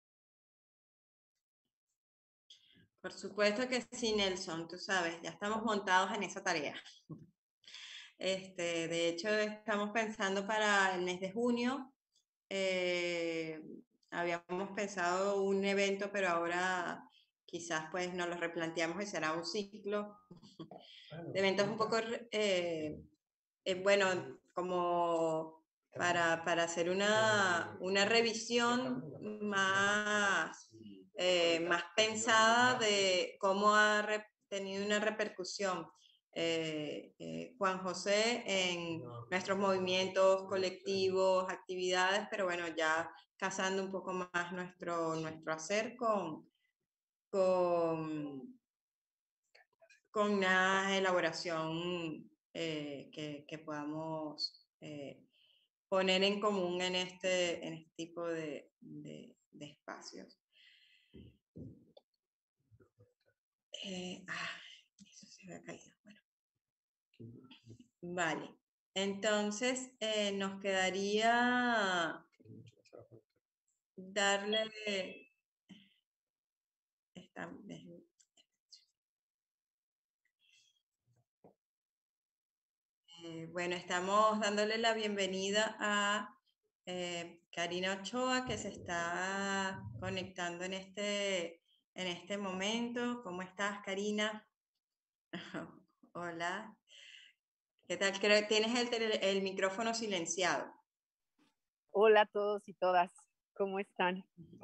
Por supuesto que sí, Nelson, tú sabes, ya estamos montados en esa tarea. Este, de hecho, estamos pensando para el mes de junio. Eh, habíamos pensado un evento, pero ahora quizás pues nos lo replanteamos y será un ciclo de eventos un poco, eh, eh, bueno, como para, para hacer una, una revisión más, eh, más pensada de cómo ha re, tenido una repercusión eh, eh, Juan José en nuestros movimientos colectivos, actividades, pero bueno, ya casando un poco más nuestro, nuestro hacer con, con, con una elaboración eh, que, que podamos eh, poner en común en este, en este tipo de, de, de espacios. Eh, ah, eso se había caído. Bueno. Vale. Entonces, eh, nos quedaría darle... Esta, eh, bueno, estamos dándole la bienvenida a eh, Karina Ochoa, que se está conectando en este, en este momento. ¿Cómo estás, Karina? Hola. ¿Qué tal? Creo que tienes el, el micrófono silenciado. Hola a todos y todas. ¿Cómo están?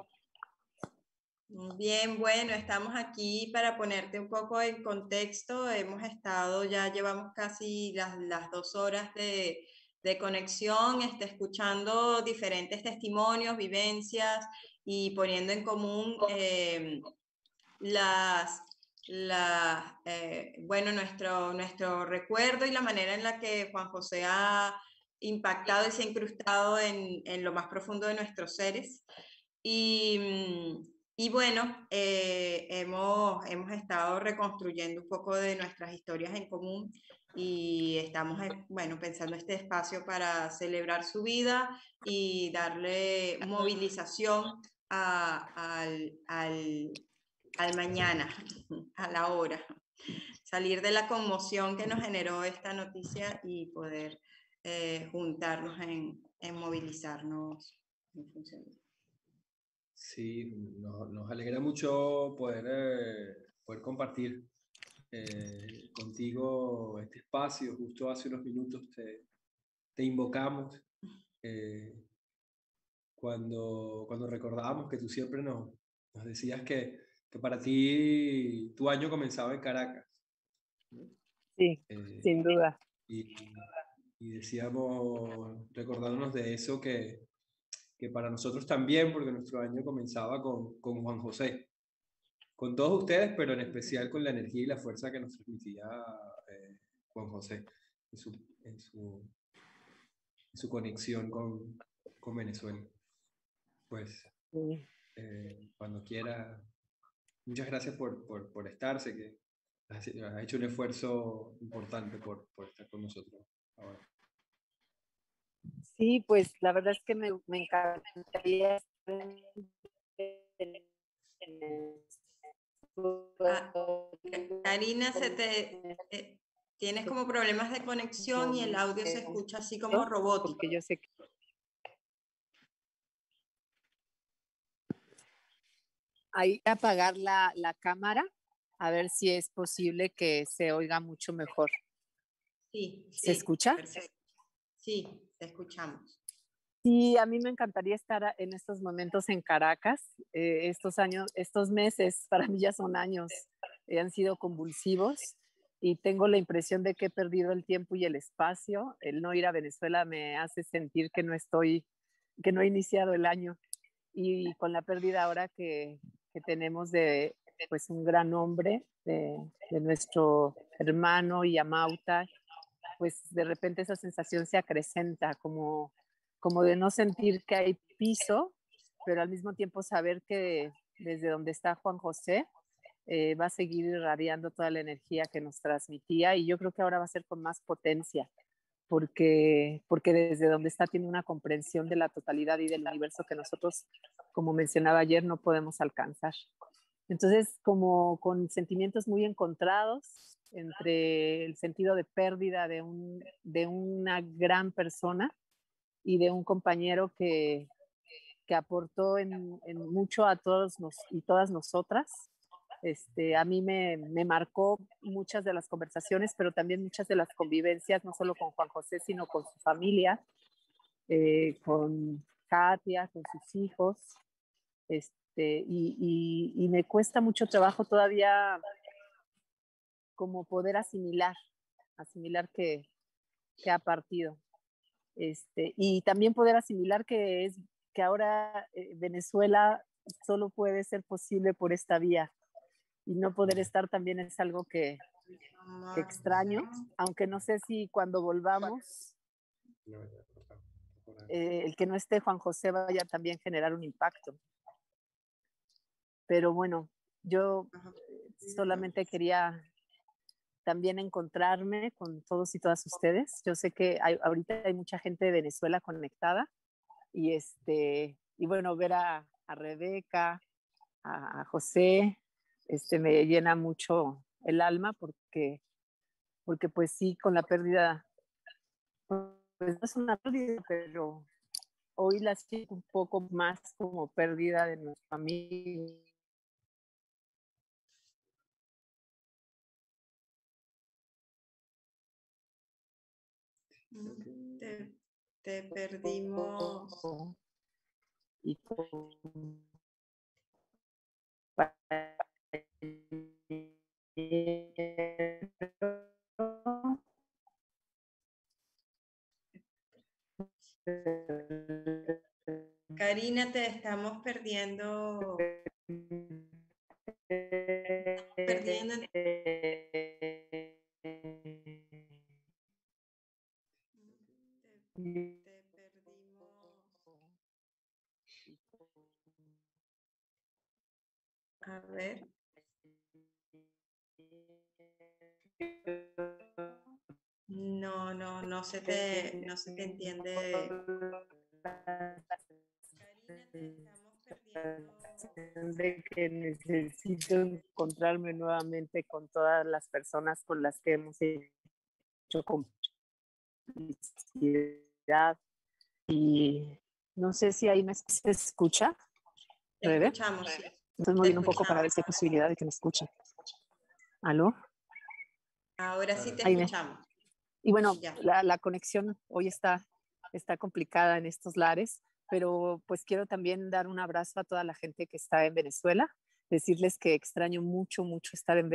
Bien, bueno, estamos aquí para ponerte un poco en contexto. Hemos estado, ya llevamos casi las, las dos horas de, de conexión, este, escuchando diferentes testimonios, vivencias y poniendo en común eh, las, la, eh, bueno, nuestro, nuestro recuerdo y la manera en la que Juan José ha impactado y se ha incrustado en, en lo más profundo de nuestros seres. Y, y bueno, eh, hemos, hemos estado reconstruyendo un poco de nuestras historias en común y estamos, bueno, pensando este espacio para celebrar su vida y darle movilización a, al, al, al mañana, a la hora. Salir de la conmoción que nos generó esta noticia y poder eh, juntarnos en, en movilizarnos en función de... Sí, nos, nos alegra mucho poder, eh, poder compartir eh, contigo este espacio. Justo hace unos minutos te, te invocamos eh, cuando, cuando recordábamos que tú siempre nos, nos decías que, que para ti tu año comenzaba en Caracas. Sí, eh, sin duda. Y, y decíamos, recordándonos de eso, que que para nosotros también, porque nuestro año comenzaba con, con Juan José, con todos ustedes, pero en especial con la energía y la fuerza que nos transmitía eh, Juan José en su, en su, en su conexión con, con Venezuela. Pues, eh, cuando quiera, muchas gracias por, por, por estar, sé que has, has hecho un esfuerzo importante por, por estar con nosotros ahora. Sí, pues la verdad es que me, me encantaría estar en, en Ah, Karina, se te, eh, tienes como problemas de conexión y el audio se escucha así como robótico. Porque yo sé que ahí voy a apagar la, la cámara a ver si es posible que se oiga mucho mejor. Sí, sí. ¿Se escucha? Perfecto. Sí, te escuchamos. Sí, a mí me encantaría estar en estos momentos en Caracas. Eh, estos años, estos meses, para mí ya son años, eh, han sido convulsivos y tengo la impresión de que he perdido el tiempo y el espacio. El no ir a Venezuela me hace sentir que no estoy, que no he iniciado el año. Y con la pérdida ahora que, que tenemos de pues un gran hombre, de, de nuestro hermano Yamauta, pues de repente esa sensación se acrecenta, como, como de no sentir que hay piso, pero al mismo tiempo saber que desde donde está Juan José eh, va a seguir irradiando toda la energía que nos transmitía, y yo creo que ahora va a ser con más potencia, porque, porque desde donde está tiene una comprensión de la totalidad y del universo que nosotros, como mencionaba ayer, no podemos alcanzar. Entonces, como con sentimientos muy encontrados entre el sentido de pérdida de, un, de una gran persona y de un compañero que, que aportó en, en mucho a todos nos, y todas nosotras. Este, a mí me, me marcó muchas de las conversaciones, pero también muchas de las convivencias, no solo con Juan José, sino con su familia, eh, con Katia, con sus hijos. Este, y, y, y me cuesta mucho trabajo todavía como poder asimilar, asimilar que, que ha partido. Este, y también poder asimilar que, es, que ahora eh, Venezuela solo puede ser posible por esta vía, y no poder estar también es algo que, que extraño, aunque no sé si cuando volvamos eh, el que no esté Juan José vaya también a generar un impacto. Pero bueno, yo solamente quería también encontrarme con todos y todas ustedes. Yo sé que hay, ahorita hay mucha gente de Venezuela conectada, y, este, y bueno, ver a, a Rebeca, a, a José, este, me llena mucho el alma, porque, porque pues sí, con la pérdida, pues no es una pérdida, pero hoy la siento un poco más como pérdida de nuestro amigo. Te, te perdimos. Y con... Karina, te estamos perdiendo. Estamos perdiendo. Te perdimos. A ver. No, no, no se te, no se te entiende. Karina, te estamos perdiendo. De que necesito encontrarme nuevamente con todas las personas con las que hemos hecho complicidad, y no sé si ahí me se escucha. Te ¿Rebe? escuchamos, sí. Estoy moviendo un poco para ver si hay posibilidad de que me escuchen. ¿Aló? Ahora sí te ahí escuchamos. Me... Y bueno, la, la conexión hoy está, está complicada en estos lares, pero pues quiero también dar un abrazo a toda la gente que está en Venezuela, decirles que extraño mucho, mucho estar en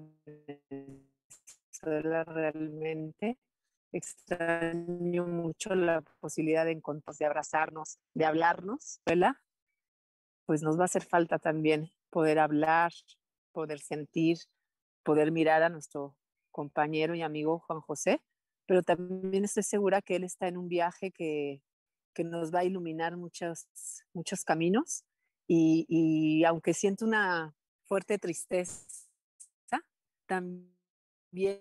Venezuela realmente. Extraño mucho la posibilidad de encontrarnos, de abrazarnos, de hablarnos. ¿Verdad? Pues nos va a hacer falta también poder hablar, poder sentir, poder mirar a nuestro compañero y amigo Juan José, pero también estoy segura que él está en un viaje que, que nos va a iluminar muchos, muchos caminos, y, y aunque siento una fuerte tristeza también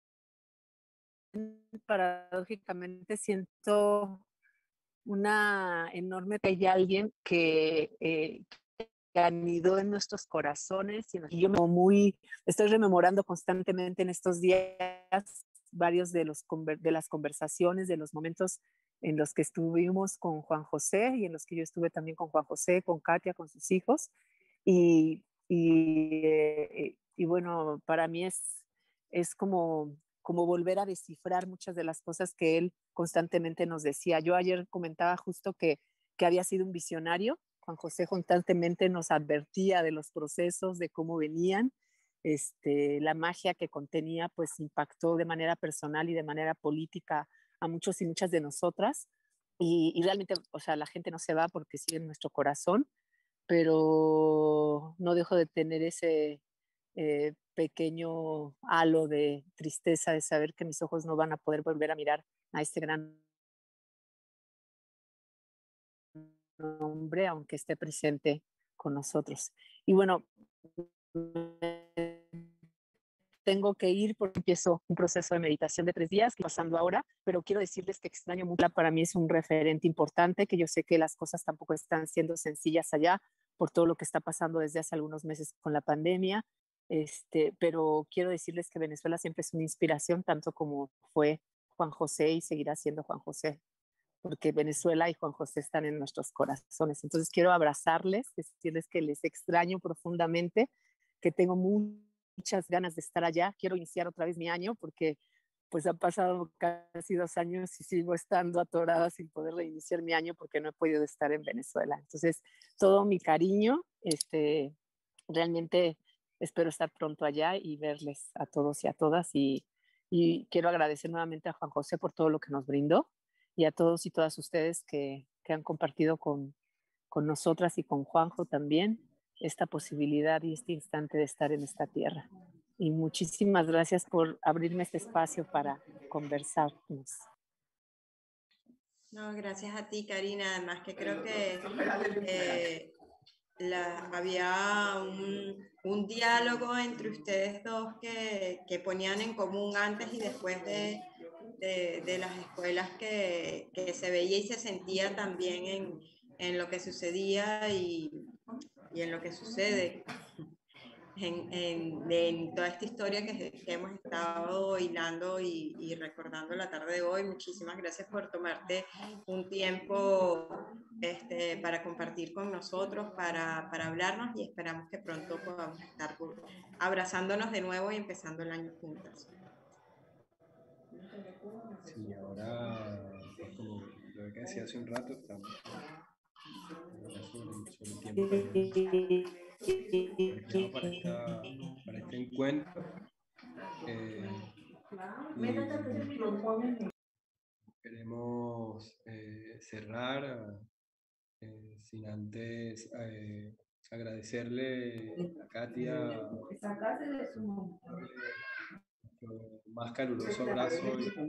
paradójicamente siento una enorme que hay alguien que, eh, que anidó en nuestros corazones y, y yo me muy estoy rememorando constantemente en estos días varios de los de las conversaciones, de los momentos en los que estuvimos con Juan José y en los que yo estuve también con Juan José, con Katia, con sus hijos y, y, eh, y bueno, para mí es, es como como volver a descifrar muchas de las cosas que él constantemente nos decía. Yo ayer comentaba justo que, que había sido un visionario. Juan José constantemente nos advertía de los procesos, de cómo venían. Este, la magia que contenía pues impactó de manera personal y de manera política a muchos y muchas de nosotras. Y, y realmente, o sea, la gente no se va porque sigue en nuestro corazón, pero no dejo de tener ese... Eh, pequeño halo de tristeza de saber que mis ojos no van a poder volver a mirar a este gran hombre, aunque esté presente con nosotros. Y bueno, tengo que ir porque empiezo un proceso de meditación de tres días, que pasando ahora, pero quiero decirles que extraño mucho. Para mí es un referente importante, que yo sé que las cosas tampoco están siendo sencillas allá por todo lo que está pasando desde hace algunos meses con la pandemia. Este, pero quiero decirles que Venezuela siempre es una inspiración, tanto como fue Juan José y seguirá siendo Juan José, porque Venezuela y Juan José están en nuestros corazones. Entonces quiero abrazarles, decirles que les extraño profundamente, que tengo muchas ganas de estar allá. Quiero iniciar otra vez mi año porque pues han pasado casi dos años y sigo estando atorada sin poder reiniciar mi año porque no he podido estar en Venezuela. Entonces todo mi cariño, este, realmente espero estar pronto allá y verles a todos y a todas. Y, y quiero agradecer nuevamente a Juan José por todo lo que nos brindó y a todos y todas ustedes que, que han compartido con, con nosotras y con Juanjo también esta posibilidad y este instante de estar en esta tierra. Y muchísimas gracias por abrirme este espacio para conversarnos. No, gracias a ti, Karina. Además que creo que eh, la, había un, un diálogo entre ustedes dos que, que ponían en común antes y después de, de, de las escuelas que, que se veía y se sentía también en, en lo que sucedía y, y en lo que sucede en, en, en toda esta historia que, que hemos estado hilando y, y recordando la tarde de hoy. Muchísimas gracias por tomarte un tiempo este, para compartir con nosotros, para, para hablarnos y esperamos que pronto podamos estar abrazándonos de nuevo y empezando el año juntas. Sí, ahora, pues como lo que decía hace un rato, estamos sobre, sobre el tiempo marcado para, esta, para este encuentro. Eh, queremos eh, cerrar eh, sin antes eh, agradecerle a Katia nuestro más caluroso abrazo. Y,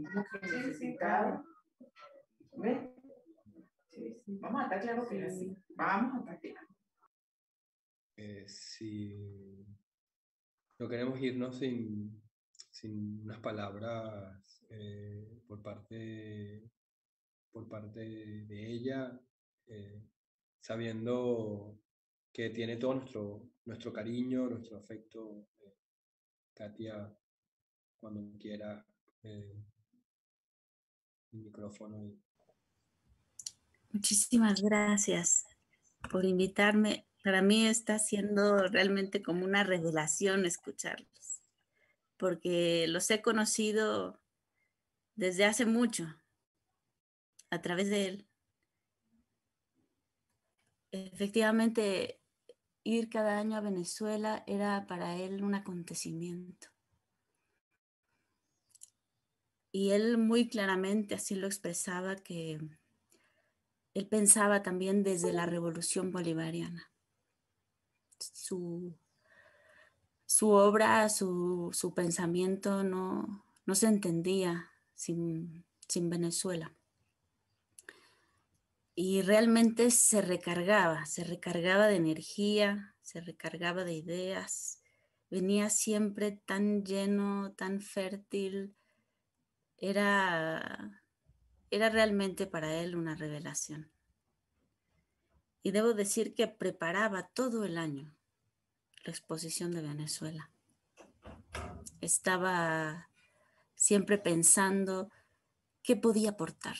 Vamos a estar claro que es así. Vamos a estar claro. Eh, si no queremos irnos sin, sin unas palabras eh, por parte, por parte de ella, eh, sabiendo que tiene todo nuestro, nuestro cariño, nuestro afecto. Eh, Katia, cuando quiera, eh, el micrófono. Y... Muchísimas gracias por invitarme. Para mí está siendo realmente como una revelación escucharlos, porque los he conocido desde hace mucho, a través de él. Efectivamente, ir cada año a Venezuela era para él un acontecimiento. Y él muy claramente así lo expresaba, que él pensaba también desde la revolución bolivariana. Su, su obra, su, su pensamiento no, no se entendía sin, sin Venezuela. Y realmente se recargaba, se recargaba de energía, se recargaba de ideas venía siempre tan lleno, tan fértil. Era, era realmente para él una revelación. Y debo decir que preparaba todo el año la exposición de Venezuela. Estaba siempre pensando qué podía aportar.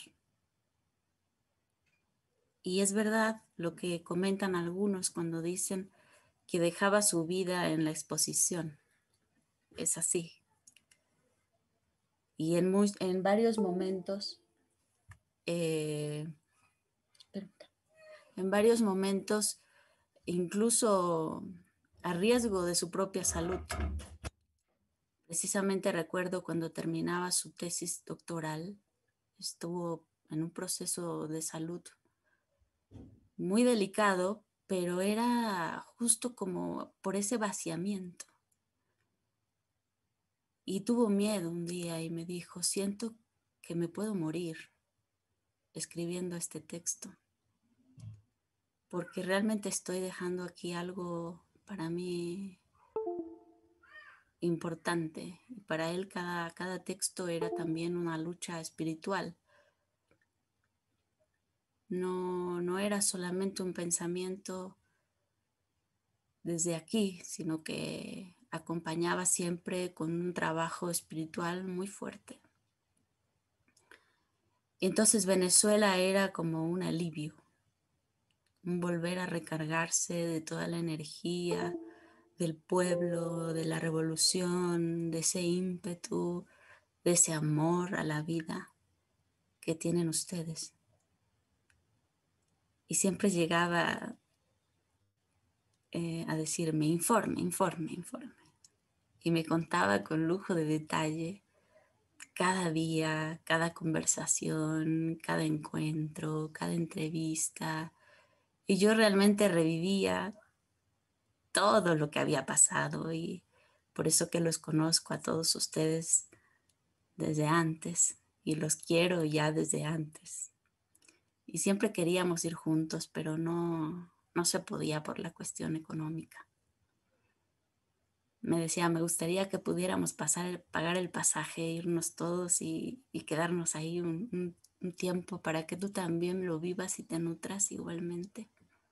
Y es verdad lo que comentan algunos cuando dicen que dejaba su vida en la exposición. Es así. Y en, muy, en varios momentos, eh, en varios momentos, incluso a riesgo de su propia salud. Precisamente recuerdo cuando terminaba su tesis doctoral, estuvo en un proceso de salud muy delicado, pero era justo como por ese vaciamiento. Y tuvo miedo un día y me dijo, siento que me puedo morir escribiendo este texto, porque realmente estoy dejando aquí algo para mí importante. Y para él cada, cada texto era también una lucha espiritual. No, no era solamente un pensamiento desde aquí, sino que acompañaba siempre con un trabajo espiritual muy fuerte. Y entonces Venezuela era como un alivio, un volver a recargarse de toda la energía del pueblo, de la revolución, de ese ímpetu, de ese amor a la vida que tienen ustedes. Y siempre llegaba eh, a decirme, informe, informe, informe. Y me contaba con lujo de detalle cada día, cada conversación, cada encuentro, cada entrevista. Y yo realmente revivía todo lo que había pasado y por eso que los conozco a todos ustedes desde antes y los quiero ya desde antes. Y siempre queríamos ir juntos, pero no, no se podía por la cuestión económica. Me decía, me gustaría que pudiéramos pasar, pagar el pasaje, irnos todos y, y quedarnos ahí un, un, un tiempo para que tú también lo vivas y te nutras igualmente.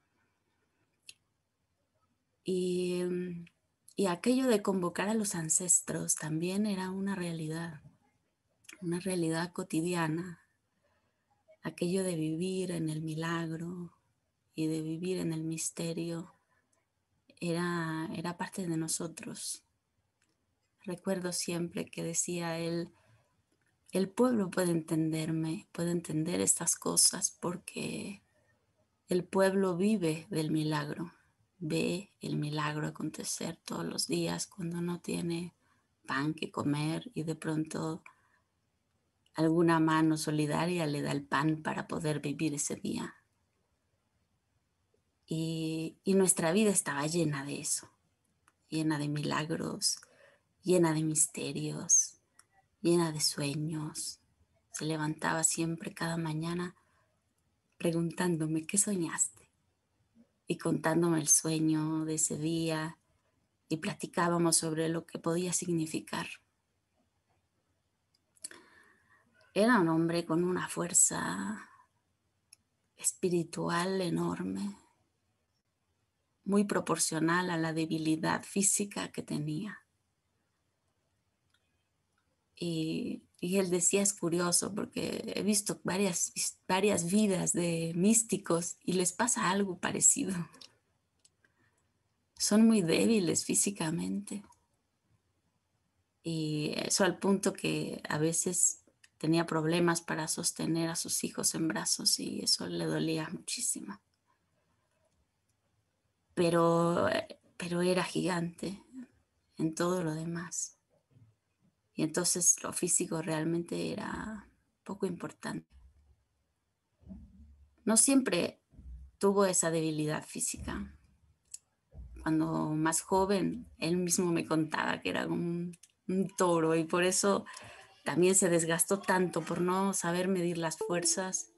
Y, y aquello de convocar a los ancestros también era una realidad, una realidad cotidiana. Aquello de vivir en el milagro y de vivir en el misterio era, era parte de nosotros. Recuerdo siempre que decía él, el pueblo puede entenderme, puede entender estas cosas porque el pueblo vive del milagro, ve el milagro acontecer todos los días cuando no tiene pan que comer y de pronto alguna mano solidaria le da el pan para poder vivir ese día. Y, y nuestra vida estaba llena de eso, llena de milagros, llena de misterios, llena de sueños. Se levantaba siempre cada mañana preguntándome, ¿qué soñaste? Y contándome el sueño de ese día y platicábamos sobre lo que podía significar. Era un hombre con una fuerza espiritual enorme, muy proporcional a la debilidad física que tenía. Y, y él decía, es curioso porque he visto varias, varias vidas de místicos y les pasa algo parecido. Son muy débiles físicamente. Y eso al punto que a veces tenía problemas para sostener a sus hijos en brazos y eso le dolía muchísimo. Pero, pero era gigante en todo lo demás. Y entonces lo físico realmente era poco importante. No siempre tuvo esa debilidad física. Cuando más joven, él mismo me contaba que era un, un toro y por eso también se desgastó tanto por no saber medir las fuerzas.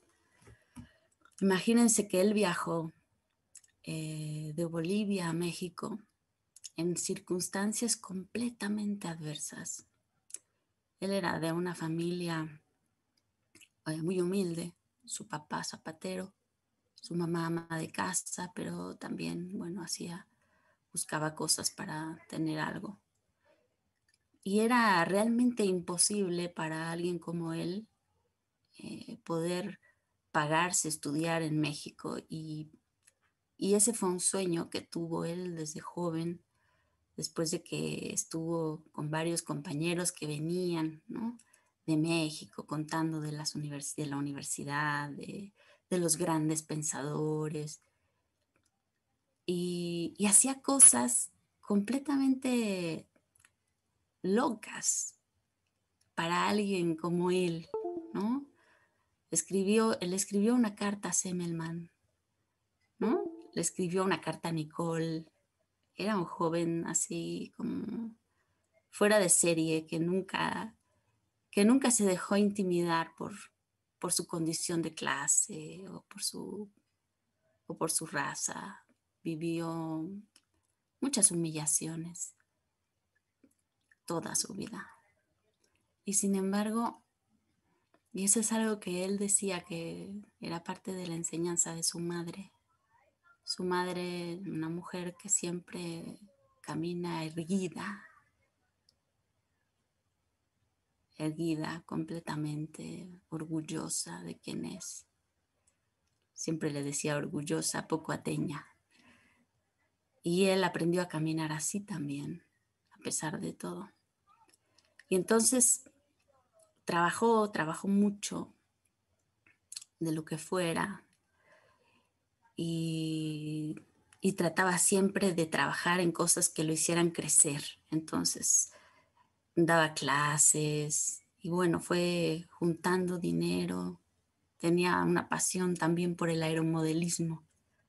Imagínense que él viajó eh, de Bolivia a México en circunstancias completamente adversas. Él era de una familia eh, muy humilde, su papá zapatero, su mamá ama de casa, pero también, bueno, hacía, buscaba cosas para tener algo. Y era realmente imposible para alguien como él eh, poder pagarse estudiar en México. Y, y ese fue un sueño que tuvo él desde joven, después de que estuvo con varios compañeros que venían, ¿no?, de México, contando de, las univers de la universidad, de, de los grandes pensadores. Y, y hacía cosas completamente locas para alguien como él, ¿no? Escribió, él escribió una carta a Semmelman, ¿no? Le escribió una carta a Nicole. Era un joven así como fuera de serie, que nunca, que nunca se dejó intimidar por, por su condición de clase o por su, o por su raza. Vivió muchas humillaciones toda su vida. Y sin embargo, y eso es algo que él decía que era parte de la enseñanza de su madre. Su madre, una mujer que siempre camina erguida, erguida, completamente orgullosa de quién es. Siempre le decía orgullosa, poco ateña. Y él aprendió a caminar así también, a pesar de todo. Y entonces trabajó, trabajó mucho de lo que fuera y, y trataba siempre de trabajar en cosas que lo hicieran crecer. Entonces daba clases y bueno, fue juntando dinero. Tenía una pasión también por el aeromodelismo.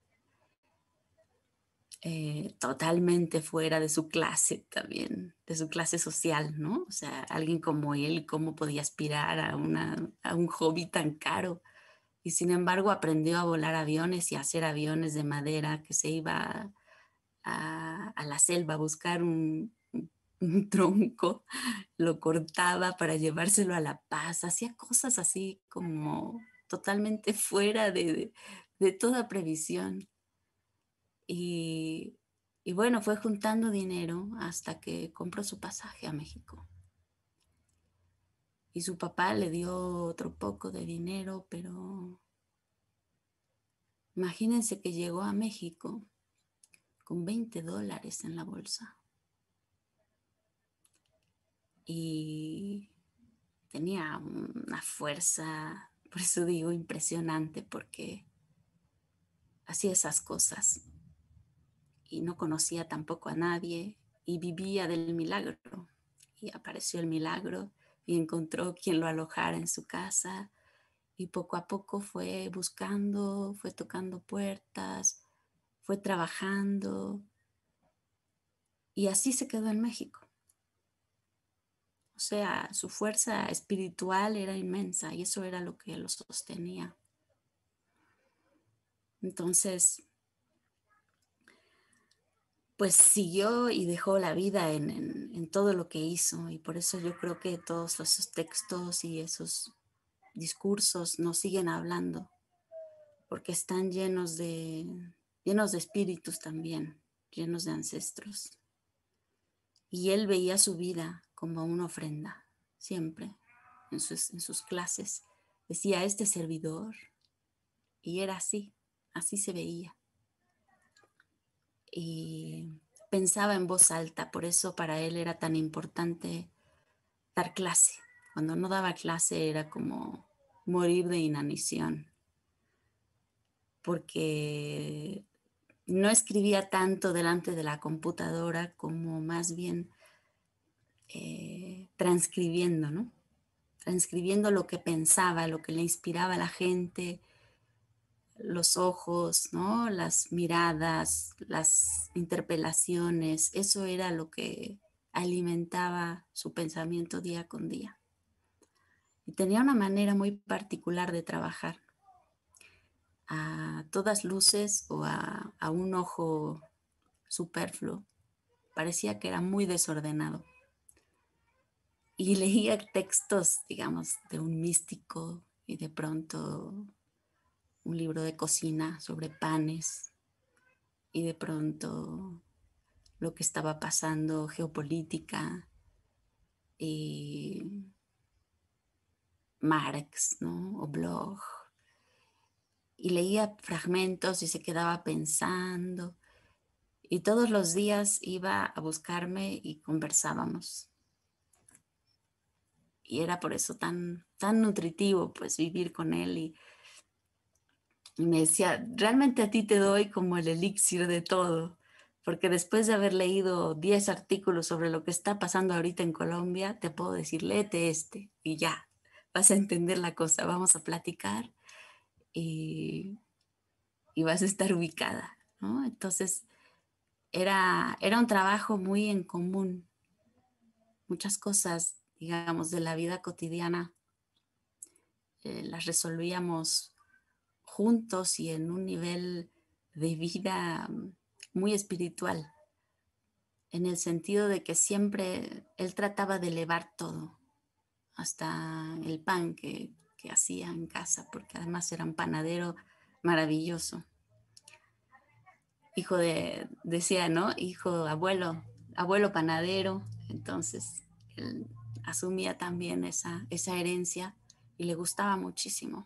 Eh, totalmente fuera de su clase también, de su clase social, ¿no? O sea, alguien como él, ¿cómo podía aspirar a, una, a un hobby tan caro? Y sin embargo aprendió a volar aviones y a hacer aviones de madera, que se iba a, a la selva a buscar un, un tronco, lo cortaba para llevárselo a La Paz, hacía cosas así como totalmente fuera de, de, de toda previsión. Y, y bueno, fue juntando dinero hasta que compró su pasaje a México. Y su papá le dio otro poco de dinero, pero imagínense que llegó a México con veinte dólares en la bolsa. Y tenía una fuerza, por eso digo impresionante, porque hacía esas cosas. Y no conocía tampoco a nadie y vivía del milagro. Y apareció el milagro y encontró quien lo alojara en su casa. Y poco a poco fue buscando, fue tocando puertas, fue trabajando. Y así se quedó en México. O sea, su fuerza espiritual era inmensa y eso era lo que lo sostenía. Entonces, pues siguió y dejó la vida en, en, en todo lo que hizo. Y por eso yo creo que todos esos textos y esos discursos nos siguen hablando, porque están llenos de, llenos de espíritus también, llenos de ancestros. Y él veía su vida como una ofrenda, siempre, en sus, en sus clases. Decía, este servidor, y era así, así se veía. Y pensaba en voz alta, por eso para él era tan importante dar clase. Cuando no daba clase era como morir de inanición, porque no escribía tanto delante de la computadora como más bien eh, transcribiendo, ¿no? Transcribiendo lo que pensaba, lo que le inspiraba a la gente, los ojos, ¿no? Las miradas, las interpelaciones, eso era lo que alimentaba su pensamiento día con día. Y tenía una manera muy particular de trabajar, a todas luces o a, a un ojo superfluo. parecía que era muy desordenado. Y leía textos, digamos, de un místico y de pronto un libro de cocina sobre panes y de pronto lo que estaba pasando, geopolítica y Marx, ¿no? O Bloch. Y leía fragmentos y se quedaba pensando. Y todos los días iba a buscarme y conversábamos. Y era por eso tan, tan nutritivo, pues, vivir con él. Y, y me decía, realmente a ti te doy como el elixir de todo. Porque después de haber leído diez artículos sobre lo que está pasando ahorita en Colombia, te puedo decir, léete este y ya, vas a entender la cosa, vamos a platicar y, y vas a estar ubicada, ¿no? Entonces, era, era un trabajo muy en común. Muchas cosas, digamos, de la vida cotidiana eh, las resolvíamos juntos y en un nivel de vida muy espiritual, en el sentido de que siempre él trataba de elevar todo, hasta el pan que, que hacía en casa, porque además era un panadero maravilloso. Hijo de, decía, ¿no? Hijo, abuelo, abuelo panadero. Entonces, él asumía también esa, esa herencia y le gustaba muchísimo.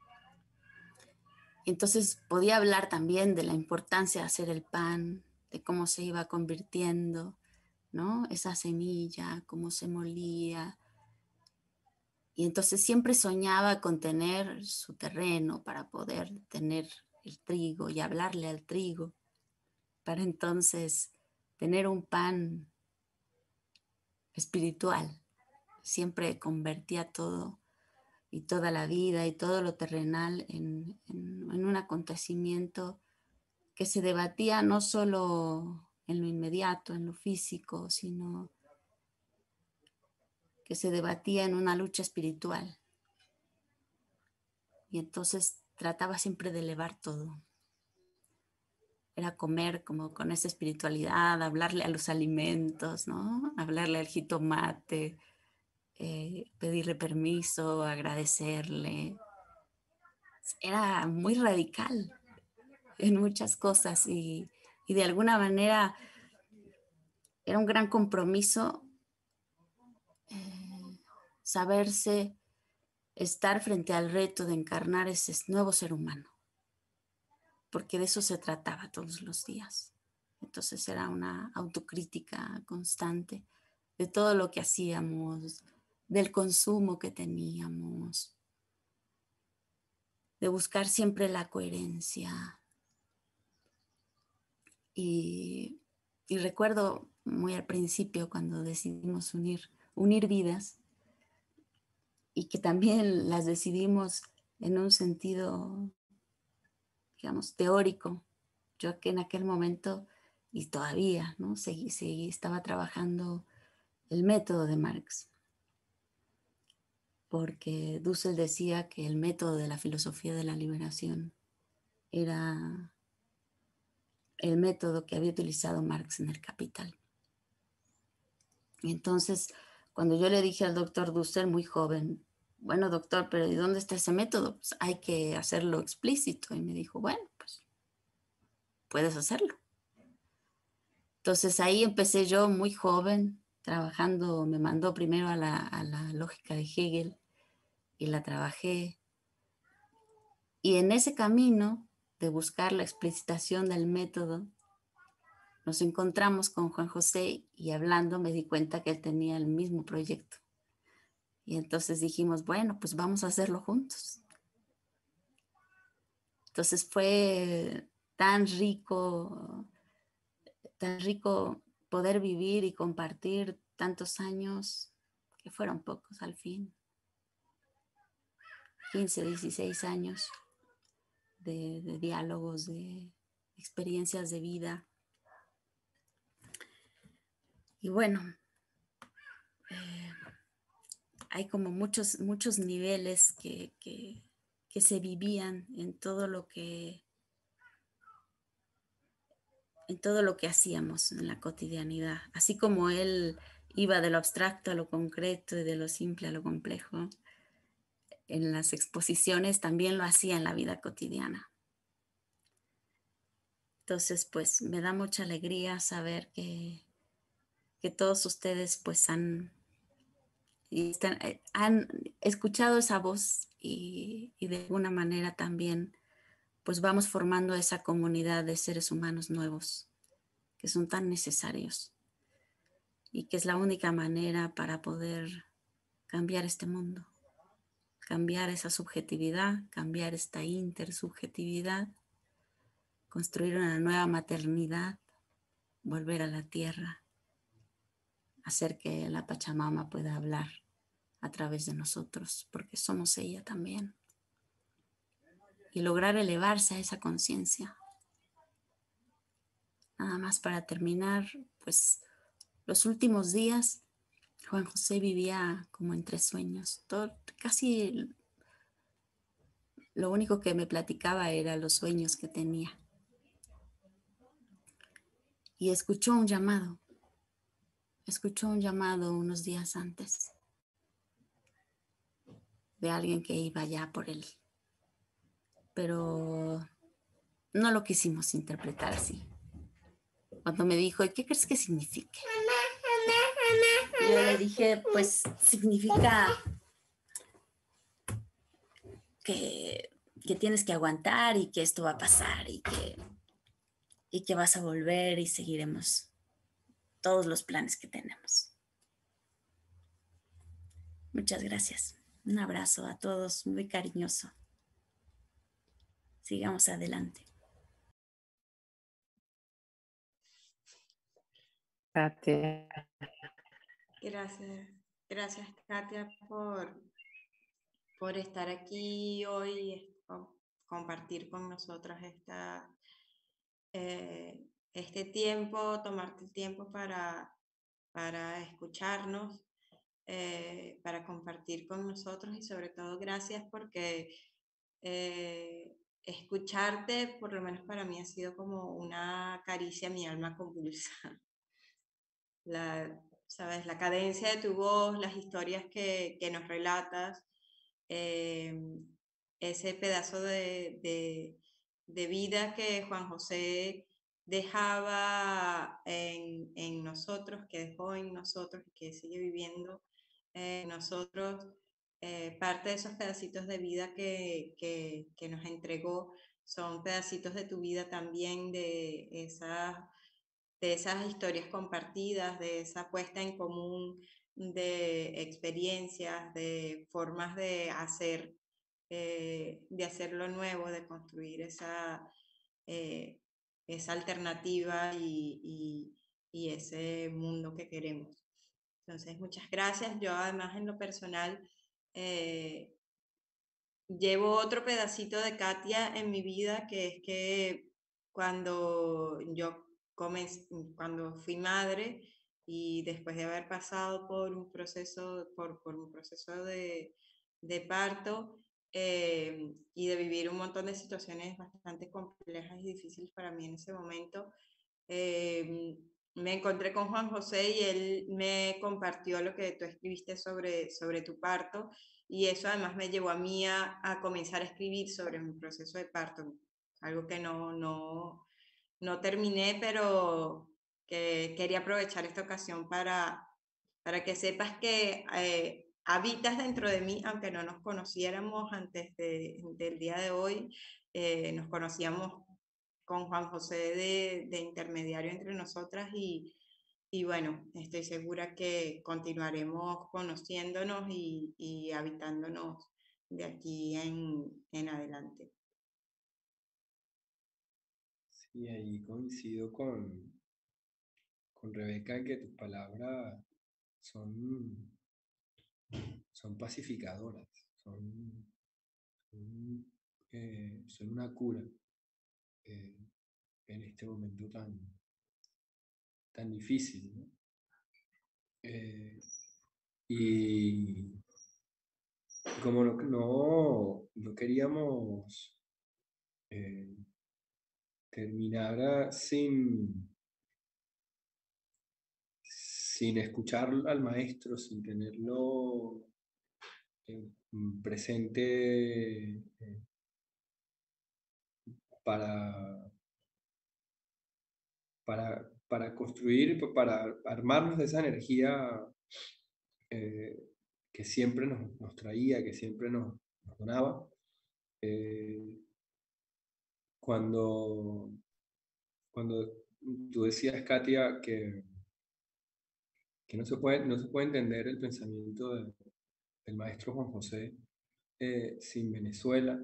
Entonces, podía hablar también de la importancia de hacer el pan, de cómo se iba convirtiendo, ¿no? Esa semilla, cómo se molía. Y entonces siempre soñaba con tener su terreno para poder tener el trigo y hablarle al trigo, para entonces tener un pan espiritual. Siempre convertía todo y toda la vida y todo lo terrenal en, en, en un acontecimiento que se debatía no solo en lo inmediato, en lo físico, sino que se debatía en una lucha espiritual. Y entonces trataba siempre de elevar todo. Era comer como con esa espiritualidad, hablarle a los alimentos, ¿no? Hablarle al jitomate, eh, pedirle permiso, agradecerle. Era muy radical en muchas cosas y, y de alguna manera era un gran compromiso eh, saberse estar frente al reto de encarnar ese nuevo ser humano, porque de eso se trataba todos los días. Entonces era una autocrítica constante de todo lo que hacíamos, del consumo que teníamos, de buscar siempre la coherencia. Y, y recuerdo muy al principio cuando decidimos unir, unir vidas y que también las decidimos en un sentido, digamos, teórico. Yo que en aquel momento, y todavía, ¿no? Seguí, seguí, estaba trabajando el método de Marx, porque Dussel decía que el método de la filosofía de la liberación era el método que había utilizado Marx en el Capital. Y entonces, cuando yo le dije al doctor Dussel, muy joven, bueno, doctor, pero ¿y dónde está ese método? Pues hay que hacerlo explícito. Y me dijo, bueno, pues puedes hacerlo. Entonces ahí empecé yo muy joven, trabajando, me mandó primero a la, a la lógica de Hegel y la trabajé. Y en ese camino de buscar la explicitación del método, nos encontramos con Juan José y hablando me di cuenta que él tenía el mismo proyecto. Y entonces dijimos, bueno, pues vamos a hacerlo juntos. Entonces fue tan rico, tan rico poder vivir y compartir tantos años, que fueron pocos al fin, quince, dieciséis años de, de diálogos, de experiencias de vida. Y bueno, eh, hay como muchos, muchos niveles que, que, que se vivían en todo lo que en todo lo que hacíamos en la cotidianidad. Así como él iba de lo abstracto a lo concreto y de lo simple a lo complejo, en las exposiciones también lo hacía en la vida cotidiana. Entonces, pues me da mucha alegría saber que, que todos ustedes pues han, están, han escuchado esa voz y, y de alguna manera también pues vamos formando esa comunidad de seres humanos nuevos que son tan necesarios y que es la única manera para poder cambiar este mundo, cambiar esa subjetividad, cambiar esta intersubjetividad, construir una nueva maternidad, volver a la tierra, hacer que la Pachamama pueda hablar a través de nosotros, porque somos ella también, y lograr elevarse a esa conciencia. Nada más para terminar, pues los últimos días Juan José vivía como entre sueños. Todo, casi lo único que me platicaba era los sueños que tenía. Y escuchó un llamado. Escuchó un llamado unos días antes de alguien que iba ya por él. Pero no lo quisimos interpretar así. Cuando me dijo, ¿y qué crees que signifique? Yo le dije, pues significa que, que tienes que aguantar y que esto va a pasar y que, y que vas a volver y seguiremos todos los planes que tenemos. Muchas gracias. Un abrazo a todos, muy cariñoso. Sigamos adelante. Katia. Gracias, gracias Katia por, por estar aquí hoy y compartir con nosotras esta, eh, este tiempo, tomarte el tiempo para, para escucharnos, eh, para compartir con nosotros y sobre todo gracias porque eh, escucharte, por lo menos para mí, ha sido como una caricia a mi alma convulsa. La, ¿sabes? La cadencia de tu voz, las historias que, que nos relatas, eh, ese pedazo de, de, de vida que Juan José dejaba en, en nosotros, que dejó en nosotros y que sigue viviendo en nosotros, eh, parte de esos pedacitos de vida que, que, que nos entregó son pedacitos de tu vida también, de esas de esas historias compartidas, de esa puesta en común de experiencias, de formas de hacer, eh, de hacer lo nuevo, de construir esa, eh, esa alternativa y, y, y ese mundo que queremos. Entonces, muchas gracias. Yo además en lo personal eh, llevo otro pedacito de Katia en mi vida, que es que cuando yo comencé, cuando fui madre y después de haber pasado por un proceso, por, por un proceso de, de parto eh, y de vivir un montón de situaciones bastante complejas y difíciles para mí en ese momento, eh, me encontré con Juan José y él me compartió lo que tú escribiste sobre, sobre tu parto y eso además me llevó a mí a, a comenzar a escribir sobre mi proceso de parto, algo que no, no, no terminé, pero que quería aprovechar esta ocasión para, para que sepas que eh, habitas dentro de mí, aunque no nos conociéramos antes de, del día de hoy, eh, nos conocíamos con Juan José de, de intermediario entre nosotras y, y bueno, estoy segura que continuaremos conociéndonos y, y habitándonos de aquí en, en adelante. Sí, ahí coincido con, con Rebeca en que tus palabras son, son pacificadoras, son, son, eh, son una cura eh, en este momento tan, tan difícil, ¿no? Eh, y como no, no, no queríamos eh, terminara sin, sin escuchar al maestro, sin tenerlo eh, presente eh, para, para, para construir, para armarnos de esa energía eh, que siempre nos, nos traía, que siempre nos, nos donaba. Eh, cuando, cuando tú decías, Katia, que, que no, se puede, no se puede entender el pensamiento de, del maestro Juan José eh, sin Venezuela,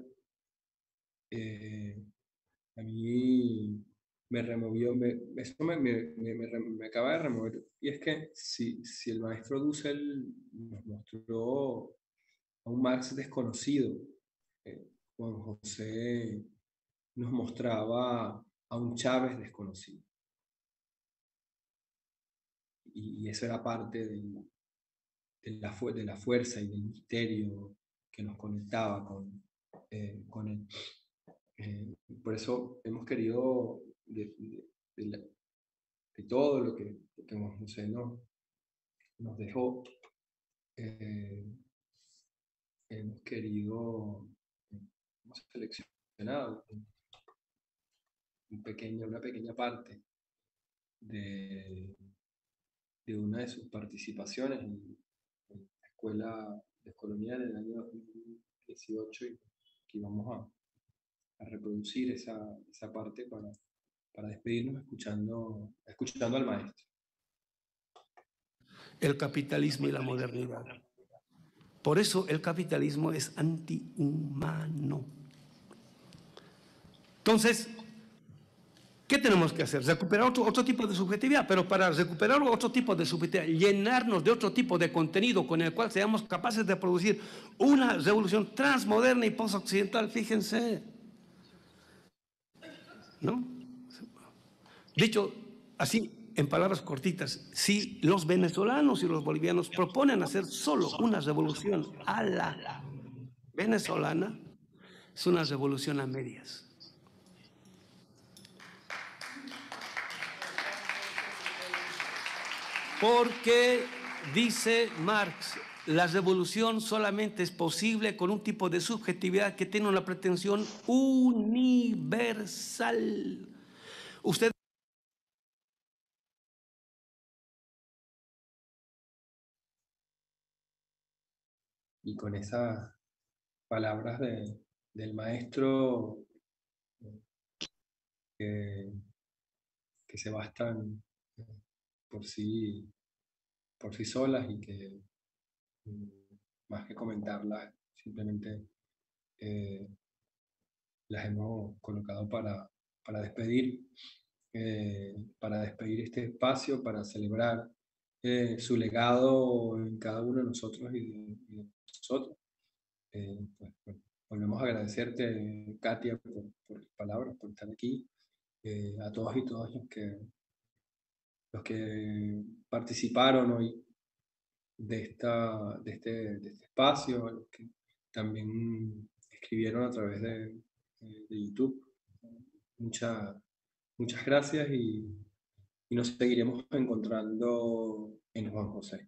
eh, a mí me removió, me, eso me, me, me, me, acaba de remover, y es que si, si el maestro Dussel nos mostró a un Marx desconocido, eh, Juan José nos mostraba a un Chávez desconocido. Y, y eso era parte de, de, la, de la fuerza y del misterio que nos conectaba con, eh, con él. Eh, por eso hemos querido, de, de, de, la, de todo lo que, que Juan José nos, nos dejó, eh, hemos querido, hemos seleccionado un pequeño, una pequeña parte de, de una de sus participaciones en, en la escuela descolonial en el año dos mil dieciocho, y aquí vamos a, a reproducir esa, esa parte para, para despedirnos escuchando, escuchando al maestro. El capitalismo y la modernidad. Por eso el capitalismo es antihumano. Entonces, ¿qué tenemos que hacer? Recuperar otro, otro tipo de subjetividad, pero para recuperar otro tipo de subjetividad, llenarnos de otro tipo de contenido con el cual seamos capaces de producir una revolución transmoderna y postoccidental, fíjense. ¿No? Dicho así, en palabras cortitas, si los venezolanos y los bolivianos proponen hacer solo una revolución a la venezolana, es una revolución a medias. Porque, dice Marx, la revolución solamente es posible con un tipo de subjetividad que tiene una pretensión universal. Usted y con esas palabras de, del maestro que, que se bastan por sí, por sí solas y que más que comentarlas, simplemente eh, las hemos colocado para, para despedir, eh, para despedir este espacio, para celebrar eh, su legado en cada uno de nosotros y de, y de nosotros. Eh, pues, bueno, volvemos a agradecerte, Katia, por, por tus palabras, por estar aquí, eh, a todos y todas los que, los que participaron hoy de, esta, de, este, de este espacio, los que también escribieron a través de, de YouTube. Muchas, muchas gracias y, y nos seguiremos encontrando en Juan José.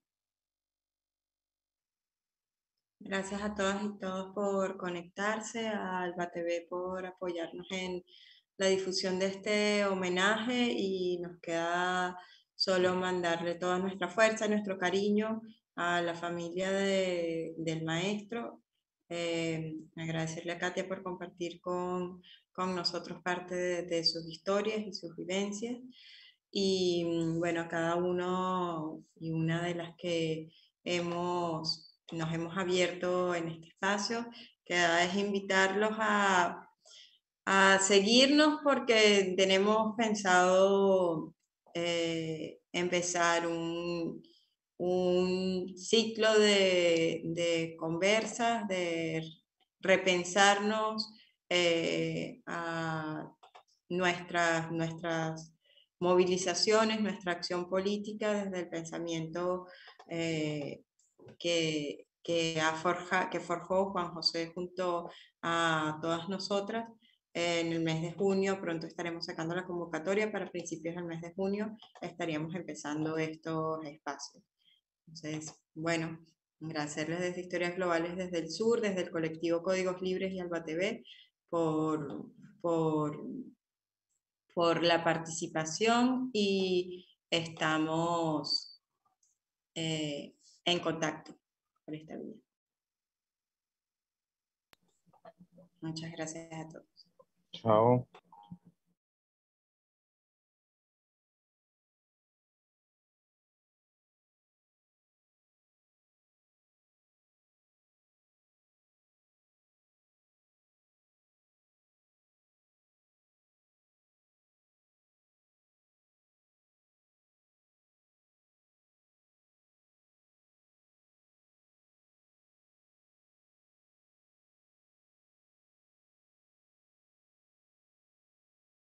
Gracias a todas y todos por conectarse, a Alba T V por apoyarnos en la difusión de este homenaje, y nos queda solo mandarle toda nuestra fuerza, nuestro cariño a la familia de, del maestro. Eh, agradecerle a Katia por compartir con, con nosotros parte de, de sus historias y sus vivencias. Y bueno, a cada uno y una de las que hemos... nos hemos abierto en este espacio, queda es invitarlos a, a seguirnos, porque tenemos pensado eh, empezar un, un ciclo de, de conversas, de repensarnos eh, a nuestras, nuestras movilizaciones, nuestra acción política desde el pensamiento eh, que, que, ha forja, que forjó Juan José junto a todas nosotras, en el mes de junio, pronto estaremos sacando la convocatoria para principios del mes de junio, estaríamos empezando estos espacios. Entonces, bueno, agradecerles desde Historias Globales desde el Sur, desde el colectivo Códigos Libres y Alba T V, por, por, por la participación y estamos eh, en contacto por esta vía. Muchas gracias a todos. Chao.